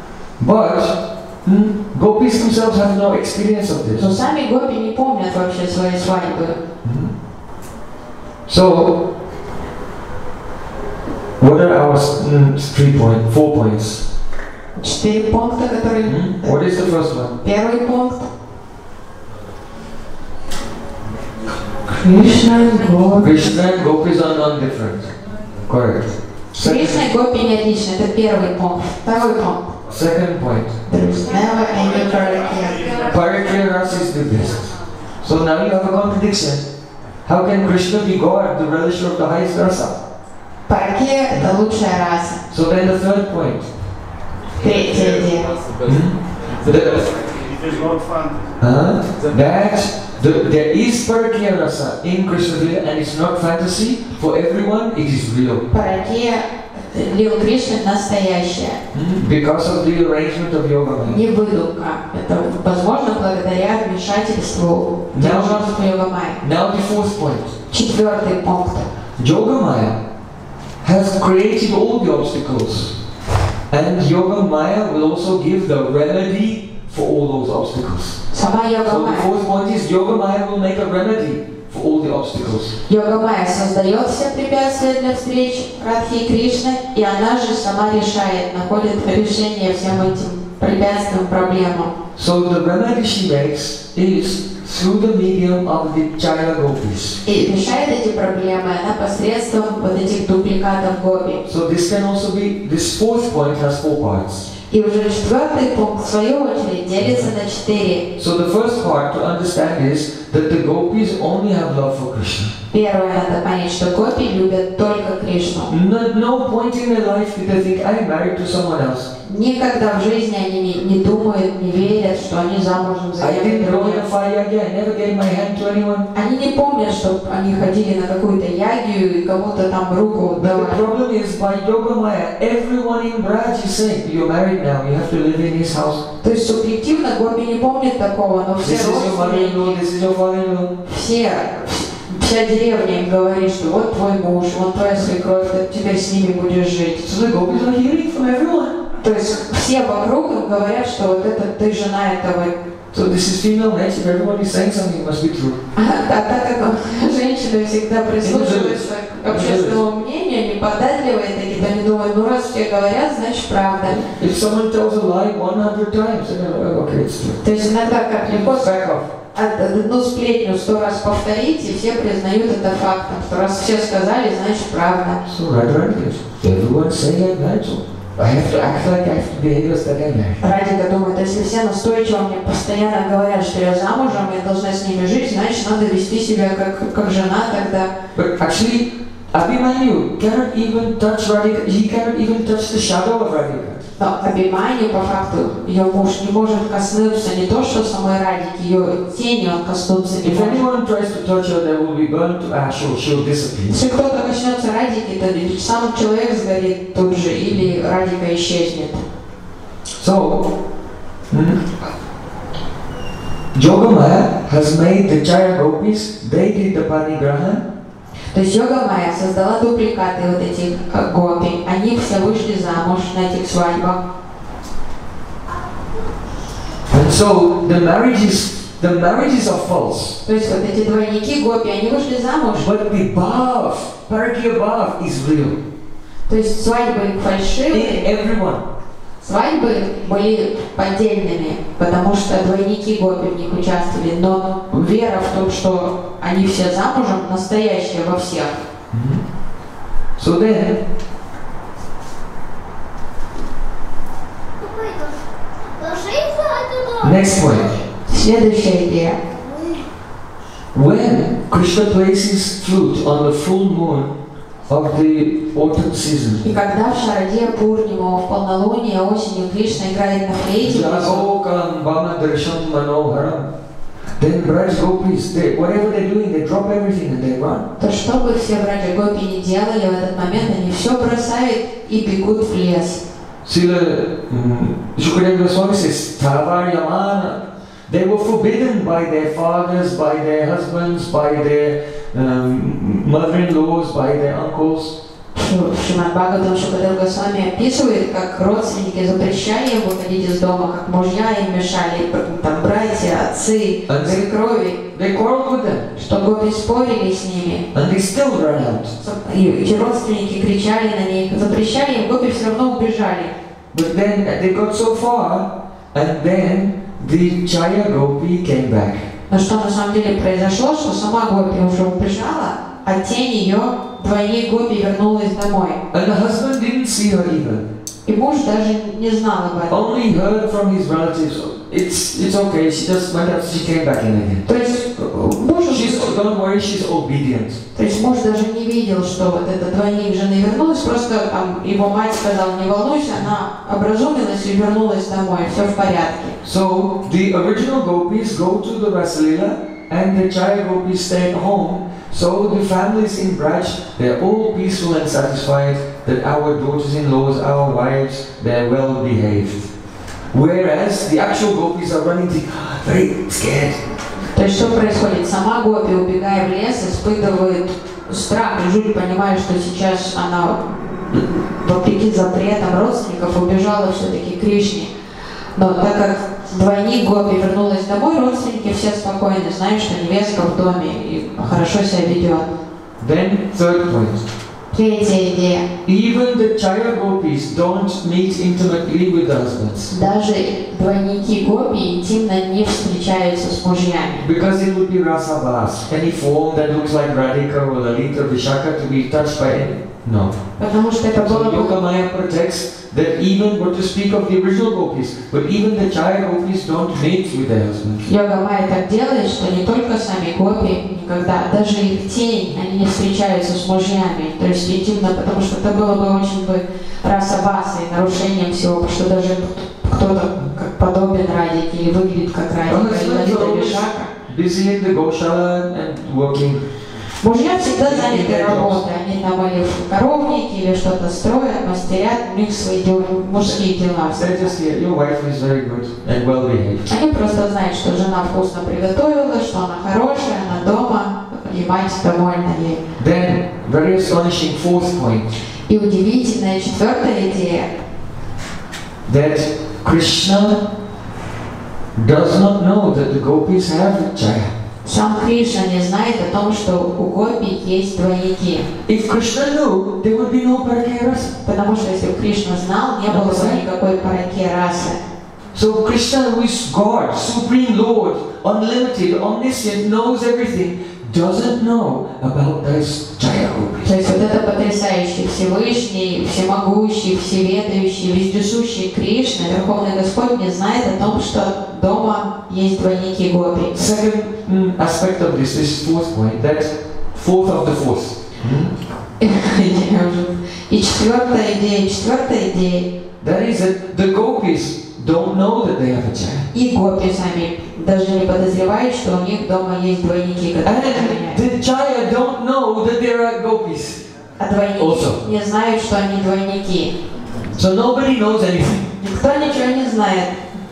[SPEAKER 1] But mm, gopis themselves have no experience of this.
[SPEAKER 2] Но сами гопи не помнят вообще своей свадьбы.
[SPEAKER 1] Mm-hmm. So, what are our mm, three points, four points?
[SPEAKER 2] Четыре пункта, которые...
[SPEAKER 1] Mm-hmm. What is the first one?
[SPEAKER 2] Первый пункт. Кришна и гопи.
[SPEAKER 1] Krishna and gopis are non-different. Correct.
[SPEAKER 2] Кришна и гопи не отличны. Это первый пункт. Второй пункт.
[SPEAKER 1] Second point.
[SPEAKER 2] There's never any parakya.
[SPEAKER 1] Parakya Rasa is the best. So now you have a contradiction. How can Krishna be God, the relisher of the highest rasa?
[SPEAKER 2] Паракея – это лучшая раса.
[SPEAKER 1] So then the third point.
[SPEAKER 2] Третья идея.
[SPEAKER 1] Hmm? The,
[SPEAKER 3] It is not fun.
[SPEAKER 1] uh, that the, there is Parakeya rasa in Krishna Lila and it's not fantasy. For everyone, it is real.
[SPEAKER 2] Паракея Лил Кришны настоящая.
[SPEAKER 1] Hmm? Because of the arrangement of Yoga Maya.
[SPEAKER 2] Не выдумка. Это возможно благодаря вмешательству дирижерства Йога Майя.
[SPEAKER 1] Now the fourth point.
[SPEAKER 2] Четвертый пункт.
[SPEAKER 1] Yoga Maya has created all the obstacles. And Yoga Maya will also give the remedy for all those obstacles.
[SPEAKER 2] Сама Йога
[SPEAKER 1] So the
[SPEAKER 2] Майя.
[SPEAKER 1] fourth point is Yoga Maya will make a remedy for all the obstacles.
[SPEAKER 2] Йога Майя создает все препятствия для встреч Радхи и Кришны, и она же сама решает, находит решение всем этим препятствиям, проблемам.
[SPEAKER 1] So the remedy she makes is through the medium of the Chaya Gopis.
[SPEAKER 2] И решает эти проблемы она посредством вот этих дубликатов гопи.
[SPEAKER 1] So this can also be, this fourth point has four parts.
[SPEAKER 2] И уже четвертый пункт, в свою очередь, делится на четыре.
[SPEAKER 1] So the first part to understand is that the Gopis only have love for Krishna.
[SPEAKER 2] Первое, надо понять, что гопи любят только Кришну.
[SPEAKER 1] No, no point in their life did they think, I'm married to someone else.
[SPEAKER 2] Никогда в жизни они не, не думают, не верят, что они замужем за
[SPEAKER 1] I
[SPEAKER 2] кем-то
[SPEAKER 1] didn't go in
[SPEAKER 2] другим.
[SPEAKER 1] a fire again, I never gave my hand to anyone.
[SPEAKER 2] Они не помнят, что они ходили на какую-то ягию и кому-то там руку
[SPEAKER 1] But the
[SPEAKER 2] давали.
[SPEAKER 1] problem is, by Yoga Maya, everyone in Braj is saying, you're married now, you have to live in his house.
[SPEAKER 2] То есть субъективно гопи не помнит такого, но все
[SPEAKER 1] This is your mother-in-law,
[SPEAKER 2] родственники,
[SPEAKER 1] this is your father-in-law.
[SPEAKER 2] все, вся деревня им говорит, что вот твой муж, вот твоя свекровь, ты теперь с ними будешь жить.
[SPEAKER 1] So the Gopis are hearing from everyone.
[SPEAKER 2] То есть все вокруг им говорят, что вот это ты жена этого.
[SPEAKER 1] So this is female nature, everyone is saying something, it must be true.
[SPEAKER 2] А, а так как женщины всегда прислушиваются к общественному мнению, неподатливые такие, то они думают, ну раз все говорят, значит правда.
[SPEAKER 1] If someone tells a lie one hundred times, then oh, okay, it's true.
[SPEAKER 2] То есть иногда как легко
[SPEAKER 1] Back off.
[SPEAKER 2] одну сплетню сто раз повторить, и все признают это фактом, что раз все сказали, значит правда.
[SPEAKER 1] So Radharani, everyone saying I'm married, so I have to act like I have to behave as that I'm married.
[SPEAKER 2] Радика думает, если все настойчиво мне постоянно говорят, что я замужем, я должна с ними жить, значит надо вести себя как, как жена тогда.
[SPEAKER 1] But actually, Abhimanyu cannot even touch Radhika, he cannot even touch the shadow of Radhika.
[SPEAKER 2] Но Абхиманью, по факту, ее муж не может коснуться не то, что самой Радики, ее тени он коснуться не
[SPEAKER 1] If
[SPEAKER 2] может.
[SPEAKER 1] anyone tries to touch her, they will be burned to ash or she'll disappear.
[SPEAKER 2] Если кто-то коснется Радики, то или сам человек сгорит тут же, или Радика исчезнет.
[SPEAKER 1] So, hmm, Yogamaya has made the Chaya Gopis, they did the Panigraha.
[SPEAKER 2] То есть Йога Майя создала дубликаты вот этих э, гопи. Они все вышли замуж на этих свадьбах.
[SPEAKER 1] And so the marriages, the marriages are false.
[SPEAKER 2] То есть вот эти двойники гопи, они вышли замуж.
[SPEAKER 1] But the bhav, Parakya bhav is real.
[SPEAKER 2] То есть свадьбы
[SPEAKER 1] In
[SPEAKER 2] фальшивые,
[SPEAKER 1] everyone.
[SPEAKER 2] свадьбы были поддельными, потому что двойники гопи в них участвовали. Но вера в том, что они все замужем, настоящая во всех.
[SPEAKER 1] Mm-hmm. So then, next point.
[SPEAKER 2] Следующая идея.
[SPEAKER 1] When Krishna plays his flute on the full moon of the autumn season,
[SPEAKER 2] И когда в Шарадия Пурниму, в полнолуние осенью Кришна играет на флейте,
[SPEAKER 1] Jagokalam Bama Darsham Manoharam, then Braj Gopis, they, whatever they're doing, they drop everything and they run.
[SPEAKER 2] то что бы все братья гопи не делали в этот момент, они все бросают и бегут в лес.
[SPEAKER 1] Srila Shukadeva Goswami says, Tavar Yamana. They were forbidden by their fathers, by their husbands, by their um, mother-in-laws, by their uncles.
[SPEAKER 2] Шримад Бхагаватам Шукадев Госвами описывает, как родственники запрещали им выходить из дома, как мужья им мешали, там братья, отцы, свекрови,
[SPEAKER 1] They quarreled with them,
[SPEAKER 2] что гопи спорили с ними.
[SPEAKER 1] and they still ran out.
[SPEAKER 2] И эти родственники кричали на них, запрещали им, гопи все равно убежали.
[SPEAKER 1] But then they got so far, and then the Chaya Gopi came back.
[SPEAKER 2] Но что на самом деле произошло, что сама гопи уже убежала, а тень ее, двойник гопи, вернулась домой.
[SPEAKER 1] And the husband didn't see her either.
[SPEAKER 2] И муж даже не знал об этом.
[SPEAKER 1] Only heard from his relatives. It's it's okay. She just went out. She came back in again.
[SPEAKER 2] То есть муж обнаружил,
[SPEAKER 1] She's, don't worry, she's obedient.
[SPEAKER 2] то есть муж даже не видел, что вот этот двойник жены вернулась, просто там его мать сказала, не волнуйся, она образумилась и вернулась домой, все в порядке.
[SPEAKER 1] So the original gopis go to the Rasalila and the Chaya gopis stay at home. So the families in Braj, they're all peaceful and satisfied that our daughters-in-laws, our wives, they're well behaved. Whereas the actual gopis are running very scared.
[SPEAKER 2] То есть что происходит? Сама гопи, убегая в лес, испытывает страх и жуть, понимая, что сейчас она, вопреки запретам родственников, убежала все-таки к Кришне. Но так как двойник гопи вернулась домой, родственники все спокойны, знают, что невестка в доме и хорошо себя ведет.
[SPEAKER 1] Then third point.
[SPEAKER 2] Третья идея.
[SPEAKER 1] Even the Chaya gopis don't meet intimately with the husbands.
[SPEAKER 2] Даже двойники гопи интимно не встречаются с мужьями.
[SPEAKER 1] Because it would be rasabas, any form that looks like Radhika or Lalita or Vishaka to be touched by any. No.
[SPEAKER 2] Потому что это было
[SPEAKER 1] So
[SPEAKER 2] бы...
[SPEAKER 1] Yogamaya protects that even, what to speak of the original gopis, but even the Chaya gopis don't mate with their husbands.
[SPEAKER 2] Йога-майя так делает, что не только сами гопи, никогда, даже их тень, они не встречаются с мужьями. То есть интимно, потому что это было бы очень бы раса-баса и нарушением всего, потому что даже кто-то как подобен Радике или выглядит как Радика, или Лалита Вишака.
[SPEAKER 1] Busy in the Goshala and working.
[SPEAKER 2] Мужья всегда заняты работой, они там или в коровнике, или что-то строят, мастерят, у них свои дела, мужские дела.
[SPEAKER 1] They're just here. Your wife is very good and well behaved.
[SPEAKER 2] Они просто знают, что жена вкусно приготовила, что она хорошая, она дома, и мать довольна ей.
[SPEAKER 1] Then, very astonishing fourth point.
[SPEAKER 2] И удивительная четвертая идея.
[SPEAKER 1] That Krishna does not know that the gopis have Chaya.
[SPEAKER 2] Сам Кришна не знает о том, что у гопи есть двойники.
[SPEAKER 1] If Krishna knew, there would be no Parakya rasa.
[SPEAKER 2] Потому что если бы Кришна знал, не было бы никакой паракья расы.
[SPEAKER 1] So Krishna, who is God, Supreme Lord, unlimited, omniscient, knows everything, doesn't know about this Chaya gopis.
[SPEAKER 2] То есть вот это потрясающий Всевышний, всемогущий, всеведающий, вездесущий Кришна, Верховный Господь, не знает о том, что дома есть двойники гопи.
[SPEAKER 1] Second mm, aspect of this, this fourth point, that fourth of the fourth.
[SPEAKER 2] И четвертая идея, четвертая идея.
[SPEAKER 1] That is that the gopis don't know that they have a Chaya.
[SPEAKER 2] И гопи сами даже не подозревают, что у них дома есть двойники, которые
[SPEAKER 1] And
[SPEAKER 2] охраняют.
[SPEAKER 1] the Chaya don't know that there are gopis.
[SPEAKER 2] А двойники
[SPEAKER 1] Also.
[SPEAKER 2] не знают, что они двойники.
[SPEAKER 1] So nobody knows anything.
[SPEAKER 2] Никто ничего не знает.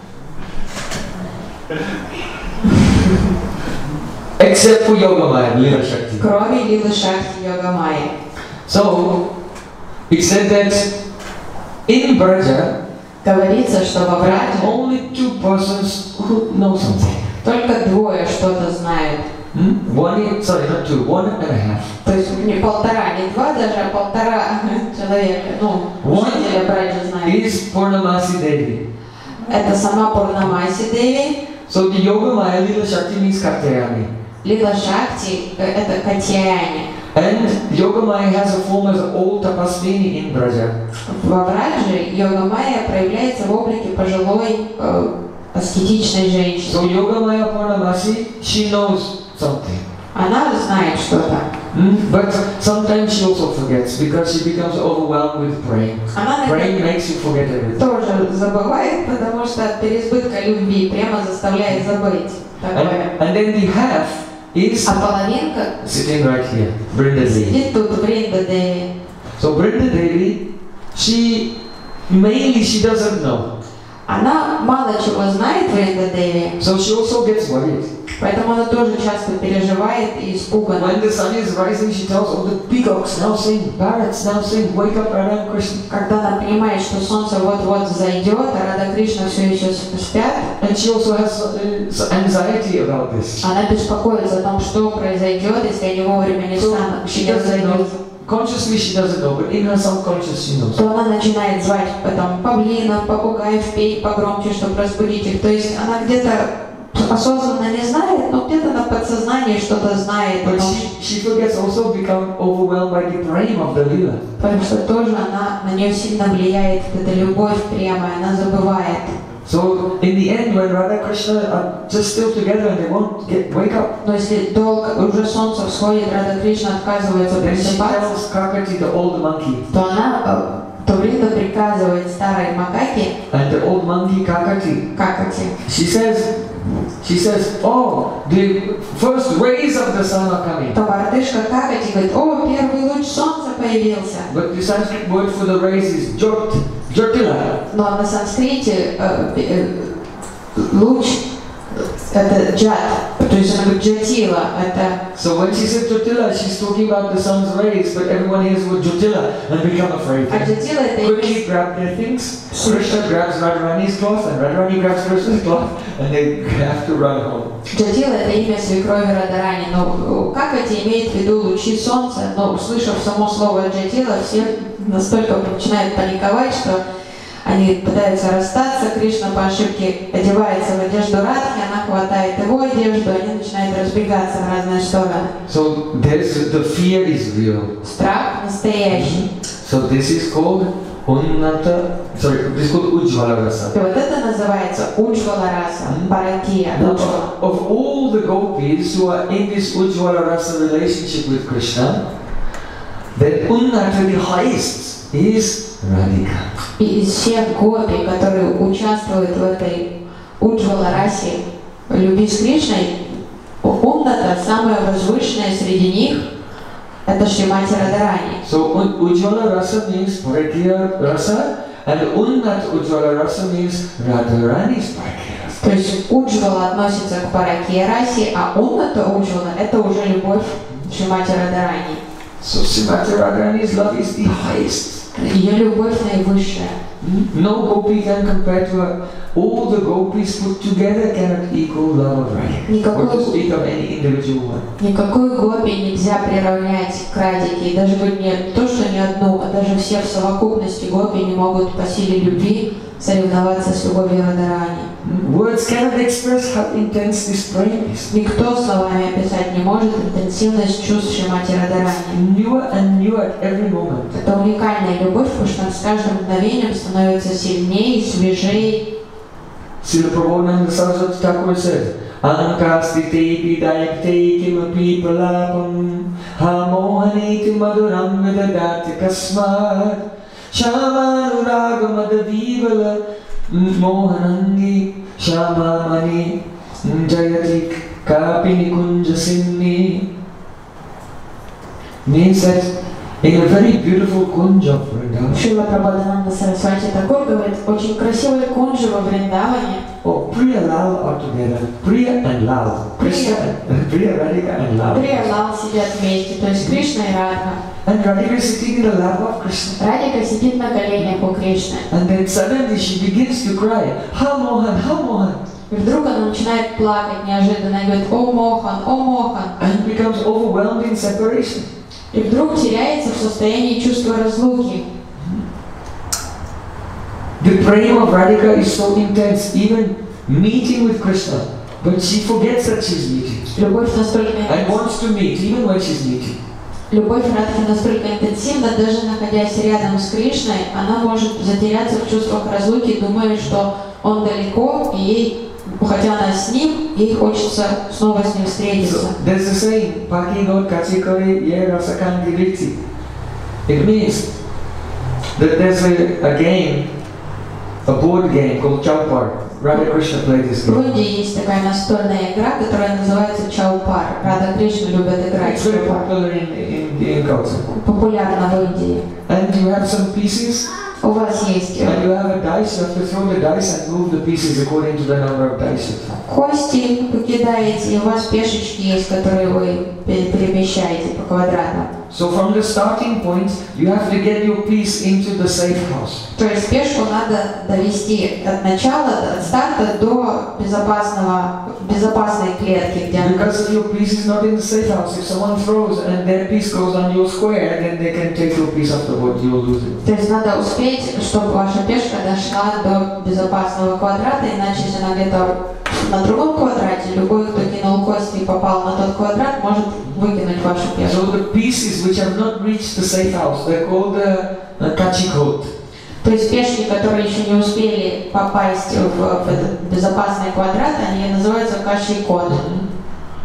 [SPEAKER 1] Except for Yogamaya and Lila Shakti.
[SPEAKER 2] Кроме Лилы Шакти Йога-майи.
[SPEAKER 1] So, it said that in Braja,
[SPEAKER 2] Говорится, что во
[SPEAKER 1] there are
[SPEAKER 2] Враджа
[SPEAKER 1] only two persons who know something.
[SPEAKER 2] только двое что-то знают.
[SPEAKER 1] Hmm? One, sorry, not two, one and a half.
[SPEAKER 2] То есть не полтора, не два даже, а полтора человека, ну, жителя Браджа знают.
[SPEAKER 1] Is Purnamasi Devi.
[SPEAKER 2] Это сама Пурнамаси Деви.
[SPEAKER 1] So the Yogamaya Lila Shakti means Katyayani.
[SPEAKER 2] Лила Шакти – это Катьяяни.
[SPEAKER 1] And Yogamaya has a form as an old tapasvini in Braja.
[SPEAKER 2] Во Врадже Йога-майя проявляется в облике пожилой э, аскетичной женщины.
[SPEAKER 1] So Yogamaya Purnamasi, she knows something.
[SPEAKER 2] Она знает что-то.
[SPEAKER 1] Hmm? But sometimes she also forgets because she becomes overwhelmed with praying.
[SPEAKER 2] Она
[SPEAKER 1] Praying makes you forget everything.
[SPEAKER 2] тоже забывает, потому что от переизбытка любви прямо заставляет забыть такое.
[SPEAKER 1] And, and then the half is
[SPEAKER 2] А половинка
[SPEAKER 1] sitting right here, Brinda Devi.
[SPEAKER 2] сидит тут Бринда Деви.
[SPEAKER 1] So Brinda Devi, she mainly she doesn't know.
[SPEAKER 2] Она мало чего знает, Бринда Деви,
[SPEAKER 1] So she also gets worried.
[SPEAKER 2] поэтому она тоже часто переживает и испугана.
[SPEAKER 1] When the sun is rising, she tells all the peacocks now sing, parrots now sing, wake up Radha and Krishna.
[SPEAKER 2] Когда она понимает, что солнце вот-вот зайдет, а Рада Кришна все еще спят,
[SPEAKER 1] And she also has uh, anxiety about this.
[SPEAKER 2] она беспокоится о том, что произойдет, если они вовремя не
[SPEAKER 1] So
[SPEAKER 2] встанут,
[SPEAKER 1] she
[SPEAKER 2] не
[SPEAKER 1] doesn't know.
[SPEAKER 2] зайдут.
[SPEAKER 1] Consciously she doesn't know, but in her subconscious she knows.
[SPEAKER 2] То она начинает звать потом павлинов, попугаев, петь погромче, чтобы разбудить их. То есть она где-то осознанно не знает, но где-то на подсознании что-то знает.
[SPEAKER 1] But
[SPEAKER 2] Потому,
[SPEAKER 1] she, she forgets also become overwhelmed by the prema of the lila.
[SPEAKER 2] потому что тоже она, на нее сильно влияет эта любовь прямая, она забывает.
[SPEAKER 1] So in the end, when Radha and Krishna are just still together and they won't get wake up,
[SPEAKER 2] но если долго уже солнце всходит, Рада Кришна отказывается
[SPEAKER 1] Then she
[SPEAKER 2] просыпаться,
[SPEAKER 1] tells Kakati, the old monkey,
[SPEAKER 2] то она, э, то Вринда приказывает старой макаке,
[SPEAKER 1] and the old monkey Kakati,
[SPEAKER 2] как эти,
[SPEAKER 1] she says, she says, oh, the first rays of the sun are coming.
[SPEAKER 2] то мартышка Какати говорит: о, первый луч солнца появился.
[SPEAKER 1] But the Sanskrit word for the rays is jot, jotila.
[SPEAKER 2] Но на санскрите э, э, луч это джат, то есть она говорит джатила, это...
[SPEAKER 1] So when she said jotila, she's talking about the sun's rays, but everyone hears the word jotila and become afraid.
[SPEAKER 2] А джатила это
[SPEAKER 1] Quickly
[SPEAKER 2] имя...
[SPEAKER 1] grab their things. Krishna grabs Radharani's cloth and Radharani grabs Krishna's cloth and they have to run home.
[SPEAKER 2] Джатила это имя свекрови Радарани, но Какати имеет в виду лучи солнца, но услышав само слово джатила, все настолько начинают паниковать, что они пытаются расстаться, Кришна по ошибке одевается в одежду Радхи, она хватает его одежду, они начинают разбегаться в разные стороны.
[SPEAKER 1] So there's, the fear is real.
[SPEAKER 2] Страх настоящий.
[SPEAKER 1] So this is called Unnata, sorry, this is called Ujjvala Rasa.
[SPEAKER 2] И вот это называется Уджвала Раса, Паракия.
[SPEAKER 1] Now, of, of all the gopis who are in this Ujjvala Rasa relationship with Krishna, then Unnata, the highest, is Radhika.
[SPEAKER 2] И из всех гопи, которые участвуют в этой Уджвала Расе, любви с Кришной, Унната, самая возвышенная среди них, это Шримати Радарани.
[SPEAKER 1] So Ujjvala Rasa means Parakya Rasa, and Unnat Ujjvala Rasa means Radharani's Parakya Rasa.
[SPEAKER 2] То есть Уджвала относится к Паракия Расе, а Унната Уджвала это уже любовь Шримати Радарани.
[SPEAKER 1] So Srimati Radharani's love is the highest.
[SPEAKER 2] Ее любовь наивысшая.
[SPEAKER 1] No gopi can compare to her. All the gopis put together cannot equal love of Radhika, or to speak of any individual one.
[SPEAKER 2] Никакой гопи нельзя приравнять к Радике, и даже не то, что не одну, а даже все в совокупности гопи не могут по силе любви соревноваться с любовью Радарани.
[SPEAKER 1] Words cannot express how intense this praying is.
[SPEAKER 2] Никто словами описать не может интенсивность чувств Шримати Радарани.
[SPEAKER 1] Newer and newer at every moment.
[SPEAKER 2] Это уникальная любовь, потому что с каждым мгновением становится сильнее, свежее.
[SPEAKER 1] Srila Prabodhananda Saraswati Thakur said, Ankastite pidayakte kimapi pralapam hamohaneti maduram vidadati kasmat shamanuraga madavivala mohanangi shamamani jayatik kapini kunjasimni. Means that in a very beautiful kunja of Vrindavan.
[SPEAKER 2] Шрила Прабхадананда Сарасвати Такур говорит, очень красивый кунджа во Вриндаване.
[SPEAKER 1] Oh, Priya Lal are together. Priya and Lal. Krishna and Priya, Radhika and Lal.
[SPEAKER 2] Приya и Лал сидят вместе, то есть Кришна и Радха.
[SPEAKER 1] And Radhika is sitting in the lap of Krishna.
[SPEAKER 2] Радика сидит на коленях у Кришны.
[SPEAKER 1] And then suddenly she begins to cry, Ha Mohan, Ha Mohan.
[SPEAKER 2] И вдруг она начинает плакать неожиданно и говорит, о Мохан, о Мохан.
[SPEAKER 1] And becomes overwhelmed in separation.
[SPEAKER 2] И вдруг теряется в состоянии чувства разлуки.
[SPEAKER 1] The prema of Radhika is so intense, even meeting with Krishna. But she forgets that she's meeting.
[SPEAKER 2] Любовь настолько
[SPEAKER 1] And wants to meet, even when she's meeting.
[SPEAKER 2] Любовь Радхи настолько интенсивна, даже находясь рядом с Кришной, она может затеряться в чувствах разлуки, думая, что он далеко, и ей, хотя она с ним, ей хочется снова с ним встретиться.
[SPEAKER 1] So, there's a saying, Paki God Kachikari Ye Rasakan Giriti. It means that there's a, a game, a board game called Chaupar. Radha Krishna played this
[SPEAKER 2] В
[SPEAKER 1] game.
[SPEAKER 2] Индии есть такая настольная игра, которая называется Чаупар. Рада Кришна любит играть
[SPEAKER 1] It's
[SPEAKER 2] в
[SPEAKER 1] very
[SPEAKER 2] Чаупар.
[SPEAKER 1] popular in, in Indian culture.
[SPEAKER 2] Популярна в Индии.
[SPEAKER 1] And you have some pieces,
[SPEAKER 2] У вас есть
[SPEAKER 1] and you have a dice, you have to throw the dice and move the pieces according to the number of dice.
[SPEAKER 2] кости, покидаете, и у вас пешечки есть, которые вы перемещаете по квадратам.
[SPEAKER 1] So from the starting point, you have to get your piece into the safe house.
[SPEAKER 2] То есть пешку надо довести от начала, от старта до безопасного, безопасной клетки, где она...
[SPEAKER 1] Because if your piece is not in the safe house, if someone throws and their piece goes on your square, then they can take your piece afterward, you will lose it.
[SPEAKER 2] То есть надо успеть, чтобы ваша пешка дошла до безопасного квадрата, иначе если она где-то на другом квадрате, любой, кто кинул кости и попал на тот квадрат, может выкинуть вашу пешку.
[SPEAKER 1] So the pieces which have not reached the safe house, they're called the uh, kachikot.
[SPEAKER 2] То есть пешки, которые еще не успели попасть в, в этот безопасный квадрат, они называются каши-код.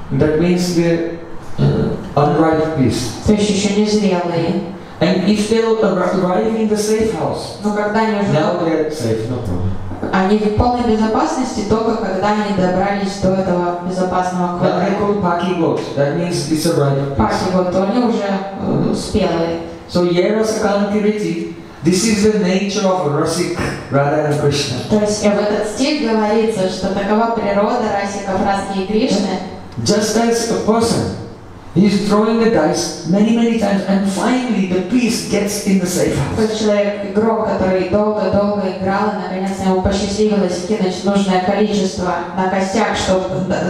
[SPEAKER 1] That means they're uh, unripe peace.
[SPEAKER 2] То есть еще не зрелые.
[SPEAKER 1] And if they'll arrive in the safe house,
[SPEAKER 2] Но когда они уже
[SPEAKER 1] now they're safe, no problem.
[SPEAKER 2] они в полной безопасности только когда они добрались до этого безопасного
[SPEAKER 1] Now they're
[SPEAKER 2] квадрата.
[SPEAKER 1] called paki goat. That means it's a ripe peace.
[SPEAKER 2] Паки вот, то они уже э, спелые.
[SPEAKER 1] So Yerasakankiriti, this is the nature of Rasik, Radha and Krishna.
[SPEAKER 2] То есть э, в этот стих говорится, что такова природа Расиков, Радхи и Кришны.
[SPEAKER 1] Just as a person, he's throwing the dice many, many times, and finally the piece gets in the safe house.
[SPEAKER 2] Тот человек, игрок, который долго-долго играл, и наконец ему посчастливилось кинуть нужное количество на костяк, чтобы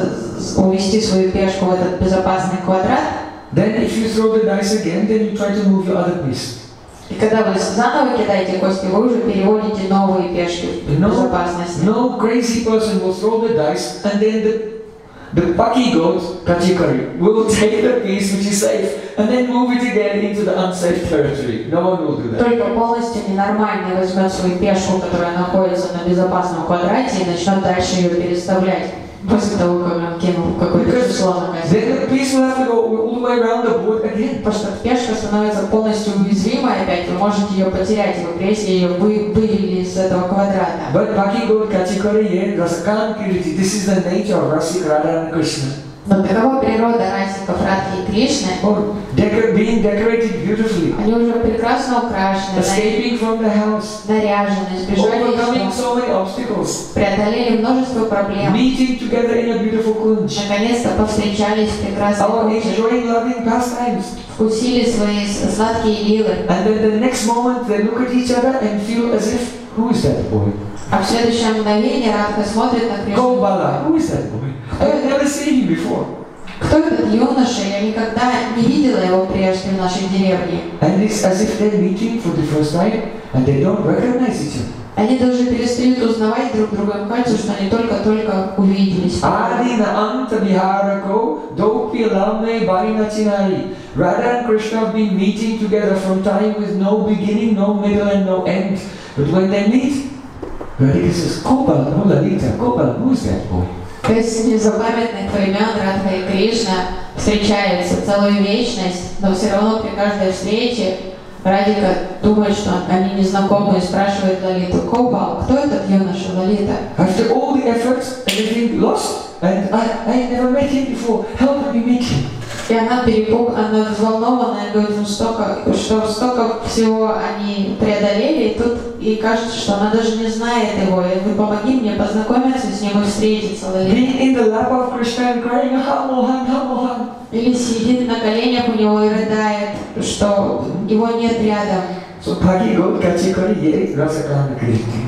[SPEAKER 2] увести свою пешку в этот безопасный квадрат.
[SPEAKER 1] Then if you throw the dice again, then you try to move your other piece.
[SPEAKER 2] И когда вы заново кидаете кости, вы уже переводите новые пешки в
[SPEAKER 1] No,
[SPEAKER 2] безопасность.
[SPEAKER 1] no crazy person will throw the dice and then the the paki goat, Kachikari, will take the piece which is safe and then move it again into the unsafe territory. No one will do that.
[SPEAKER 2] Только полностью ненормальный возьмет свою пешку, которая находится на безопасном квадрате, и начнет дальше ее переставлять. После того, как он кинул какое-то число на костяк.
[SPEAKER 1] Then the piece will have to go all the way around the board again.
[SPEAKER 2] Потому что пешка становится полностью уязвимой опять, вы можете ее потерять, вы если ее вы, вывели из этого квадрата.
[SPEAKER 1] But Paki goat, Kachikari, yeah, Rasakankiriti, this is the nature of Rasik, Radha and Krishna.
[SPEAKER 2] Но такова природа Расиков, Радхи и Кришны.
[SPEAKER 1] Or decor being decorated beautifully,
[SPEAKER 2] Они уже прекрасно украшены,
[SPEAKER 1] escaping from the house,
[SPEAKER 2] наряжены, сбежали из
[SPEAKER 1] overcoming
[SPEAKER 2] дома,
[SPEAKER 1] so many obstacles,
[SPEAKER 2] преодолели множество проблем.
[SPEAKER 1] meeting together in a beautiful kunj,
[SPEAKER 2] Наконец-то повстречались в прекрасной
[SPEAKER 1] our
[SPEAKER 2] кухне,
[SPEAKER 1] enjoying loving pastimes.
[SPEAKER 2] вкусили свои с- сладкие лилы.
[SPEAKER 1] And then the next moment they look at each other and feel as if, who is that boy?
[SPEAKER 2] А в следующее мгновение Радха смотрит на Кришну.
[SPEAKER 1] Gopala, who is that boy? I've never seen him before.
[SPEAKER 2] Кто этот юноша? Я никогда не видела его прежде в нашей деревне.
[SPEAKER 1] And it's as if they're meeting for the first time and they don't recognize each other.
[SPEAKER 2] Они даже перестают узнавать друг друга, им кажется, что они только-только увиделись.
[SPEAKER 1] Adina anta viharako dopi lame barina chinari. Radha and Krishna have been meeting together from time with no beginning, no middle and no end. But when they meet, Radhika says, Gopala, no Lalita, Gopala, who is that boy?
[SPEAKER 2] То есть с незапамятных времен Радха и Кришна встречаются целую вечность, но все равно при каждой встрече Радика думает, что они незнакомы, и спрашивает Лалиту: Гопал, кто этот юноша, Лалита?
[SPEAKER 1] After all the efforts, everything lost, and I, I never met him before. Help me meet him.
[SPEAKER 2] И она перепуг, она взволнованная, говорит, ну столько, что столько всего они преодолели, и тут ей кажется, что она даже не знает его. И вы помоги мне познакомиться с ним и встретиться, Лалита.
[SPEAKER 1] Being in the lap of Krishna and crying, Ha Mohan, Ha Mohan.
[SPEAKER 2] Или сидит на коленях у него и рыдает, что его нет рядом.
[SPEAKER 1] So Bhagi Goat Kachikari Ye Rasakana Kriti.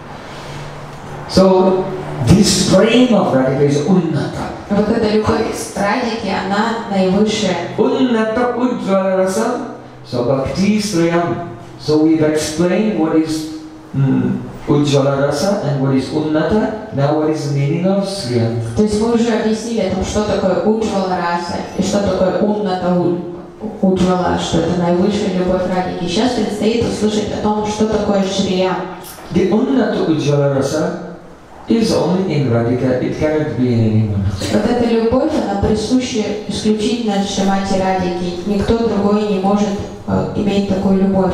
[SPEAKER 1] So this prema of Radhika is Unnata.
[SPEAKER 2] Вот эта любовь к Радике, она наивысшая.
[SPEAKER 1] Unnata Ujjvala Rasam. So Bhakti Sriyam. So we've explained what is mm, Ujjvala Rasa and what is Unnata. Now what is the meaning of Sriyam?
[SPEAKER 2] То есть мы уже объяснили о том, что такое Уджвала Раса и что такое Унната Уджвала, что это наивысшая любовь Радики. Сейчас предстоит услышать о том, что такое Шрия.
[SPEAKER 1] The Unnata Ujjvala Rasa is only in Radhika. It cannot be in anyone else.
[SPEAKER 2] Вот эта любовь, она присуща исключительно Шримати Радике. Никто другой не может э, иметь такую любовь.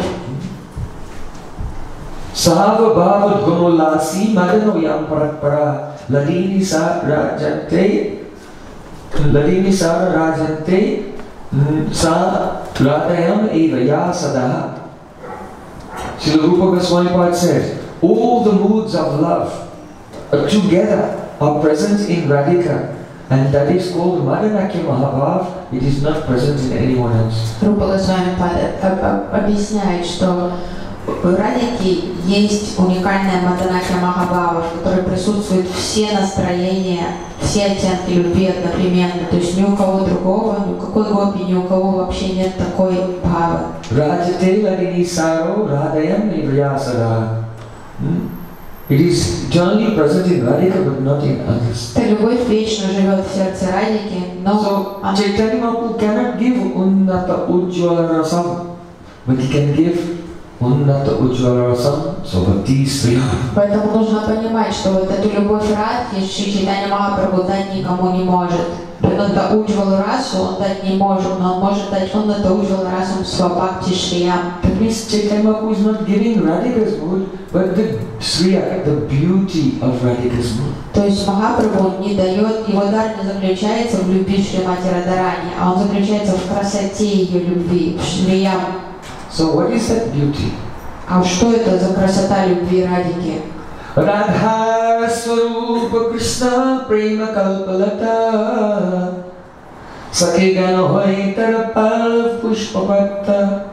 [SPEAKER 1] Sahava bhavat gunolasi madano yam parakpara ladini sa rajante ladini sa rajante sa radayam eva ya sadaha. Srila Rupa Goswami Pad says, all the moods of love uh, together are present in Radhika, and that is called Madanakya Mahabhav. It is not present in anyone else.
[SPEAKER 2] Рупа Госвами Пад объясняет, что в Радике есть уникальная Маданакья Махабхава, в которой присутствуют все настроения, все оттенки любви одновременно. То есть ни у кого другого, ни у какой гопи, ни у кого вообще нет такой бхавы.
[SPEAKER 1] Rajate ladini saro radayam nivyasara. It is generally present in Radhika but not in others.
[SPEAKER 2] Эта любовь вечно живет в сердце Радики, но
[SPEAKER 1] So
[SPEAKER 2] она...
[SPEAKER 1] Chaitanya Mahaprabhu cannot give Unnata Ujjvala Rasam, but he can give Unnata Ujjvala Rasam, so Bhakti Sriyam.
[SPEAKER 2] Поэтому нужно понимать, что вот эту любовь Радхи Шри Чайтанья Махапрабху дать никому не может. Прананда Уджвалу расу он дать не может, но он может дать Унната Уджвалу расу Свабхакти Шриям.
[SPEAKER 1] That means Chaitanya Mahaprabhu is not giving Radhika's mood, but the Sriya, the beauty of Radhika's mood.
[SPEAKER 2] То есть Махапрабху не дает, его дар не заключается в любви Шримати Радхарани, а он заключается в красоте ее любви, в Шриям.
[SPEAKER 1] So what is that beauty?
[SPEAKER 2] А что это за красота любви Радхики?
[SPEAKER 1] Radha Swarupa Krishna Prema Kalpalata Sakhi Gano Hoy Tarapal Pushpapatta.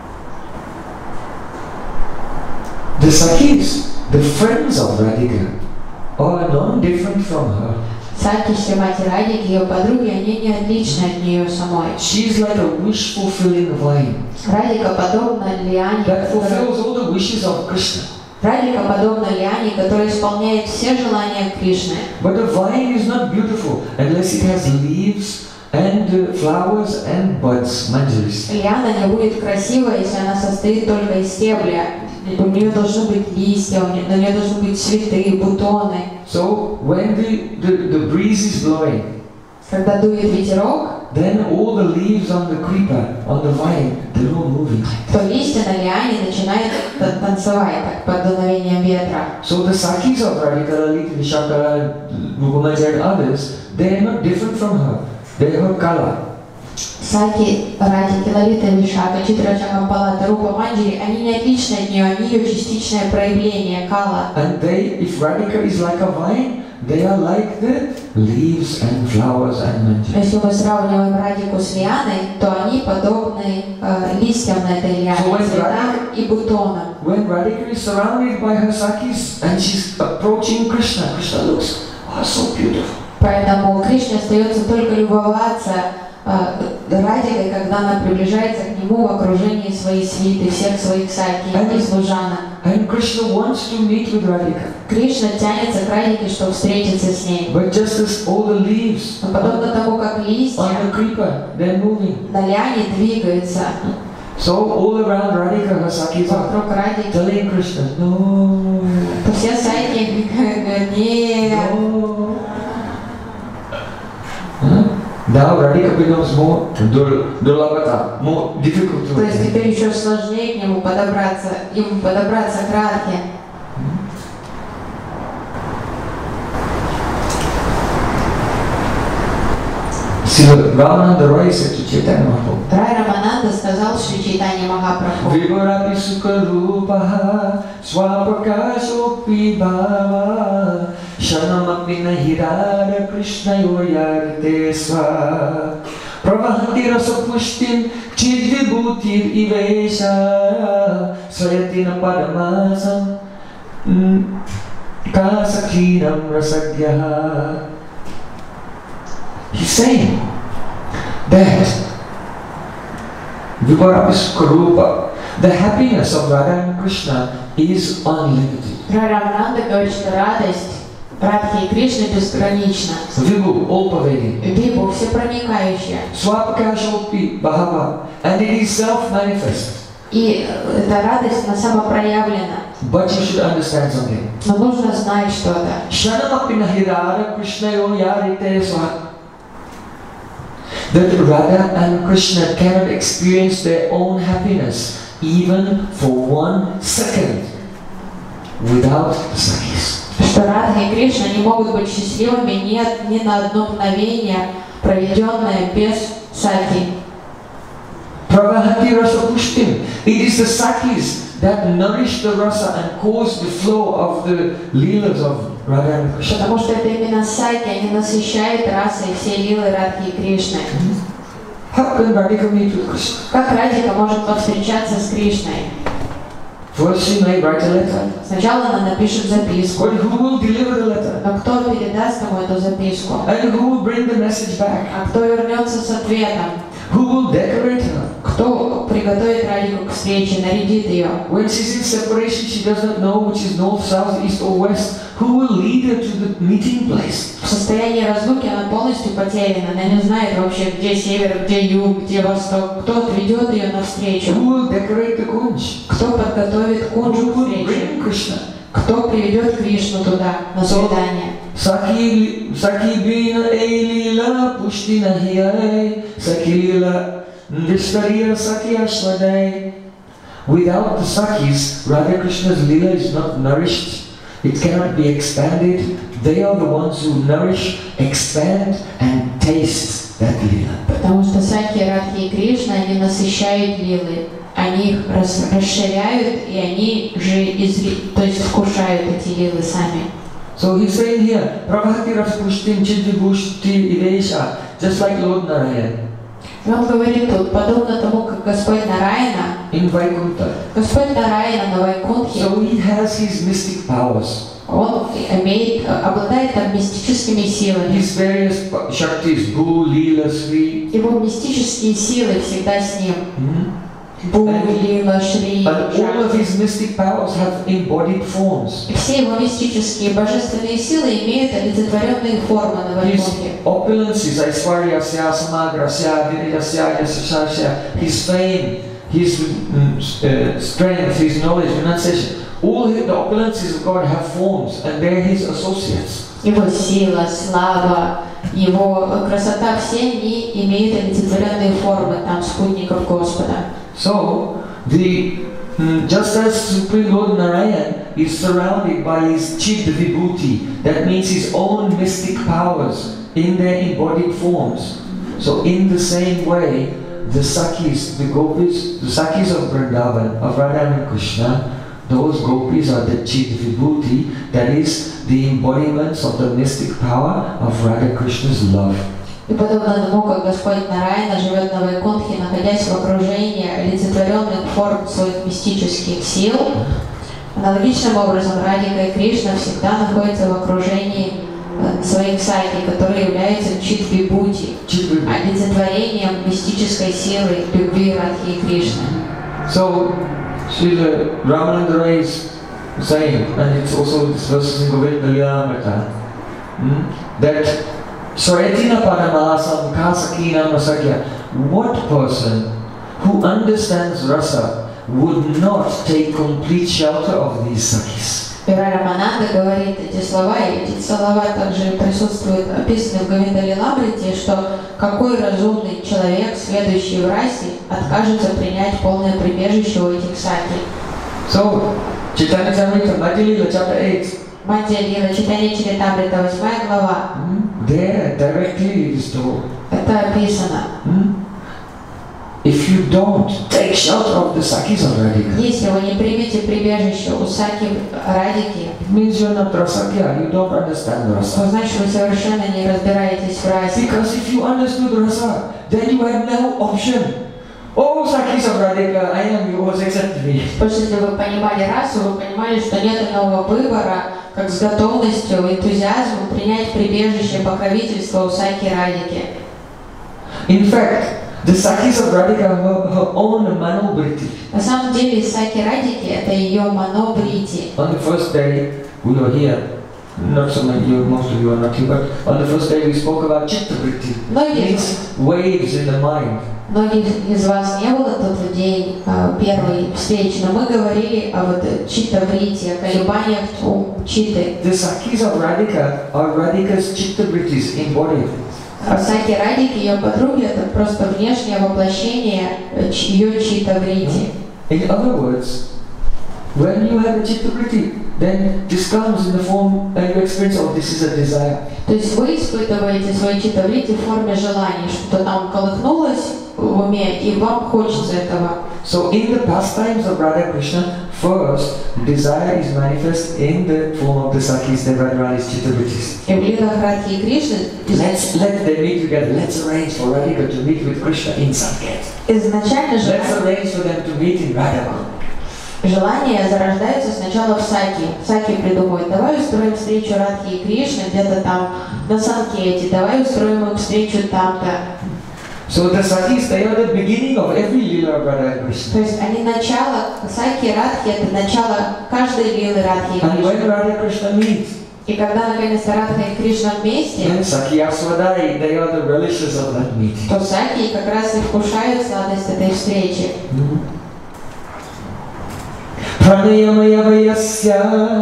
[SPEAKER 1] The Sakhis, the friends of Radhika, are non-different from her.
[SPEAKER 2] Саки Шримати Радхики, ее подруги, они не отличны от нее самой.
[SPEAKER 1] She is like a wish-fulfilling vine
[SPEAKER 2] Радхика подобна лиане,
[SPEAKER 1] that
[SPEAKER 2] которая...
[SPEAKER 1] fulfills all the wishes of Krishna.
[SPEAKER 2] Радхика подобна лиане, которая исполняет все желания Кришны.
[SPEAKER 1] But the vine is not beautiful unless it has leaves and uh, flowers and buds, manjaris.
[SPEAKER 2] Лиана не будет красивой, если она состоит только из стебля. У нее должны быть листья, у нее, на нее должны быть цветы, бутоны.
[SPEAKER 1] So when the, the, the breeze is blowing,
[SPEAKER 2] Когда дует ветерок,
[SPEAKER 1] then all the leaves on the creeper, on the vine, they're all moving.
[SPEAKER 2] то листья на лиане начинают та- танцевать так, под дуновением ветра.
[SPEAKER 1] So the Sakhis of Radhika, Lalita, Vishaka, Rupamanjari and others, they are not different from her. They are her kala.
[SPEAKER 2] Саки, Радхики, Лалита, Вишака, Читраджама, Палата, Рупа, Манджари, они не отличны от нее, они ее частичное проявление, кала.
[SPEAKER 1] And they, if Radhika is like a vine, they are like the leaves and flowers and manjaris.
[SPEAKER 2] Если мы сравниваем Радхику с лианой, то они подобны э, листьям на этой лиане,
[SPEAKER 1] So when
[SPEAKER 2] цветам и бутонам.
[SPEAKER 1] When Radhika is surrounded by her Sakhis and she's approaching Krishna, Krishna looks, oh, so beautiful.
[SPEAKER 2] Поэтому Кришне остается только любоваться Радхикой, когда она приближается к нему в окружении своей свиты, всех своих саки и служанок.
[SPEAKER 1] And Krishna wants to meet with Radhika.
[SPEAKER 2] Кришна тянется к Радхике, чтобы встретиться с ней.
[SPEAKER 1] But just as all the leaves
[SPEAKER 2] Но подобно тому, как листья
[SPEAKER 1] on the creeper, they're moving.
[SPEAKER 2] на лиане двигаются
[SPEAKER 1] So all around Radhika, her Sakhis are
[SPEAKER 2] вокруг Радхики,
[SPEAKER 1] telling Krishna, no,
[SPEAKER 2] то все саки говорят, нет.
[SPEAKER 1] no. Huh? Now Radhika becomes more dur- durlabhata, more difficult to
[SPEAKER 2] То есть
[SPEAKER 1] attain.
[SPEAKER 2] теперь еще сложнее к нему подобраться, ему подобраться к Радхе.
[SPEAKER 1] Srila Ramananda Roy said to Chaitanya Mahaprabhu,
[SPEAKER 2] Рай Рамананда сказал Шри Чайтанья Махапрабху:
[SPEAKER 1] Vibharapi sukha rupaha swapakashopi bhava shanamapi nahirada krishna yoyarte sva pravahanti rasa pushtim chidvibhutir ivesha swayatina padamasam kasakhinam rasagyaha. He's saying that Vibharapi sukha rupa, the happiness of Radha and Krishna is unlimited.
[SPEAKER 2] Рай Рамананда говорит, что радость Радхи и Кришны безгранична.
[SPEAKER 1] Vibhu, all pervading.
[SPEAKER 2] Вибху всепроникающая.
[SPEAKER 1] Swapakashopi bhava, and it is self-manifest.
[SPEAKER 2] И эта радость, она самопроявлена.
[SPEAKER 1] But you should understand something.
[SPEAKER 2] Но нужно знать что-то.
[SPEAKER 1] Shanamapi nahirada krishna yoyarite swa. That Radha and Krishna cannot experience their own happiness even for one second without the Sakhis.
[SPEAKER 2] Что Радха и Кришна не могут быть счастливыми ни, ни на одно мгновение, проведенное без саки.
[SPEAKER 1] Pravahati rasa pushtim. It is the Sakhis that nourish the rasa and cause the flow of the leelas of Radha and Krishna.
[SPEAKER 2] Потому что это именно саки, они насыщают расой все лилы Радхи и Кришны.
[SPEAKER 1] How can Radhika meet with Krishna?
[SPEAKER 2] Как Радхика может повстречаться с Кришной?
[SPEAKER 1] First she may write a letter.
[SPEAKER 2] Сначала она напишет записку.
[SPEAKER 1] But who will deliver the letter?
[SPEAKER 2] Но кто передаст ему эту записку?
[SPEAKER 1] And who will bring the message back?
[SPEAKER 2] А кто вернется с ответом?
[SPEAKER 1] Who will decorate her?
[SPEAKER 2] Кто приготовит Радхику к встрече, нарядит ее?
[SPEAKER 1] When she's in separation, she does not know which is north, south, east or west. Who will lead her to the meeting place?
[SPEAKER 2] В состоянии разлуки она полностью потеряна. Она не знает вообще, где север, где юг, где восток. Кто отведет ее навстречу?
[SPEAKER 1] Who will decorate the kunj?
[SPEAKER 2] Кто подготовит кунджу
[SPEAKER 1] Who
[SPEAKER 2] к
[SPEAKER 1] will
[SPEAKER 2] встрече?
[SPEAKER 1] bring Krishna?
[SPEAKER 2] Кто приведет Кришну туда, на свидание?
[SPEAKER 1] Saki Saki bina elila pushtina hiai Sakila Vishtaria Saki Ashwadai. Without the Sakis, Radha Krishna's lila is not nourished. It cannot be expanded. They are the ones who nourish, expand and taste that lila.
[SPEAKER 2] Потому что Саки, Радхи и Кришна, они насыщают лилы, они их рас, расширяют, и они же изли, то есть вкушают эти лилы сами.
[SPEAKER 1] So he's saying here, Prabhati Raspushtim Chidvibhushti Idesha, just like Lord Narayan.
[SPEAKER 2] И он говорит тут, подобно тому, как Господь Нараяна,
[SPEAKER 1] in Vaikuntha.
[SPEAKER 2] Господь Нараяна на Вайкунтхе,
[SPEAKER 1] So he has his mystic powers.
[SPEAKER 2] Он имеет, обладает там мистическими силами.
[SPEAKER 1] His various Shaktis, Bhu, Leela, Sri.
[SPEAKER 2] Его мистические силы всегда с ним.
[SPEAKER 1] Mm-hmm.
[SPEAKER 2] Бу, Лила, Шри,
[SPEAKER 1] and all of his mystic powers have embodied forms.
[SPEAKER 2] И все его мистические божественные силы имеют олицетворенные формы на Вайкунтхе.
[SPEAKER 1] His opulences, Aishwaryasya, Samagrasya, Viridasya, Yasashasya, his fame, his um, uh, strength, his knowledge, renunciation, all the opulences of God have forms, and they're his associates.
[SPEAKER 2] Его сила, слава, его красота, все они имеют олицетворенные формы, там, спутников Господа.
[SPEAKER 1] So, the, um, just as Supreme Lord Narayan is surrounded by his Chid Vibhuti, that means his own mystic powers in their embodied forms. So, in the same way, the Sakis, the Gopis, the Sakis of Vrindavan, of Radha and Krishna, those Gopis are the Chid Vibhuti, that is the embodiments of the mystic power of Radha Krishna's love.
[SPEAKER 2] И подобно тому, как Господь Нараяна живет на Вайкунтхе, находясь в окружении олицетворенных форм своих мистических сил, аналогичным образом Радхика и Кришна всегда находятся в окружении своих саки, которые являются чит-вибхути, олицетворением мистической силы любви Радхи и Кришны.
[SPEAKER 1] So, Srila Ramananda Rai is saying, and it's also this verse in Govinda Lilamrita, that Swayatina Panamasam Kasakina Masakya, what person who understands rasa would not take complete shelter of these sakis?
[SPEAKER 2] Вера Рамананда говорит эти слова, и эти слова также присутствуют, описаны в Говинда Лиламрите, что какой разумный человек, следующий в расе, откажется принять полное прибежище у этих саки.
[SPEAKER 1] So, Chaitanya Charitamrita, Madhya Lila, chapter eight.
[SPEAKER 2] Madhya Lila, Читание Чаритамрита, восьмая глава.
[SPEAKER 1] There, directly it is told.
[SPEAKER 2] Это описано.
[SPEAKER 1] If you don't take shelter of the Sakis of Radhika,
[SPEAKER 2] если вы не примете прибежище у Саки Радхики,
[SPEAKER 1] it means you're not Rasakya, you don't understand rasa.
[SPEAKER 2] то значит вы совершенно не разбираетесь в расе.
[SPEAKER 1] Because if you understood rasa, then you had no option. Oh, Sakis of Radhika, I am yours, accept me.
[SPEAKER 2] Потому что если вы понимали расу, вы понимали, что нет иного выбора, как с готовностью, энтузиазмом принять прибежище, покровительство у Саки Радхики.
[SPEAKER 1] In fact, the Sakis of Radhika have her, her own Manobriti.
[SPEAKER 2] На самом деле Саки Радхики это ее манобрити.
[SPEAKER 1] On the first day we were here, not so many, you, most of you are not here, but on the first day we spoke about Chittabriti. Means waves in the mind.
[SPEAKER 2] Многих из вас не было тот день первой встречи, но мы говорили о вот читтаврити, о колебаниях читты.
[SPEAKER 1] The Sakis of Radhika are Radhika's Chittabritis embodied.
[SPEAKER 2] Саки Радхики, ее подруги, это просто внешнее воплощение ее читтаврити.
[SPEAKER 1] In other words, when you have a Chittabriti, then this comes in the form and you experience, oh, this is a desire.
[SPEAKER 2] То есть вы испытываете свои читтаврити в форме желания, что-то там колыхнулось в уме, и вам хочется этого.
[SPEAKER 1] So in the pastimes of Radha Krishna, first desire is manifest in the form of the Sakis, the Radharani's Chittabritis.
[SPEAKER 2] И в лилах Радхи и Кришны
[SPEAKER 1] Let's let them meet together. Let's arrange for Radhika to meet with Krishna in Sanket.
[SPEAKER 2] изначально же
[SPEAKER 1] Let's arrange for them to meet in Radhavan.
[SPEAKER 2] желания зарождаются сначала в Саки. Саки придумывают, давай устроим встречу Радхи и Кришны где-то там на Санкете, давай устроим им встречу там-то.
[SPEAKER 1] So the Sakis, they are the beginning of every lila of Radha and Krishna.
[SPEAKER 2] То есть они начало, Саки и Радхи это начало каждой лилы Радхи и
[SPEAKER 1] And when
[SPEAKER 2] Кришны.
[SPEAKER 1] Radha and Krishna meet,
[SPEAKER 2] И когда наконец-то Радха и Кришна вместе,
[SPEAKER 1] then Sakya Swadai, they are the relishes of that meeting.
[SPEAKER 2] то Саки как раз и вкушают сладость этой встречи.
[SPEAKER 1] Pranayamaya vayasya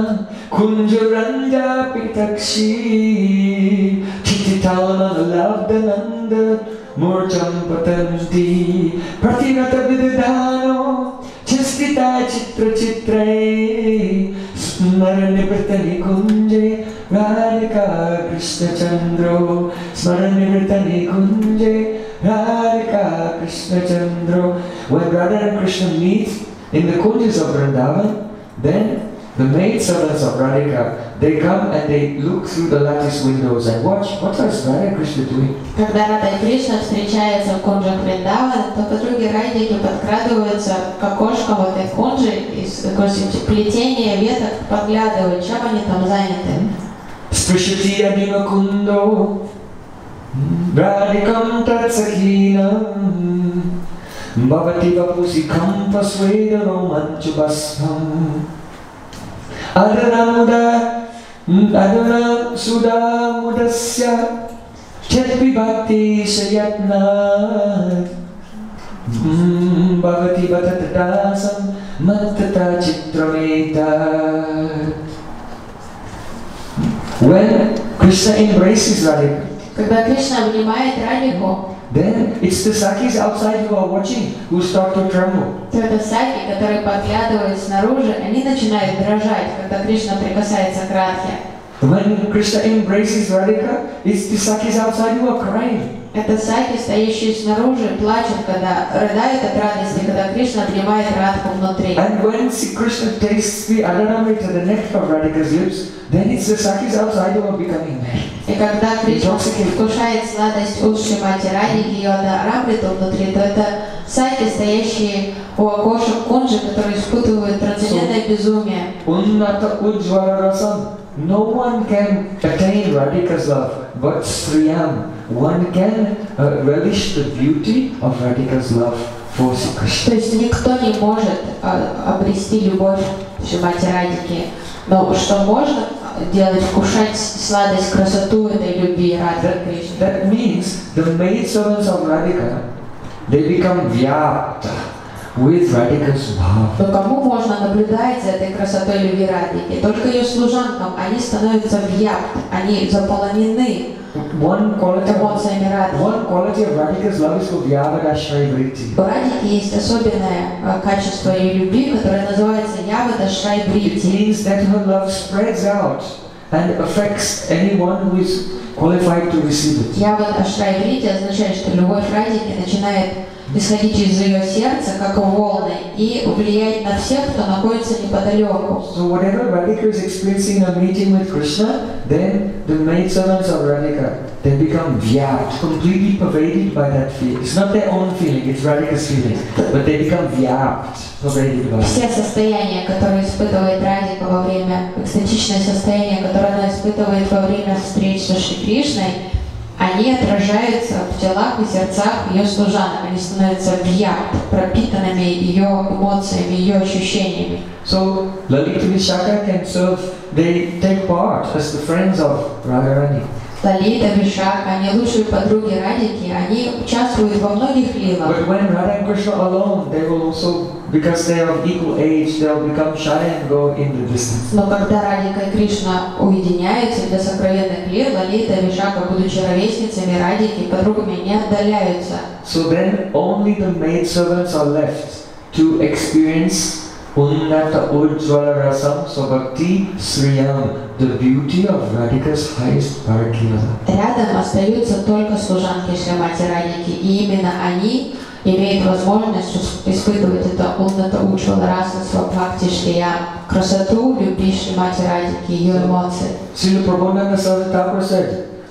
[SPEAKER 1] Kunjaranja Pitakshi Tititananda Murcham Patanti Pratirata Vidadano Chastita Chitra Chitre Smarani Pratani Kunje Radhika Krishna Chandro Smarani Pratani Kunje Radhika Krishna Chandro. When Radha and Krishna meet in the kunjas of Vrindavan, then the maidservants of Radhika, they come and they look through the lattice windows and watch what is Radha and Krishna doing.
[SPEAKER 2] Когда Рада и Кришна встречаются в кунджах Вриндавана, то подруги Радхики подкрадываются к окошкам в этой кунджи из плетения веток, подглядывают, чем они там заняты.
[SPEAKER 1] Sprishati Adima Kundo Radhikam Tatsakinam Bhavati Vapusikam Pasvedano Manchubasam Adanamuda Adana Sudha Mudasya Chetpibhakti Sayatna Bhavati Vatatadasam Matata Chitrameta. When Krishna embraces Radhika,
[SPEAKER 2] Когда Кришна обнимает Радхику,
[SPEAKER 1] then it's the Sakis outside who are watching who start to tremble.
[SPEAKER 2] то это саки, которые подглядывают снаружи, они начинают дрожать, когда Кришна прикасается к Радхе.
[SPEAKER 1] When Krishna embraces Radhika, it's the Sakis outside who are crying.
[SPEAKER 2] Это саки, стоящие снаружи, плачут, когда рыдают от радости, когда Кришна обнимает Радху внутри.
[SPEAKER 1] And when Krishna tastes the Adhanamrita, the nectar of Radhika's lips, then it's the Sakis outside who are becoming mad.
[SPEAKER 2] И когда Кришна вкушает сладость уши Мати Радхики, ее Адхарамриту внутри, то это саки, стоящие у окошек кунджи, которые испытывают трансцендентное безумие.
[SPEAKER 1] Unnata Ujjvala Rasam. No one can attain Radhika's love, but Sriyam. One can uh, relish the beauty of Radhika's love for Sri Krishna.
[SPEAKER 2] То есть никто не может а, обрести любовь Шримати Радхики, но что можно делать, вкушать сладость, красоту этой любви Радхи Кришны.
[SPEAKER 1] That means the maidservants of Radhika, they become vyapta with Radhika's love.
[SPEAKER 2] Но кому можно наблюдать за этой красотой любви Радхики? Только ее служанкам. Они становятся вьяпт, они заполонены
[SPEAKER 1] One quality,
[SPEAKER 2] эмоциями Радхи.
[SPEAKER 1] one quality of Radhika's love is called Yavadashray Vritti.
[SPEAKER 2] У Радхики есть особенное а, качество ее любви, которое называется Явадашрай
[SPEAKER 1] It
[SPEAKER 2] Брити.
[SPEAKER 1] means that her love spreads out and affects anyone who is qualified to receive it.
[SPEAKER 2] Явадашрай Брити означает, что любовь Радхики начинает исходить из ее сердца, как волны, и влиять на всех, кто находится неподалеку.
[SPEAKER 1] So whatever Radhika is experiencing in a meeting with Krishna, then the maidservants of Radhika, they become vyapt, completely pervaded by that feeling. It's not their own feeling, it's Radhika's feeling, but they become vyapt, pervaded by it.
[SPEAKER 2] Все состояния, которые испытывает Радхика во время, экстатичное состояние, которое она испытывает во время встреч со Шри Кришной, они отражаются в телах и сердцах ее служанок. Они становятся вьяпт, пропитанными ее эмоциями, ее ощущениями.
[SPEAKER 1] So Lalita Vishaka can serve, they take part as the friends of Radharani.
[SPEAKER 2] Лалита, Вишака, они лучшие подруги Радхики, они участвуют во многих лилах.
[SPEAKER 1] But when Radha and Krishna are alone, they will also, because they are of equal age, they will become shy and go in the distance.
[SPEAKER 2] Но когда Радхика и Кришна уединяются для сокровенных лил, Лалита и Вишака, будучи ровесницами Радхики, подругами, не отдаляются.
[SPEAKER 1] So then only the maidservants are left to experience Unnata Ujjvala Rasam Svabhakti Sriyam, the beauty of Radhika's highest Parakyala.
[SPEAKER 2] Рядом остаются только служанки Шримати Радхики, и именно они имеют возможность испытывать это Унната Уджвала Раса Свабхакти Шриям, красоту любви Шримати Радхики, ее эмоции.
[SPEAKER 1] Srila Prabhupada Saraswati Thakur said,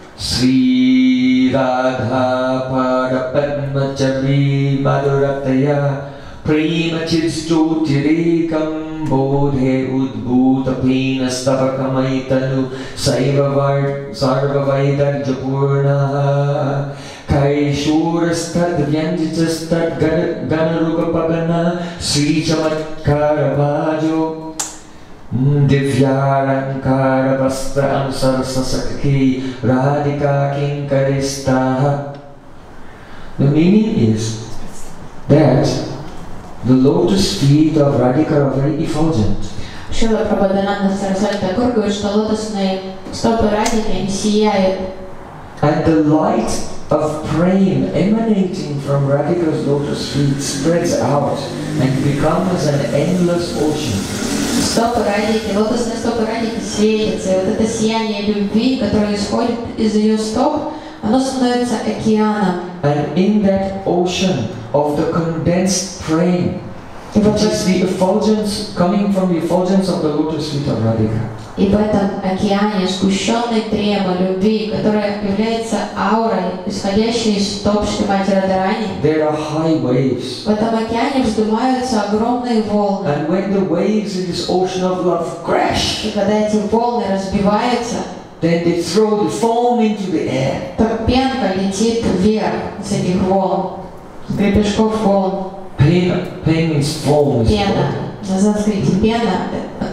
[SPEAKER 1] Sri Radha Pada Padma Chavi Madhurataya Prema Chidstutirikam Bodhe Udbhuta Pena Stavakamaitanu Saiva Sarvavaidar Japurna Kaishurastad Vyanjitastad Ganarupa Pagana Sri Chamatkara Bhajo Divyarankara Vastra Ansarasasakhi Radhika Kinkaristaha. The meaning is that the lotus feet of Radhika are very effulgent.
[SPEAKER 2] Шрила Прабхадананда Сарасвати Такур говорит, что лотосные стопы Радхики, они сияют.
[SPEAKER 1] And the light of prema emanating from Radhika's lotus feet spreads out and becomes an endless ocean.
[SPEAKER 2] Стопы Радхики, лотосные стопы Радхики светятся, и вот это сияние любви, которое исходит из ее стоп, оно становится океаном.
[SPEAKER 1] And in that ocean of the condensed prema, which is the effulgence coming from the effulgence of the lotus feet of Radhika.
[SPEAKER 2] И в этом океане сгущенной према любви, которая является аурой, исходящей из стоп Шримати Радхарани,
[SPEAKER 1] there are high waves.
[SPEAKER 2] в этом океане вздымаются огромные волны.
[SPEAKER 1] And when the waves in this ocean of love crash,
[SPEAKER 2] И когда эти волны разбиваются,
[SPEAKER 1] then they throw the foam into the air.
[SPEAKER 2] то пенка летит вверх с этих волн, с гребешков волн.
[SPEAKER 1] Pain, pain means foam is
[SPEAKER 2] Пена. На санскрите пена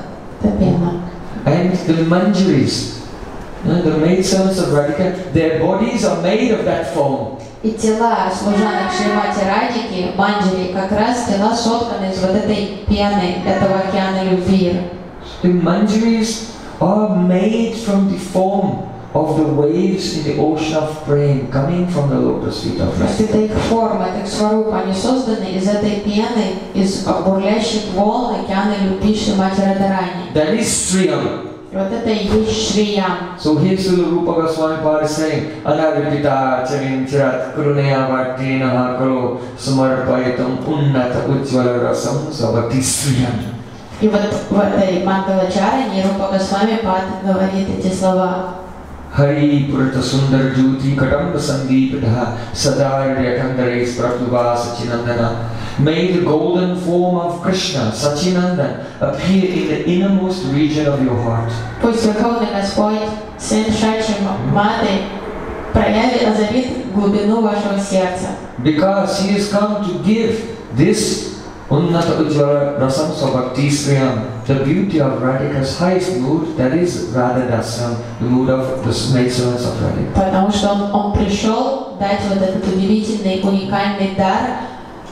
[SPEAKER 2] – это пена.
[SPEAKER 1] And the manjaris, uh, the maidservants of Radhika, their bodies are made of that foam.
[SPEAKER 2] И тела служанок Шримати Радхики, манджари, как раз тела сотканы из вот этой пены, этого океана любви.
[SPEAKER 1] The manjaris are made from the foam of the waves in the ocean of prema coming from the lotus feet of
[SPEAKER 2] То есть
[SPEAKER 1] Radhika.
[SPEAKER 2] это их форма, это их сварупа, они созданы из этой пены, из бурлящих волн океана любви Шримати Радхарани.
[SPEAKER 1] That is Sriyam.
[SPEAKER 2] И вот это и есть Шриям.
[SPEAKER 1] So here Srila Rupa Goswami Pad is saying, Anarvita charin chirat kurunaya vartena kalo samarpayatam unnata ujjvala rasam savati Sriyam.
[SPEAKER 2] И вот в этой Мангала-чаране Рупа Госвами Пад говорит эти слова.
[SPEAKER 1] Hari Purata Sundar Jyoti Kadamba Sandipita Sadar Yakandare Prabhuva Sachinandana. May the golden form of Krishna, Sachinandan, appear in the innermost region of your heart.
[SPEAKER 2] Пусть Верховный Господь, Сын Шачи Маты, проявит, озарит глубину вашего сердца.
[SPEAKER 1] Because he has come to give this Unnata Ujjvala Rasam Svabhakti Sriyam, the beauty of Radhika's highest mood, that is Radha Dasam, the mood of the maidservants of Radhika.
[SPEAKER 2] Потому что он, он пришел дать вот этот удивительный, уникальный дар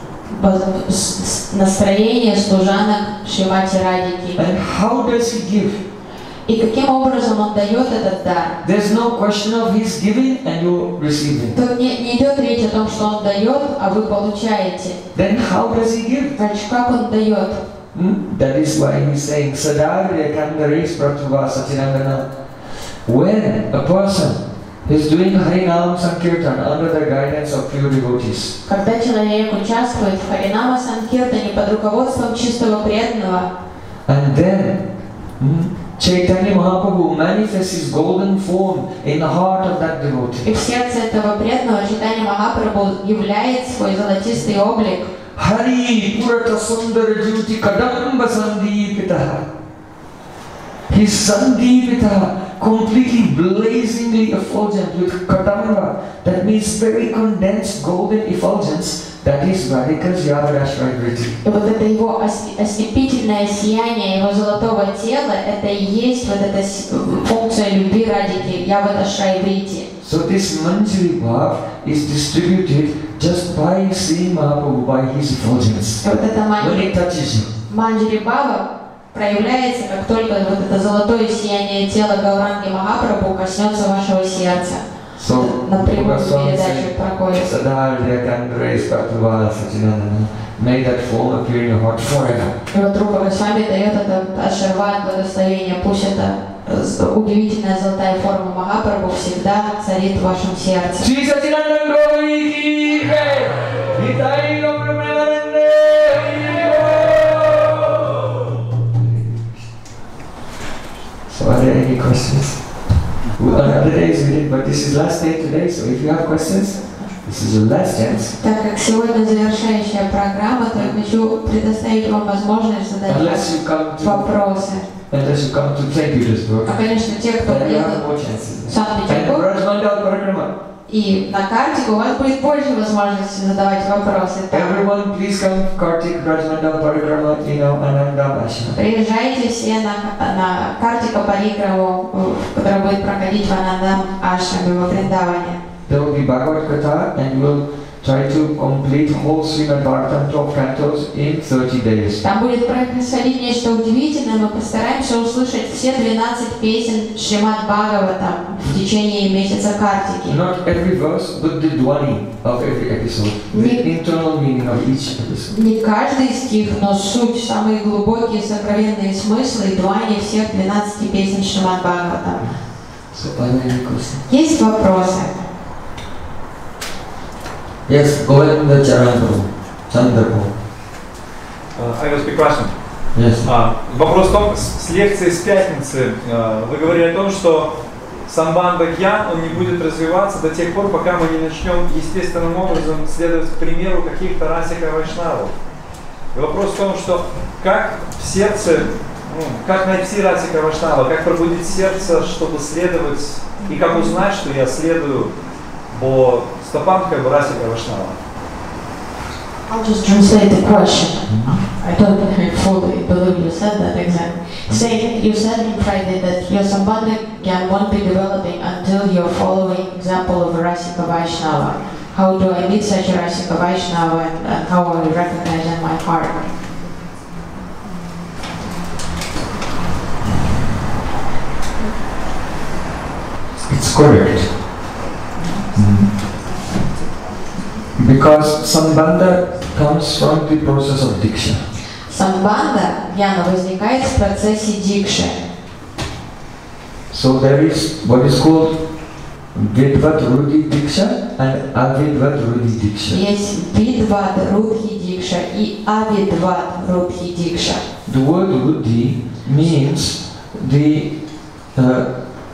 [SPEAKER 2] настроения служанок Шримати Радхики.
[SPEAKER 1] And how does he give?
[SPEAKER 2] И каким образом он дает этот дар?
[SPEAKER 1] There's no question of his giving and you receiving.
[SPEAKER 2] Тут не, не идет речь о том, что он дает, а вы получаете.
[SPEAKER 1] Then how does he give?
[SPEAKER 2] Значит, как он дает?
[SPEAKER 1] Hmm? That is why he's saying Sadarya Kandares Prathuva Sachinandana. When a person is doing Harinam Sankirtan under the guidance of pure devotees,
[SPEAKER 2] Когда человек участвует в Харинама Санкиртане под руководством чистого преданного,
[SPEAKER 1] and then hmm, Chaitanya Mahaprabhu manifests his golden form in the heart of that devotee.
[SPEAKER 2] и в сердце этого преданного Чайтанья Махапрабху являет свой золотистый облик.
[SPEAKER 1] Hari Purata Sundara Jyoti Kadamba Sandipitaha. His Sandipitaha, completely blazingly effulgent with Kadamba, that means very condensed golden effulgence. That is Radhika's Yavadashray Vriti.
[SPEAKER 2] И вот это его ослепительное сияние его золотого тела, это и есть вот эта функция любви Радхики, Явадашрай Врити.
[SPEAKER 1] So this Manjari Bhav is distributed just by Sri Mahaprabhu, by his effulgence.
[SPEAKER 2] И вот эта
[SPEAKER 1] When it touches you.
[SPEAKER 2] Манджари Бхава проявляется, как только вот это золотое сияние тела Гауранги Махапрабху коснется вашего сердца.
[SPEAKER 1] So,
[SPEAKER 2] Напрямую
[SPEAKER 1] Goswami
[SPEAKER 2] передачу
[SPEAKER 1] said,
[SPEAKER 2] проходит.
[SPEAKER 1] Sadarya Kandares Prathuva Sachinandana. May that form appear in your heart forever.
[SPEAKER 2] И вот Рупа Госвами дает это аширвад, благословение, пусть эта удивительная золотая форма Махапрабху всегда царит в вашем сердце.
[SPEAKER 1] Shri Sachinandan Gauri ki jai. Nitai Gaur Premanande. So are there any questions? On other days we did, but this is last day today, so if you have questions, this is your last chance.
[SPEAKER 2] Так как сегодня завершающая программа, то я хочу предоставить вам возможность задать
[SPEAKER 1] Unless you come to,
[SPEAKER 2] вопросы.
[SPEAKER 1] unless you come to Saint Petersburg,
[SPEAKER 2] А, конечно, те, кто
[SPEAKER 1] then you
[SPEAKER 2] приедет
[SPEAKER 1] have more chances.
[SPEAKER 2] в
[SPEAKER 1] And
[SPEAKER 2] Санкт-Петербург,
[SPEAKER 1] Brajmandal Parikrama.
[SPEAKER 2] и на Картику у вас будет больше возможности задавать вопросы. Там.
[SPEAKER 1] Everyone, please come to Kartik Brajmandal Parikrama, you know, Ananda Ashram.
[SPEAKER 2] Приезжайте все на, на Картика Парикраму, которая будет проходить в Анандам Ашраме во Вриндаване.
[SPEAKER 1] There will be Bhagavad Katha, and you will try to complete whole Srimad Bhagavatam twelve cantos in thirty days.
[SPEAKER 2] Там будет происходить нечто удивительное, мы постараемся услышать все двенадцать песен Шримад Бхагаватам в течение месяца Картики.
[SPEAKER 1] Not every verse, but the Dhwani of every episode, the internal meaning of each episode.
[SPEAKER 2] Не каждый стих, но суть, самые глубокие сокровенные смыслы и двани всех двенадцати песен Шримад Бхагаватам. Есть вопросы?
[SPEAKER 1] Yes, go ahead and the Charan Chandrapur.
[SPEAKER 4] Uh, I will speak Russian.
[SPEAKER 1] Yes.
[SPEAKER 4] Uh, вопрос в том, с, с лекции с пятницы uh, вы говорили о том, что самбанда гьян, он не будет развиваться до тех пор, пока мы не начнем естественным образом следовать к примеру каких-то расика вайшнавов. И вопрос в том, что как в сердце, ну, как найти расика вайшнава, как пробудить сердце, чтобы следовать, и как узнать, что я следую по стопам как бы расика вайшнава.
[SPEAKER 2] I'll just translate the question. I don't fully believe you said that exactly. Saying you said in Friday that your Sambandha Gyan won't be developing until you're following example of a Rasika Vaishnava. How do I meet such a Rasika Vaishnava and, and how will I recognize in my heart?
[SPEAKER 1] It's correct. Mm. Because Sambandha comes from the process of Diksha.
[SPEAKER 2] Самбанда Гьяна возникает в процессе дикши.
[SPEAKER 1] So there is what is called Vidvat Rudhi Diksha and Avidvat Rudhi Diksha.
[SPEAKER 2] Есть Видват Рудхи Дикша и Авидват Рудхи Дикша.
[SPEAKER 1] The word Rudhi means the uh,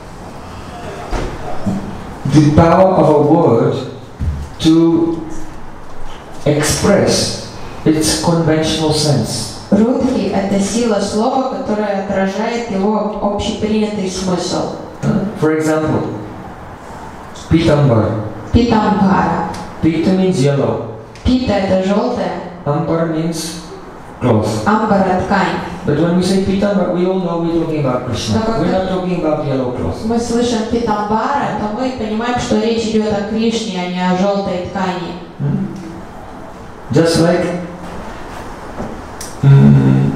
[SPEAKER 1] the power of a word to express its conventional sense.
[SPEAKER 2] Рудхи – это сила слова, которая отражает его общепринятый смысл.
[SPEAKER 1] Uh, for example, Pitambar.
[SPEAKER 2] Питамбара.
[SPEAKER 1] Pita means yellow.
[SPEAKER 2] Пита – это желтая,
[SPEAKER 1] Ambar means cloth.
[SPEAKER 2] амбара – ткань.
[SPEAKER 1] But when we say Pitambar, we all know we're talking about Krishna.
[SPEAKER 2] Так как
[SPEAKER 1] We're not talking about yellow cloth.
[SPEAKER 2] Мы слышим питамбара, то мы понимаем, что речь идет о Кришне, а не о желтой ткани.
[SPEAKER 1] Hmm? Just like mm,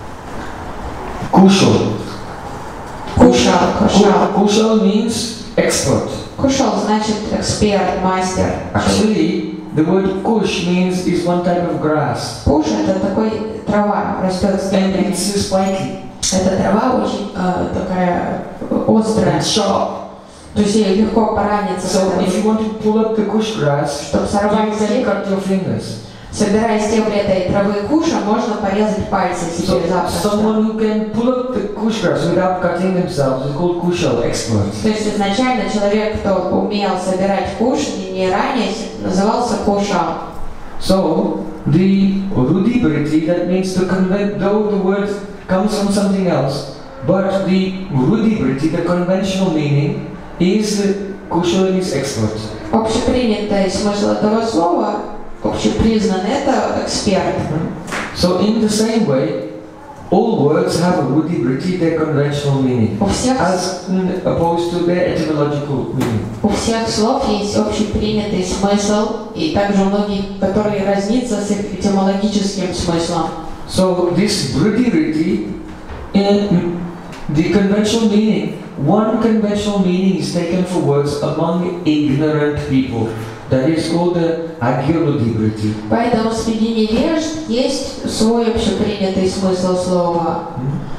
[SPEAKER 1] Kushal.
[SPEAKER 2] Кушал, кушал.
[SPEAKER 1] Kushal means expert.
[SPEAKER 2] Кушал значит эксперт, мастер.
[SPEAKER 1] Actually, the word Kush means is one type of grass.
[SPEAKER 2] Куш – это такой трава, растет с
[SPEAKER 1] And
[SPEAKER 2] земли.
[SPEAKER 1] it's spiky.
[SPEAKER 2] Эта трава очень э, такая острая,
[SPEAKER 1] And sharp.
[SPEAKER 2] то есть ей легко пораниться.
[SPEAKER 1] So if you want to pull up the Kush grass,
[SPEAKER 2] Чтобы сорвать
[SPEAKER 1] you can
[SPEAKER 2] стебли,
[SPEAKER 1] cut your fingers.
[SPEAKER 2] собирая стебли этой травы куша, можно порезать пальцы
[SPEAKER 1] So
[SPEAKER 2] себе запросто.
[SPEAKER 1] someone who can pull up the Kush grass without cutting themselves is called Kushal, expert.
[SPEAKER 2] То есть изначально человек, кто умел собирать куш, не, не ранее, назывался кушал.
[SPEAKER 1] So the Rudhi Briti, that means the conven- though the word comes from something else, but the Rudhi Briti, the conventional meaning, is the Kushal is expert.
[SPEAKER 2] Общепринятый смысл этого слова, общепризнанный, это эксперт.
[SPEAKER 1] So in the same way, all words have a Rudhi Briti, their conventional meaning,
[SPEAKER 2] У всех,
[SPEAKER 1] as mm, opposed to their etymological meaning.
[SPEAKER 2] у всех слов есть общепринятый смысл, и также у многих, которые разнится с их этимологическим смыслом.
[SPEAKER 1] So this Rudhi Briti, in the conventional meaning, one conventional meaning is taken for words among ignorant people. That is called the Agyarudhi Briti.
[SPEAKER 2] Поэтому среди невежд есть свой общепринятый смысл слова.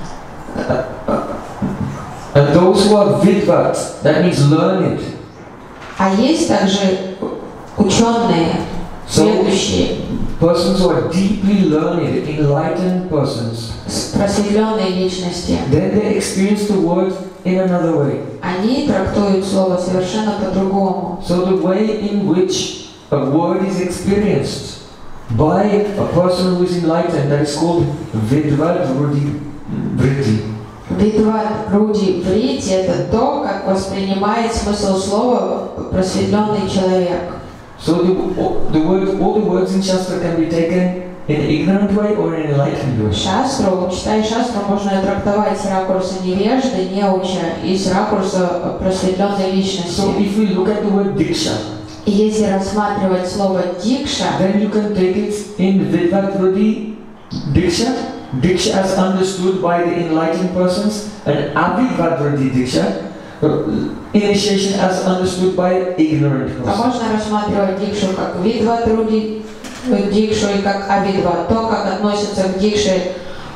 [SPEAKER 1] And those who are Vidvat, that means learned.
[SPEAKER 2] А есть также ученые, следующие,
[SPEAKER 1] Persons who are deeply learned, enlightened persons.
[SPEAKER 2] просветленные личности.
[SPEAKER 1] Then they experience the word in another way.
[SPEAKER 2] Они трактуют слово совершенно по-другому.
[SPEAKER 1] So the way in which a word is experienced by a person who is enlightened, that is called Vidvat Rudhi Briti.
[SPEAKER 2] Видват Руди Врити – это то, как воспринимает смысл слова просветленный человек.
[SPEAKER 1] So the, the word, all the words in Shastra can be taken in an ignorant way or in an enlightened way.
[SPEAKER 2] Шастру, читая шастру, можно трактовать с ракурса невежды, неуча, и с ракурса просветленной личности.
[SPEAKER 1] So if we look at the word Diksha,
[SPEAKER 2] И если рассматривать слово дикша,
[SPEAKER 1] then you can take it in Vidvatrudi Diksha, Diksha as understood by the enlightened persons, and Abhivadrudi Diksha, initiation as understood by ignorant
[SPEAKER 2] а
[SPEAKER 1] persons.
[SPEAKER 2] можно рассматривать дикшу как видватруди, дикшу и как авидва, то, как относятся к дикше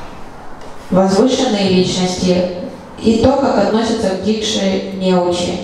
[SPEAKER 2] возвышенные личности, и то, как относятся к дикше неучи.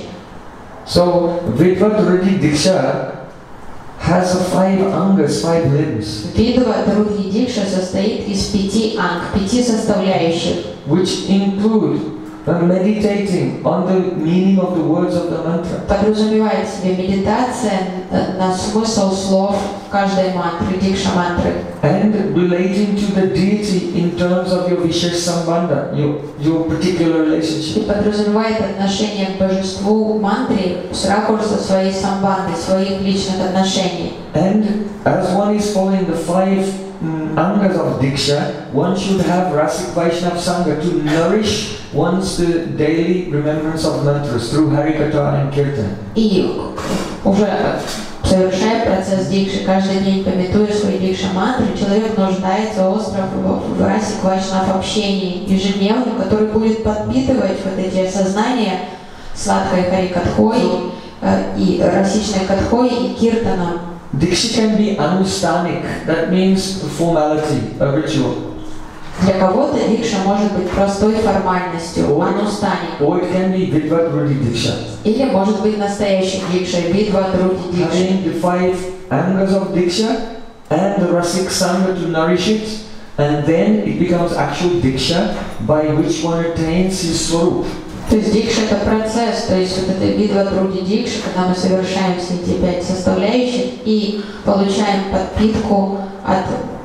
[SPEAKER 1] So, Vidvatrudi Diksha has a five angas, five limbs,
[SPEAKER 2] Видватруди дикша состоит из пяти анг, пяти составляющих,
[SPEAKER 1] which include uh, meditating on the meaning of the words of the mantra,
[SPEAKER 2] подразумевает в себе медитация на смысл слов каждой мантры, дикша мантры,
[SPEAKER 1] and relating to the deity in terms of your Vishesh Sambandha, your, your particular
[SPEAKER 2] и
[SPEAKER 1] relationship.
[SPEAKER 2] подразумевает отношение к божеству мантры с ракурса своей самбанды, своих личных отношений.
[SPEAKER 1] And as one is following the five mm, angas of Diksha, one should have Rasik Vaishnav Sangha to nourish one's the daily remembrance of mantras through Harikatha and Kirtan.
[SPEAKER 2] И уже совершая процесс дикши, каждый день памятуя свои дикша-мантры, человек нуждается остро в расик вайшнав общении ежедневно, который будет подпитывать вот эти осознания сладкой харикатхой и расичной катхой и киртаном.
[SPEAKER 1] Diksha can be anustanik, that means formality, a ritual.
[SPEAKER 2] Для кого-то дикша может быть простой формальностью, анустани.
[SPEAKER 1] Or it can be Vidvatrudi Diksha.
[SPEAKER 2] Или может быть настоящей дикшей, видватруди дикшей.
[SPEAKER 1] Having the five angas of Diksha and the Rasik Sangha to nourish it, and then it becomes actual Diksha by which one attains his Swarup.
[SPEAKER 2] То есть дикша это процесс, то есть вот это видватруди дикша, когда мы совершаем все эти пять составляющих и получаем подпитку от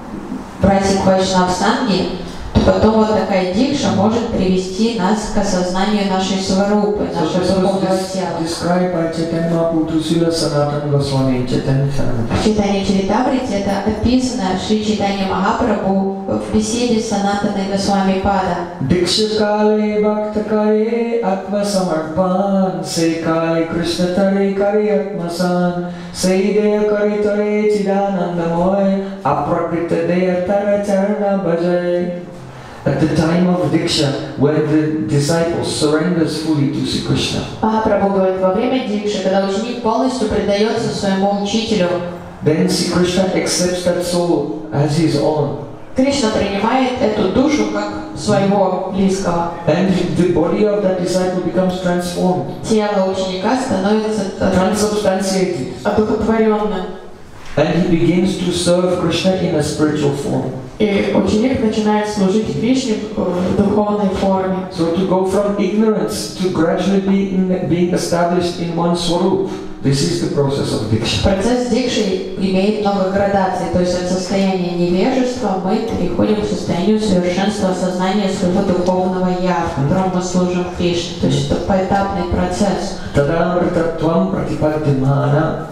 [SPEAKER 2] Расик Вайшнав Санги, то потом вот такая дикша может привести нас к осознанию нашей сварупы, нашего духовного тела.
[SPEAKER 1] Described by Chaitanya Mahaprabhu Srila Sanatana Goswami in Chaitanya Charitamrita.
[SPEAKER 2] В читании Чаритамрити это описано Шри Чайтанья Махапрабху в беседе с Санатаной Госвами Пада.
[SPEAKER 1] Diksha Kale Bhakta Kare Atma Samarpan Se Kale Krishna Tare Kare Atma San Se Deya Kare Tare Chidananda Moy Aprakrita Deya Tara Charana Bhajay. At the time of Diksha, when the disciple surrenders fully to Sri Krishna,
[SPEAKER 2] Махапрабху говорит, во время дикши, когда ученик полностью предается своему учителю,
[SPEAKER 1] then Sri Krishna accepts that soul as his own.
[SPEAKER 2] Кришна принимает эту душу как своего близкого.
[SPEAKER 1] And the body of that disciple becomes transformed,
[SPEAKER 2] Тело ученика становится
[SPEAKER 1] transubstantiated,
[SPEAKER 2] одухотворенным.
[SPEAKER 1] and he begins to serve Krishna in a spiritual form.
[SPEAKER 2] И ученик начинает служить Кришне в духовной форме.
[SPEAKER 1] So to go from ignorance to gradually being, being established in one swarup, this is the process of Diksha.
[SPEAKER 2] Процесс дикши имеет много градаций, то есть от состояния невежества мы переходим к состоянию совершенства сознания своего духовного «я», в котором мы служим Кришне. То есть это поэтапный процесс.
[SPEAKER 1] Tadamrtatvam pratipadyamana.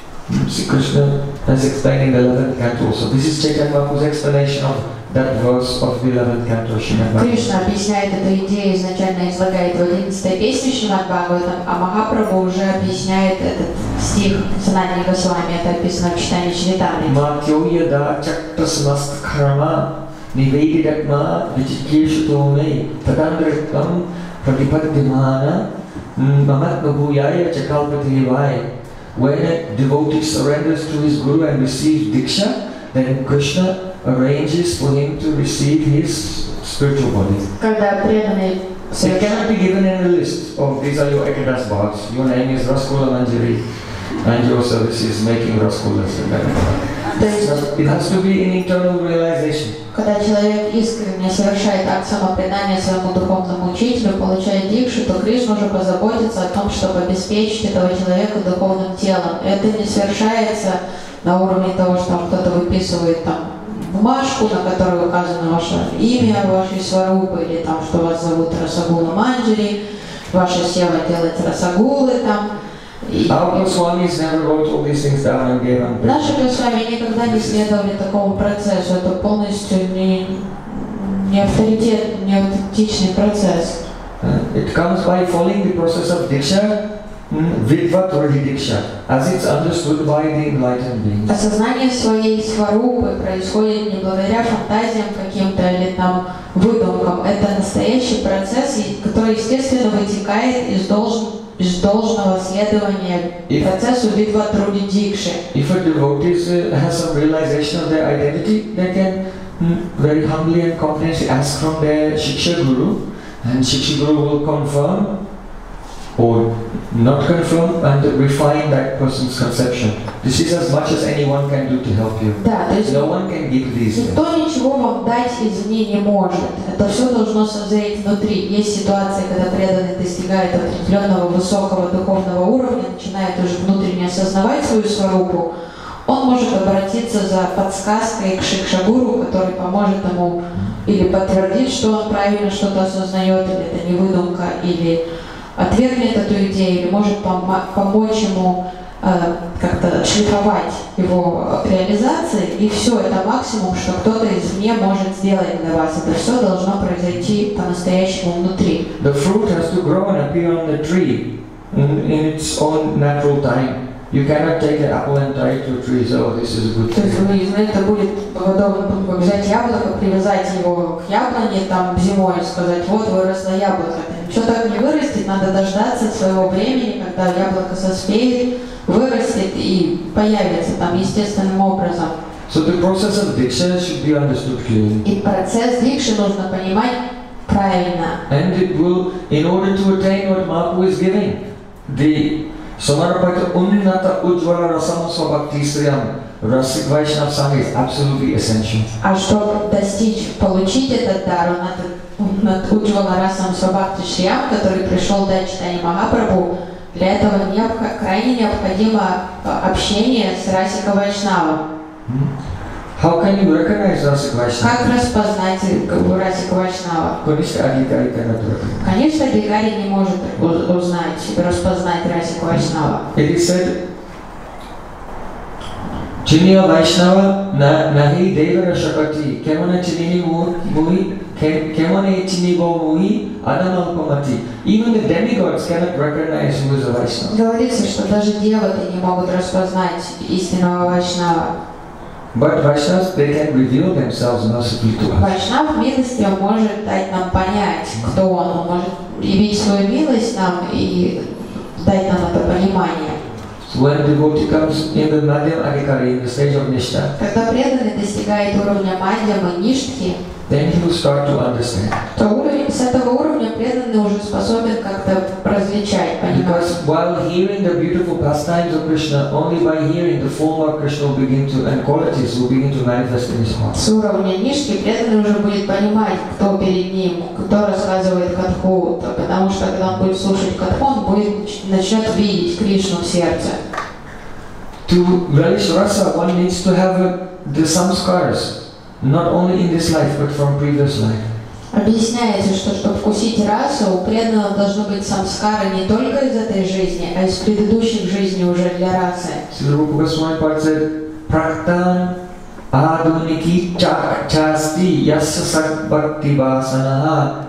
[SPEAKER 1] Sri Krishna has explained in the eleventh canto also. This is Chaitanya Mahaprabhu's explanation of that verse of the eleventh canto Srimad Bhagavatam.
[SPEAKER 2] Кришна объясняет эту идею, изначально излагает в одиннадцатой песне Шримад Бхагаватам, а Махапрабху уже объясняет этот стих Санатани Госвами, это описано в читании Чаритамрити.
[SPEAKER 1] Matyo yada chaktasmast karma nivedidatma vichikeshuto me tadandritam pratipadyamana mamatnabhuyaya chakalpati vaya. When a devotee surrenders to his guru and receives Diksha, then Krishna arranges for him to receive his spiritual body.
[SPEAKER 2] Когда преданный
[SPEAKER 1] It cannot be given in a list of these are your Ekadas bhaks, your name is Rasgula Manjari, and your service is making Rasgulas. It has to be in internal realization.
[SPEAKER 2] Когда человек искренне совершает акт самопредания своему духовному учителю, получает дикшу, то Кришна уже позаботится о том, чтобы обеспечить этого человека духовным телом. Это не совершается на уровне того, что кто-то выписывает там бумажку, на которой указано ваше имя, вашей сварупы, или там, что вас зовут Расагула Манджари, ваша сева делать расагулы там.
[SPEAKER 1] Our Goswamis never wrote all these things down and gave them.
[SPEAKER 2] Наши Госвами никогда не следовали такому процессу. Это полностью не, не авторитет, не аутентичный процесс.
[SPEAKER 1] Uh, it comes by following the process of Diksha Vidvat Diksha, as it's understood by the enlightened beings.
[SPEAKER 2] Осознание своей сварупы происходит не благодаря фантазиям каким-то или там выдумкам. Это настоящий процесс, который естественно вытекает из, долж... из должного следования if, процессу Vidvatruди Дикши.
[SPEAKER 1] If a devotee uh, has some realization of their identity, they can mm, very humbly and confidently ask from their Shiksha Guru, and Shiksha Guru will confirm or not confirm and refine that person's conception. This is as much as anyone can do to help you.
[SPEAKER 2] Да, то есть
[SPEAKER 1] no one can give these.
[SPEAKER 2] Никто ничего вам дать извне не может. Это все должно созреть внутри. Есть ситуации, когда преданный достигает определенного высокого духовного уровня, начинает уже внутренне осознавать свою сварупу. Он может обратиться за подсказкой к Шикшагуру, который поможет ему или подтвердит, что он правильно что-то осознает, или это не выдумка, или отвергнет эту идею, или может пом- помочь ему э, как-то шлифовать его реализации. И все, это максимум, что кто-то извне может сделать для вас. Это все должно произойти по-настоящему внутри.
[SPEAKER 1] The fruit has to grow and appear on the tree in, in its own natural time. You cannot take an apple and tie it to a tree, so this is a good
[SPEAKER 2] То есть
[SPEAKER 1] thing.
[SPEAKER 2] вы, знаете, это будет подобно взять яблоко, привязать его к яблоне там зимой и сказать, вот выросло яблоко. Ничего так не вырастет, надо дождаться своего времени, когда яблоко соспеет, вырастет и появится там естественным образом.
[SPEAKER 1] So the process of Diksha should be understood clearly.
[SPEAKER 2] И процесс дикши нужно понимать правильно.
[SPEAKER 1] And it will, in order to attain what Mahaprabhu is giving, the Samarapata Unnata Ujjvala Rasam Swabhakti Sriyam Rasik Vaishnav Sangha is absolutely essential.
[SPEAKER 2] А чтобы достичь, получить этот дар, он от Уджвала Расам Свабхакти Шриям, который пришел дать читание Махапрабху, для этого необх- крайне необходимо общение с Расика Вайшнавом.
[SPEAKER 1] How can you recognize Rasik Vaishnava?
[SPEAKER 2] Как распознать Расика Вайшнава?
[SPEAKER 1] Kanishta Adhikari cannot recognize.
[SPEAKER 2] Конечно, Адхикари не может уз- узнать, распознать Расика Вайшнава.
[SPEAKER 1] It is said, Chinya Vaishnava na nahi devara shakati, kemana chinini muhi, kemane chinigo muhi, adamalpamati. Even the demigods cannot recognize who is a Vaishnava.
[SPEAKER 2] Говорится, что даже деваты не могут распознать истинного Вайшнава.
[SPEAKER 1] But Vaishnavas, they can reveal themselves mercifully to us.
[SPEAKER 2] Вайшнав милостью может дать нам понять, кто он. Он может явить свою милость нам и дать нам это понимание.
[SPEAKER 1] So when the devotee comes in the Madhyam Adhikari, in the stage of Nishtha,
[SPEAKER 2] Когда преданный достигает уровня Мадьямы, Ништхи,
[SPEAKER 1] then he will start to understand.
[SPEAKER 2] то уровень, с этого уровня преданный уже способен как-то различать, понимать.
[SPEAKER 1] Because while hearing the beautiful pastimes of Krishna, only by hearing the form of Krishna will begin to, and qualities will begin to manifest in his heart.
[SPEAKER 2] С уровня Ништхи преданный уже будет понимать, кто перед ним, кто рассказывает катху, потому что когда он будет слушать катху, он будет, начнет видеть Кришну в сердце.
[SPEAKER 1] To relish rasa, one needs to have a, the samskaras, not only in this life but from previous life.
[SPEAKER 2] Объясняется, что чтобы вкусить расу, у преданного должны быть самскары не только из этой жизни, а из предыдущих жизней уже для расы.
[SPEAKER 1] Srila Rupa Goswami Pad said, Praktan aduniki chak chasti yasya sak bhakti vasanaha.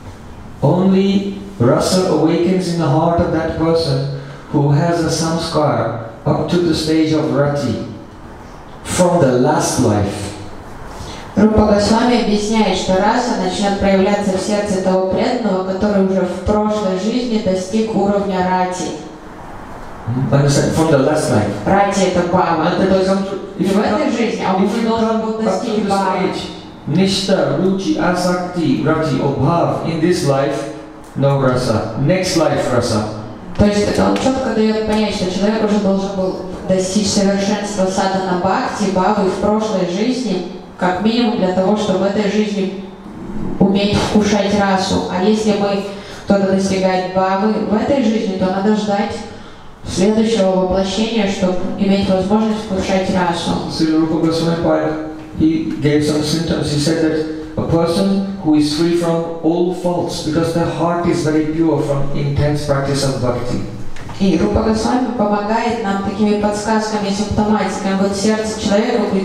[SPEAKER 1] Only rasa awakens in the heart of that person who has a samskar up to the stage of rati from the last life.
[SPEAKER 2] Рупа Госвами объясняет, что раса начнет проявляться в сердце того преданного, который уже в прошлой жизни достиг уровня рати.
[SPEAKER 1] Understand? From the last life.
[SPEAKER 2] Рати — это бава.
[SPEAKER 1] And
[SPEAKER 2] То есть
[SPEAKER 1] then
[SPEAKER 2] не в этой жизни, а он
[SPEAKER 1] if
[SPEAKER 2] уже
[SPEAKER 1] you
[SPEAKER 2] должен
[SPEAKER 1] come
[SPEAKER 2] был
[SPEAKER 1] up to
[SPEAKER 2] достичь
[SPEAKER 1] the
[SPEAKER 2] бавы.
[SPEAKER 1] stage, Nishta, Ruchi, Asakti, Rati, or Bhav, in this life, no rasa. Next life, rasa.
[SPEAKER 2] То есть это он четко дает понять, что человек уже должен был достичь совершенства садхана бхакти, бавы в прошлой жизни, как минимум для того, чтобы в этой жизни уметь вкушать расу. А если мы кто-то достигает бавы в этой жизни, то надо ждать следующего воплощения, чтобы иметь возможность вкушать расу.
[SPEAKER 1] Srila Rupa Goswami Pad, he gave some symptoms. He said that a person who is free from all faults, because their heart is very pure from intense practice of bhakti.
[SPEAKER 2] И Рупа Госвами помогает нам такими подсказками, симптоматиками. Вот сердце человека будет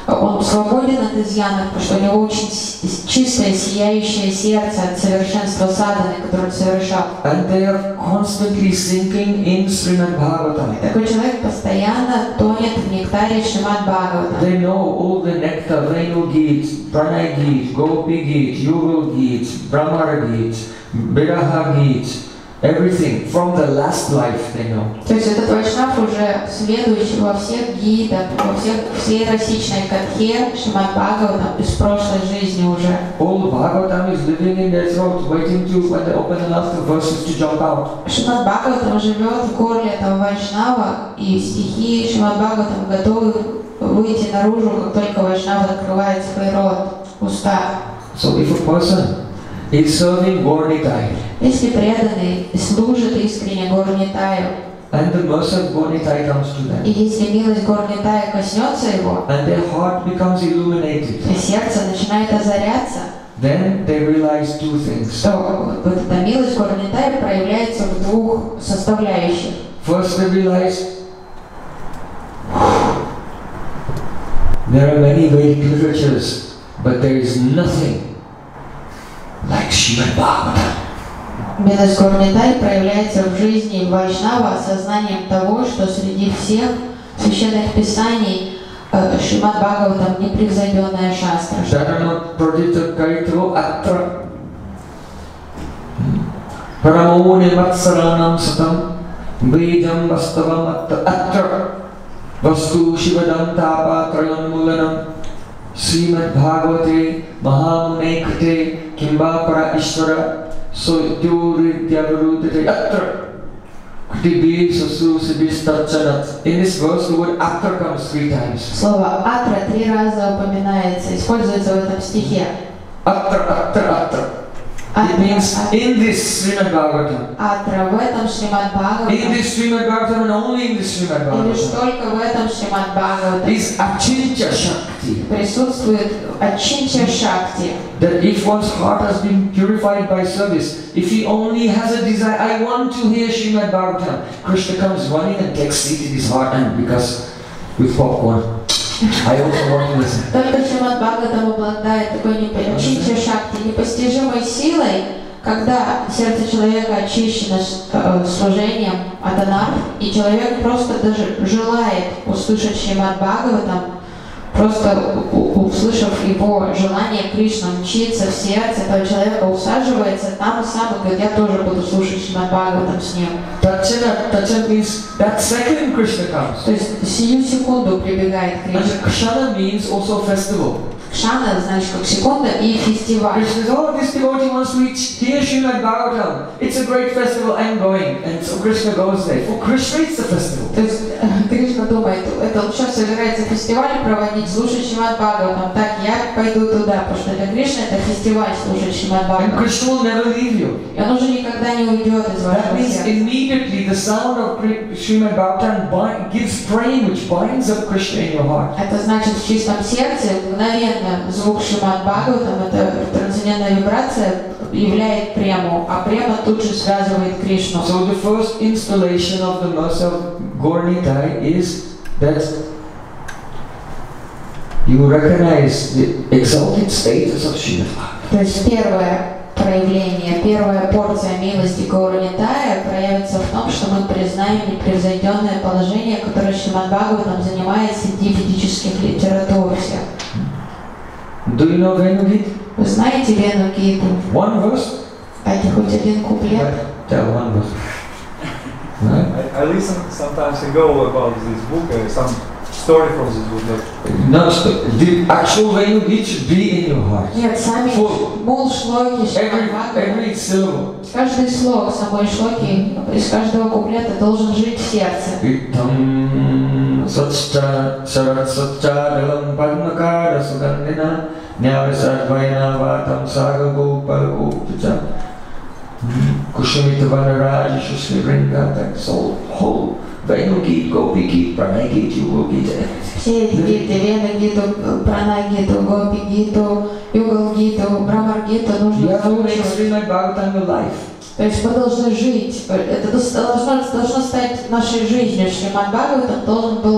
[SPEAKER 2] Он свободен от изъянов, потому что у него очень чистое, сияющее сердце от совершенства садханы, которое он совершал.
[SPEAKER 1] And they are constantly sinking in Srimad Bhagavatam.
[SPEAKER 2] Такой человек постоянно тонет в нектаре Шримад Бхагаватам.
[SPEAKER 1] They know all the nectar, Venu Geet, Pranay Geet, Gopi Geet, Yugal Geet, Brahmara Geet, Viraha Geet, everything from the last life they know.
[SPEAKER 2] То есть этот вайшнав уже следующий во всех гидах, во всех, всей расичной катхе Шримад Бхагаватам из прошлой жизни уже.
[SPEAKER 1] All Bhagavatam is living in their throat, waiting to when they open the last verses to jump out.
[SPEAKER 2] Шримад Бхагаватам живет в горле этого вайшнава, и стихи Шримад Бхагаватам готовы выйти наружу, как только вайшнав открывает свой рот, уста.
[SPEAKER 1] So if a person is serving Gaur-Nitai,
[SPEAKER 2] Если преданный служит искренне Гаур-Нитаю,
[SPEAKER 1] and the mercy of Gaur-Nitai comes to them,
[SPEAKER 2] и если милость Гаур-Нитая коснется его,
[SPEAKER 1] and their heart becomes illuminated,
[SPEAKER 2] и сердце начинает озаряться,
[SPEAKER 1] then they realize two things.
[SPEAKER 2] то вот эта милость Гаур-Нитая проявляется в двух составляющих.
[SPEAKER 1] First they realize there are many Vedic literatures, but there is nothing like Srimad Bhagavatam.
[SPEAKER 2] Милость Гаур-Нитай проявляется в жизни вайшнава осознанием того, что среди всех священных писаний э, Шримад Бхагаватам непревзойденная шастра.
[SPEAKER 1] Dharanat pradita karitro atra paramone matsaranam satam vedam vastavam atra vastu shivadantapa trayanmulanam Srimad Bhagavate Mahamune Kate Kimba Para Ishvara So Dyuridyavrutate Atra Kutibi Sasu Siddhistachanat. In this verse the word Atra comes three times.
[SPEAKER 2] Слово «атра» три раза упоминается, используется в этом стихе.
[SPEAKER 1] Atra, Atra, Atra. It means in this Srimad Bhagavatam.
[SPEAKER 2] Атра в этом Шримад
[SPEAKER 1] In
[SPEAKER 2] Бхагаватам,
[SPEAKER 1] this Srimad Bhagavatam and only in this Srimad
[SPEAKER 2] и лишь
[SPEAKER 1] Bhagavatam
[SPEAKER 2] только в этом Шримад Бхагаватам
[SPEAKER 1] is Achintya Shakti.
[SPEAKER 2] присутствует Ачинча Шакти.
[SPEAKER 1] That if one's heart has been purified by service, if he only has a desire, I want to hear Srimad Bhagavatam, Krishna comes running and takes seat in his heart, and because with popcorn, I also want to listen.
[SPEAKER 2] Только Шримад Бхагаватам обладает такой непо- Ачинча Шакти, непостижимой силой, когда сердце человека очищено с- э, служением Аданар, и человек просто даже желает услышать Шримад Бхагаватам, просто у- у- услышав его желание Кришна мчиться в сердце этого человека, усаживается там и сам и говорит: я тоже буду слушать Шримад Бхагаватам с ним.
[SPEAKER 1] Tachana, Tachana means that second Krishna comes.
[SPEAKER 2] То есть сию секунду прибегает Кришна.
[SPEAKER 1] And Kshana means also festival.
[SPEAKER 2] Кшана значит как секунда и фестиваль.
[SPEAKER 1] Krishna says, oh, this devotee wants to hear Srimad Bhagavatam. It's a great festival, I'm going. And so Krishna goes there. For Krishna it's a festival.
[SPEAKER 2] То есть э, Кришна думает, это он сейчас собирается фестиваль проводить, слушать Шримад Бхагаватам. Так, я пойду туда, потому что для Кришны это фестиваль слушать Шримад
[SPEAKER 1] And
[SPEAKER 2] Бхагаватам.
[SPEAKER 1] Krishna will never leave you.
[SPEAKER 2] И он уже никогда не уйдет из
[SPEAKER 1] That
[SPEAKER 2] вашего
[SPEAKER 1] means
[SPEAKER 2] сердца.
[SPEAKER 1] immediately the sound of Srimad Bhagavatam bind, gives praying which binds up Krishna in your heart.
[SPEAKER 2] Это значит, в чистом сердце мгновенно звук Шримад Бхагаватам, это трансцендентная вибрация, являет прему, а према тут же связывает Кришну.
[SPEAKER 1] So the first installation of the mercy of Gaur-Nitai is that you recognize the exalted status of Srimad Bhagavatam.
[SPEAKER 2] То есть первое проявление, первая порция милости Гаур-Нитая проявится в том, что мы признаем непревзойденное положение, которое Шримад Бхагаватам занимает среди ведических литератур всех.
[SPEAKER 1] Do you know Venu Gita?
[SPEAKER 2] Вы знаете Вену Гиту?
[SPEAKER 1] One verse?
[SPEAKER 2] Дайте хоть один куплет.
[SPEAKER 1] Right. Tell one verse. Right?
[SPEAKER 4] I, I listen sometimes ago about this book, uh, some story from this book. That
[SPEAKER 1] No, the actual Venu Gita should be in your heart.
[SPEAKER 2] Нет, сами
[SPEAKER 1] Full.
[SPEAKER 2] мул шлоки
[SPEAKER 1] Every,
[SPEAKER 2] Шримад Бхагаватам.
[SPEAKER 1] every syllable.
[SPEAKER 2] Каждый слог самой шлоки из каждого куплета должен жить в сердце.
[SPEAKER 1] Itam Satcha Sarat Satcha Dalam Padmakara Sugandhina Nyavasadvayana Vatam Sagagopal Gopija Kushamita Vanaraj Shusli Ringa. That's all whole Venu Gita, Gopi Gita, Pranay Gita, Yugal Gita, everything.
[SPEAKER 2] Все эти гиты, Вена Гиту, Пранай Гиту, Гопи Гиту, Югал Гиту, Брамар Гиту
[SPEAKER 1] You
[SPEAKER 2] нужно
[SPEAKER 1] have to make
[SPEAKER 2] слушать.
[SPEAKER 1] Srimad Bhagavatam your life.
[SPEAKER 2] То есть мы должны жить. Это должно, должно стать нашей жизнью. Шримад Бхагаватам должен был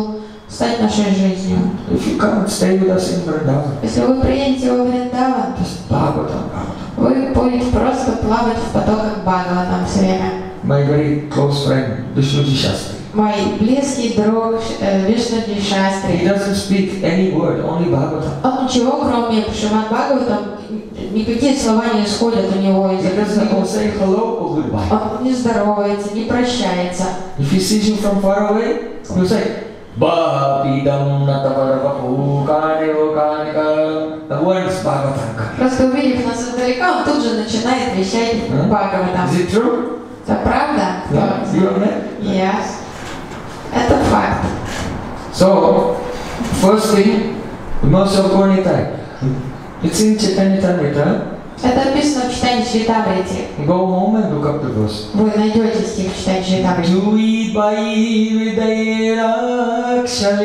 [SPEAKER 2] стать нашей жизнью.
[SPEAKER 1] If you come and stay with us in Vrindavan,
[SPEAKER 2] Если вы приедете во Вриндаван,
[SPEAKER 1] just Bhagavatam, Bhagavatam.
[SPEAKER 2] вы будете просто плавать в потоках Бхагаватам все время.
[SPEAKER 1] My very close friend, Vishnuji Shastri,
[SPEAKER 2] Мой близкий друг э, Вишнуджи
[SPEAKER 1] he
[SPEAKER 2] Шастри,
[SPEAKER 1] doesn't speak any word, only Bhagavatam.
[SPEAKER 2] он ничего, кроме Шримад Бхагаватам, никакие слова не исходят у него из
[SPEAKER 1] He doesn't
[SPEAKER 2] языка.
[SPEAKER 1] say hello or goodbye.
[SPEAKER 2] Он не здоровается, не прощается.
[SPEAKER 1] If he sees you from far away, he'll say, Bhapidam Natavarapapu Karyo Karika. The words Bhagavatam.
[SPEAKER 2] Просто увидев нас издалека, он тут же начинает вещать
[SPEAKER 1] А?
[SPEAKER 2] Бхагаватам.
[SPEAKER 1] Is it true?
[SPEAKER 2] Это правда?
[SPEAKER 1] Yeah. You know that?
[SPEAKER 2] Yes. Это факт.
[SPEAKER 1] So, first thing, Vimasa of Gornitai. It's in Chaitanya Tamrita.
[SPEAKER 2] Это описано в читании Чритамрити.
[SPEAKER 1] Go home and look up the verse.
[SPEAKER 2] Вы найдете стих в читании Чритамрити.
[SPEAKER 1] Dui bai vidayera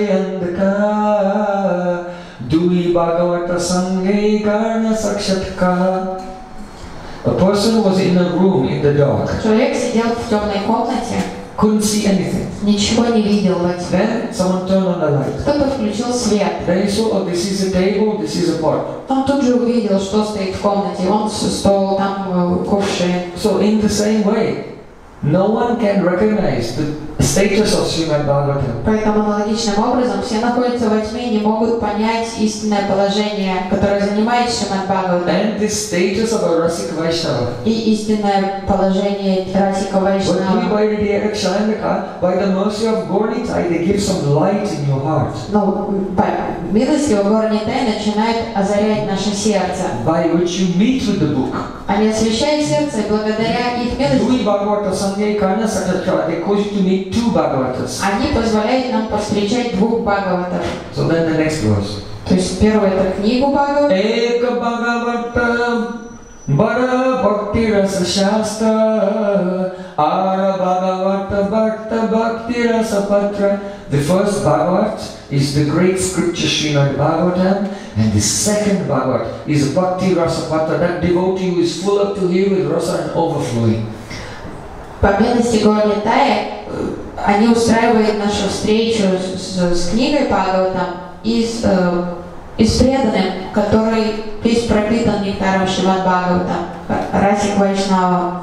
[SPEAKER 1] kshalyandaka Dui bhagavata sange karna sakshatka. A person was in a room in the dark,
[SPEAKER 2] Человек сидел в темной комнате,
[SPEAKER 1] couldn't see anything.
[SPEAKER 2] ничего не видел во тьме.
[SPEAKER 1] Then someone turned on the light.
[SPEAKER 2] Кто-то включил свет.
[SPEAKER 1] Then he saw, oh, this is a table, this is a pot.
[SPEAKER 2] Он тут же увидел, что стоит в комнате. Вон стол, там э, кувшин.
[SPEAKER 1] So in the same way, no one can recognize the status of Srimad Bhagavatam.
[SPEAKER 2] Поэтому аналогичным образом все находятся во тьме и не могут понять истинное положение, которое занимает Шримад Бхагаватам.
[SPEAKER 1] And the status of a Rasik Vaishnava.
[SPEAKER 2] И истинное положение Расика
[SPEAKER 1] But we
[SPEAKER 2] Вайшнава.
[SPEAKER 1] by the day of Kshayanaka, by the mercy of Gornitai, they give some light in your heart.
[SPEAKER 2] Но по милости его Горнитай начинает озарять наше сердце.
[SPEAKER 1] By which you meet with the book.
[SPEAKER 2] Они освещают сердце, и благодаря их милости
[SPEAKER 1] Dui Bhagavata Sangye Karna Sakatra, they cause you to meet two Bhagavatas.
[SPEAKER 2] они позволяют нам повстречать двух Бхагаватов.
[SPEAKER 1] So then the next verse.
[SPEAKER 2] То есть первое это книгу Бхагават,
[SPEAKER 1] Eka Bhagavata Bara Bhakti Rasa Shastra Ara Bhagavata Bhakta Bhakti Rasa Patra. The first Bhagavat is the great scripture Srimad Bhagavatam, and the second Bhagavat is Bhakti Rasa Patra. That devotee who is full up to here with rasa and overflowing.
[SPEAKER 2] по милости Горнитая, они устраивают нашу встречу с, с, с книгой Бхагаватам и с, э, и с преданным, который весь пропитан нектаром Шримад Бхагаватам, Расик Вайшнава.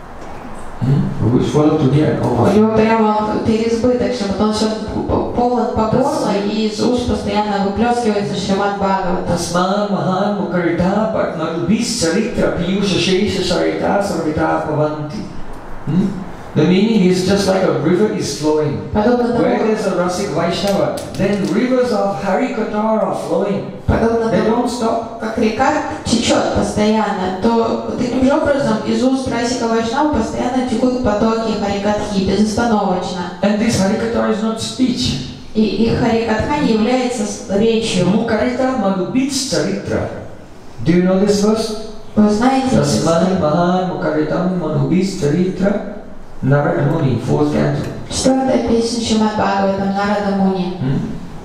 [SPEAKER 1] Who is full up to here and
[SPEAKER 2] У
[SPEAKER 1] overflowing.
[SPEAKER 2] него прямо переизбыток, что он все полон по горло, и из уст постоянно выплескивается Шримад Бхагаватам.
[SPEAKER 1] Tasman Mahan Mukarita Patmadubis Charitra Piyusha Shesha Sarita Sarvita Pavanti. Hmm? The meaning is just like a river is flowing.
[SPEAKER 2] Подобно
[SPEAKER 1] Where
[SPEAKER 2] тому,
[SPEAKER 1] there's a Rasik Vaishnava, then rivers of Harikatar are flowing.
[SPEAKER 2] подобно
[SPEAKER 1] They
[SPEAKER 2] тому,
[SPEAKER 1] don't stop.
[SPEAKER 2] как река течет постоянно, то таким же образом из уст Расика Вайшнава постоянно текут потоки Харикатхи безостановочно.
[SPEAKER 1] And this Harikatar is not speech.
[SPEAKER 2] И их Харикатха не является с- речью.
[SPEAKER 1] Mukarita Madhubits Charitra. Do you know this verse?
[SPEAKER 2] Вы знаете,
[SPEAKER 1] Tasman Mahan Mukaritam Madhubits Charitra. Narada Muni, fourth canto.
[SPEAKER 2] четвертая песня Шримад Бхагаватам Нарада Муни.
[SPEAKER 1] Hmm?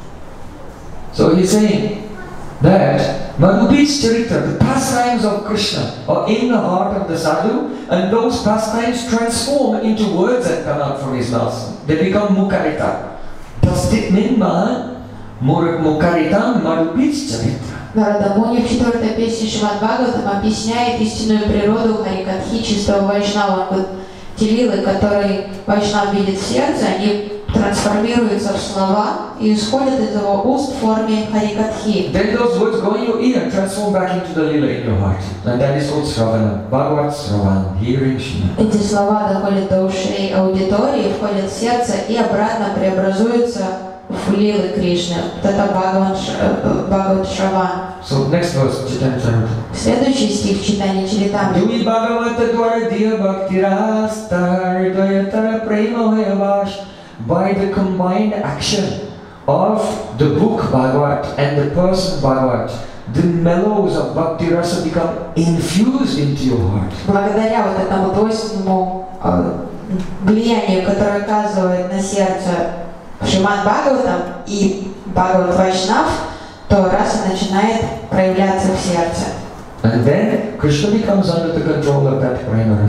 [SPEAKER 1] So he's saying that Madhubits Charitra, the pastimes of Krishna, are in the heart of the sadhu, and those pastimes transform into words that come out from his mouth. They become Mukarita. Does it mean Mahan? Mukaritam Madhubits Charitra.
[SPEAKER 2] Нарада Муни в четвертой песне Шримад Бхагаватам объясняет истинную природу Харикатхи чистого Вайшнава. Вот те лилы, которые Вайшнав видит в сердце, они трансформируются в слова и исходят из его уст в форме Харикатхи.
[SPEAKER 1] Then those words go in your ear and transform back into the lila in your heart. And that is called Sravana. Bhagavat Sravan, hearing Shima.
[SPEAKER 2] Эти слова доходят до ушей аудитории, входят в сердце и обратно преобразуются в лилы Кришны. Вот это Бхагават Ш- э, Бхагават Шраван.
[SPEAKER 1] So next verse, Chaitanya Charitamrita.
[SPEAKER 2] Следующий стих в читании Чаритамриты.
[SPEAKER 1] Dui Bhagavata Dwara Diya Bhakti Rasta Hridayatara Prema Hayavash. By the combined action of the book Bhagavat and the person Bhagavat, the mellows of Bhakti Rasa become infused into your heart.
[SPEAKER 2] Благодаря вот этому двойственному э, влиянию, которое оказывает на сердце Шримад Бхагаватам и Бхагават Вайшнав, то раса начинает проявляться в сердце.
[SPEAKER 1] And then Krishna becomes under the control of that Prema Rasa.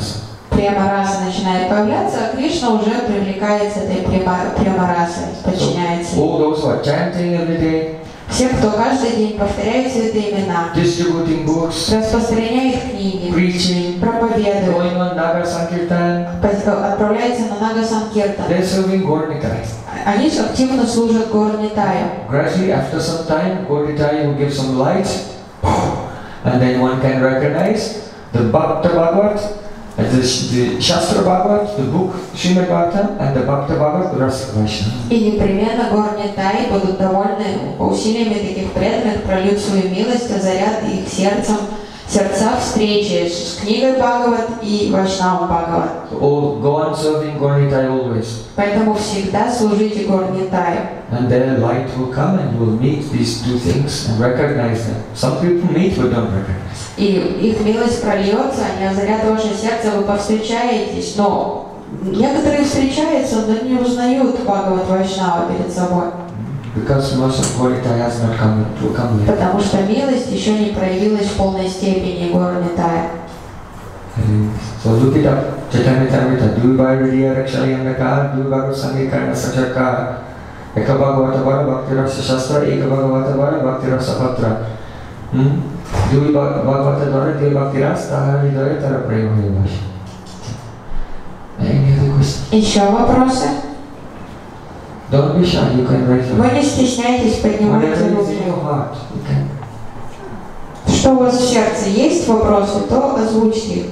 [SPEAKER 2] према-раса начинает появляться, а Кришна уже привлекается этой према-расой, подчиняется.
[SPEAKER 1] All those who are chanting every day,
[SPEAKER 2] все, кто каждый день повторяет святые имена,
[SPEAKER 1] distributing books,
[SPEAKER 2] распространяет книги,
[SPEAKER 1] preaching,
[SPEAKER 2] проповедует,
[SPEAKER 1] going on Naga Sankirtan,
[SPEAKER 2] отправляется на Нага Санкиртан.
[SPEAKER 1] they're serving Gaur Nitai.
[SPEAKER 2] Они активно служат Гаур Нитаю.
[SPEAKER 1] Gradually, after some time, Gaur Nitai will give some light, and then one can recognize the Bhakta Bhagavat, and the, the Shastra Bhagavat, the book Srimad Bhagavatam, and the Bhakta Bhagavat, the Rasa Vaishnava.
[SPEAKER 2] И непременно Гаур Нитай будут довольны усилиями таких преданных, прольют свою милость, озарят их сердцем, сердца встречи с книгой Бхагават и Вайшнавом Бхагават.
[SPEAKER 1] So all go on serving Gaur Nitai always.
[SPEAKER 2] Поэтому всегда служите Гаур Нитаю.
[SPEAKER 1] And their light will come and will meet these two things and recognize them. Some people meet but don't recognize.
[SPEAKER 2] И их милость прольется, они озарят ваше сердце, вы повстречаетесь, но некоторые встречаются, но не узнают Бхагават Вайшнава перед собой.
[SPEAKER 1] Because most of Gaur Nitai has not come to come yet.
[SPEAKER 2] Потому что милость еще не проявилась в полной степени Гаур Нитая.
[SPEAKER 1] So look it up. Chaitanya Charitamrita, Dvivai Riya Rakshalayandaka, Dvivai Sangikana Sachaka, Eka Bhagavata Vara Bhakti Rasa Shastra, Eka Bhagavata Vara Bhakti Rasa Patra. Dvi Bhagavata Vara Dvi Bhakti Rasa, Tahari Hridaya Tara Prema Vivash. Any other questions?
[SPEAKER 2] Еще вопросы?
[SPEAKER 1] Don't be shy, you can raise your
[SPEAKER 2] Вы
[SPEAKER 1] hand.
[SPEAKER 2] не стесняйтесь, поднимайте
[SPEAKER 1] Whatever is in
[SPEAKER 2] руки.
[SPEAKER 1] your heart, you can.
[SPEAKER 2] Что у вас в сердце есть вопросы, то озвучьте их.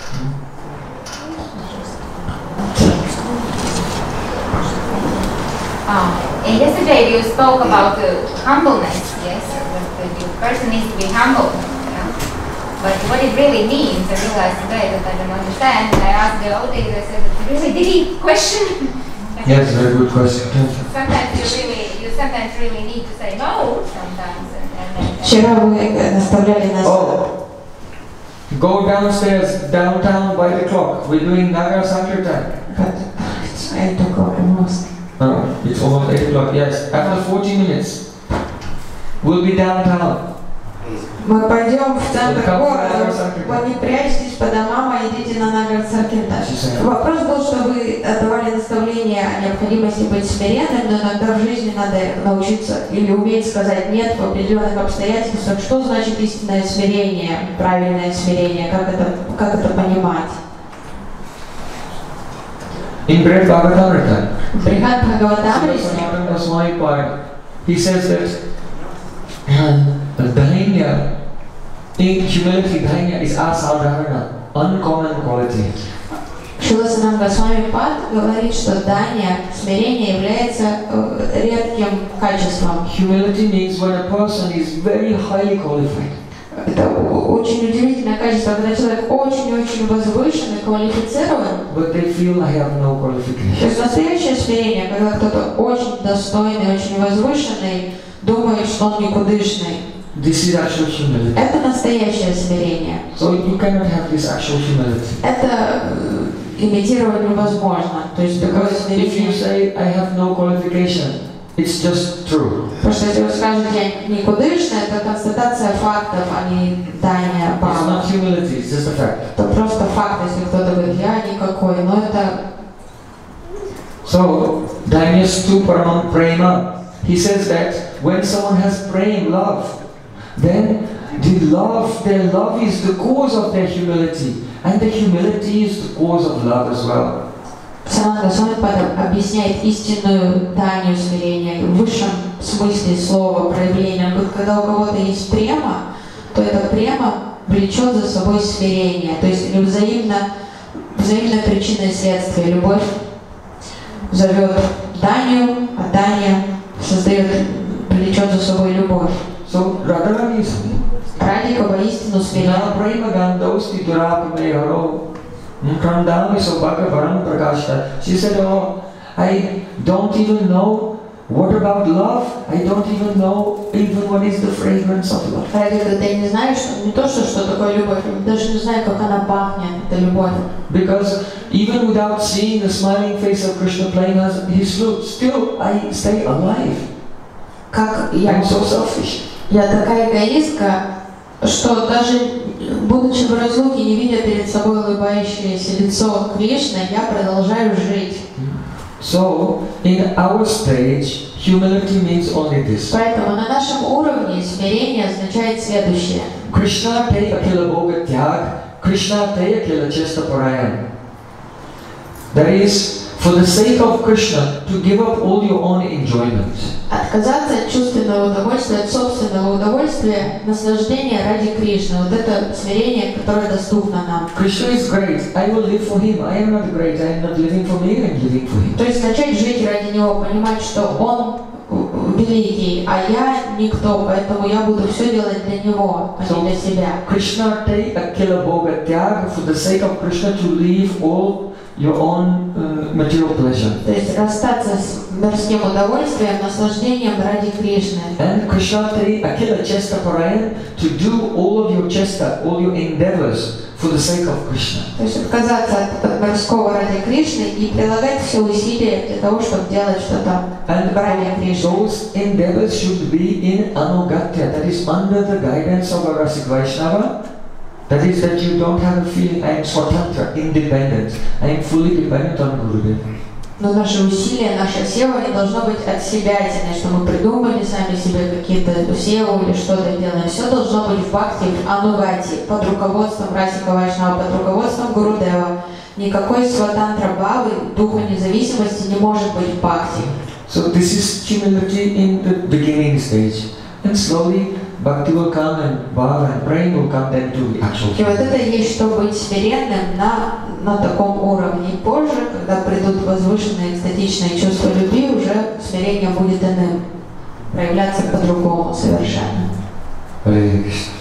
[SPEAKER 5] Um, and yesterday you spoke about uh, humbleness, yes, that the person needs to be humble, you know? But what it really means, I realized today that I don't understand, and I asked the devotees, I said, it's a really deep question.
[SPEAKER 1] Yes, very good question.
[SPEAKER 5] Sometimes you really, you sometimes really need to say no, sometimes, and, and, and, and
[SPEAKER 2] Вчера вы наставляли нас.
[SPEAKER 1] Oh, go downstairs, downtown by the clock. We're doing Naga Sankirtan.
[SPEAKER 2] eight o'clock almost.
[SPEAKER 1] No, it's almost eight o'clock, yes. After forty minutes, we'll be downtown.
[SPEAKER 2] Мы пойдем в центр города. Вы не прячьтесь по домам, а идите на Нагар Саркиртан. Вопрос был, что вы отдавали наставление о необходимости быть смиренным, но иногда в жизни надо научиться или уметь сказать «нет» в определенных обстоятельствах. Что значит истинное смирение, правильное смирение? Как это, как это понимать?
[SPEAKER 1] In Brihad Bhagavatamrita,
[SPEAKER 2] Брихад Бхагаватамрите,
[SPEAKER 1] Sanatana Goswami Pad, he says that Dhainya, in humility, Dhainya is asadharana, uncommon quality.
[SPEAKER 2] Шрила Санатана Госвами Пад говорит, что дание, смирение является э, редким качеством.
[SPEAKER 1] Humility means when a person is very highly qualified.
[SPEAKER 2] Это очень удивительное качество, когда человек очень-очень возвышен и квалифицирован.
[SPEAKER 1] But they feel I have no
[SPEAKER 2] То
[SPEAKER 1] qualification.
[SPEAKER 2] есть настоящее смирение, когда кто-то очень достойный, очень возвышенный, думает, что он никудышный.
[SPEAKER 1] This is actual humility.
[SPEAKER 2] Это настоящее смирение.
[SPEAKER 1] So you cannot have this actual humility.
[SPEAKER 2] Это э, имитировать невозможно. То есть такое
[SPEAKER 1] Because if you
[SPEAKER 2] смирение.
[SPEAKER 1] say I have no qualification, it's just true.
[SPEAKER 2] Потому что если вы скажете «я никудышный», это констатация фактов, а не дание
[SPEAKER 1] It's
[SPEAKER 2] бала.
[SPEAKER 1] not humility, it's just a fact.
[SPEAKER 2] Это просто факт, если кто-то говорит «я никакой», но это...
[SPEAKER 1] So, Dainyas Paramam Prema, he says that when someone has prema, love, then the love, their love is the cause of their humility, and the humility is the cause of love as well.
[SPEAKER 2] Санатана Госвами Пад объясняет истинную данию смирения в высшем смысле слова, проявления. Он говорит, когда у кого-то есть према, то эта према влечет за собой смирение. То есть взаимно, взаимная причина и следствие. Любовь зовет данию, а дания создает, влечет за собой любовь.
[SPEAKER 1] So, Radharani is
[SPEAKER 2] Радика воистину смирение.
[SPEAKER 1] Na prema gandosti durapame haro Prandami Sobhaka Varam Prakashta. She said, oh, I don't even know what about love? I don't even know even what is the fragrance of love.
[SPEAKER 2] Радика говорит, я не знаю, что, не то, что, что такое любовь, я даже не знаю, как она пахнет, эта любовь.
[SPEAKER 1] Because even without seeing the smiling face of Krishna playing his flute, still I stay alive.
[SPEAKER 2] Как я,
[SPEAKER 1] I'm so selfish.
[SPEAKER 2] я такая эгоистка, что даже будучи в разлуке, не видя перед собой улыбающееся лицо Кришны, я продолжаю жить.
[SPEAKER 1] So, in our stage, humility means only this.
[SPEAKER 2] Поэтому на нашем уровне смирение означает следующее.
[SPEAKER 1] Krishna te akila bhoga tyag, Krishna te akila chesta parayan. That is, for the sake of Krishna, to give up all your own enjoyment.
[SPEAKER 2] Отказаться от чувственного удовольствия, от собственного удовольствия, наслаждения ради Кришны. Вот это смирение, которое доступно нам.
[SPEAKER 1] Krishna is great. I will live for him. I am not great. I am not living for me. I am living for him.
[SPEAKER 2] То есть начать жить ради него, понимать, что он великий, а я никто, поэтому я буду все делать для него, а не для себя.
[SPEAKER 1] Krishna te akila bhoga tyag, for the sake of Krishna to leave all your own uh, material pleasure.
[SPEAKER 2] То есть расстаться с мирским удовольствием, наслаждением ради Кришны.
[SPEAKER 1] And Krishna te akila chesta parayan, to do all of your chesta, all your endeavors for the sake of Krishna.
[SPEAKER 2] То есть отказаться от, от мирского ради Кришны и прилагать все усилия для того, чтобы делать что-то ради Кришны.
[SPEAKER 1] Those endeavors should be in anugatya, that is under the guidance of a Rasik Vaishnava. That is that you don't have a feeling I am swatantra, independent. I am fully dependent on Gurudev.
[SPEAKER 2] Но наши усилия, наша сева не должно быть отсебятиной, что мы придумали сами себе какие-то севу или что-то делаем. Все должно быть в бхакти, в анугати, под руководством Расика Вайшнава, под руководством Гурудева. Никакой сватантра бхавы, духа независимости не может быть в бхакти.
[SPEAKER 1] So this is humility in the beginning stage. And slowly bhakti will come and bhava and praying will come then to the actual.
[SPEAKER 2] И вот это есть, что быть смиренным на, на таком уровне. И позже, когда придут возвышенные экстатичные чувства любви, уже смирение будет иным, проявляться по-другому совершенно.
[SPEAKER 1] Hare Krishna.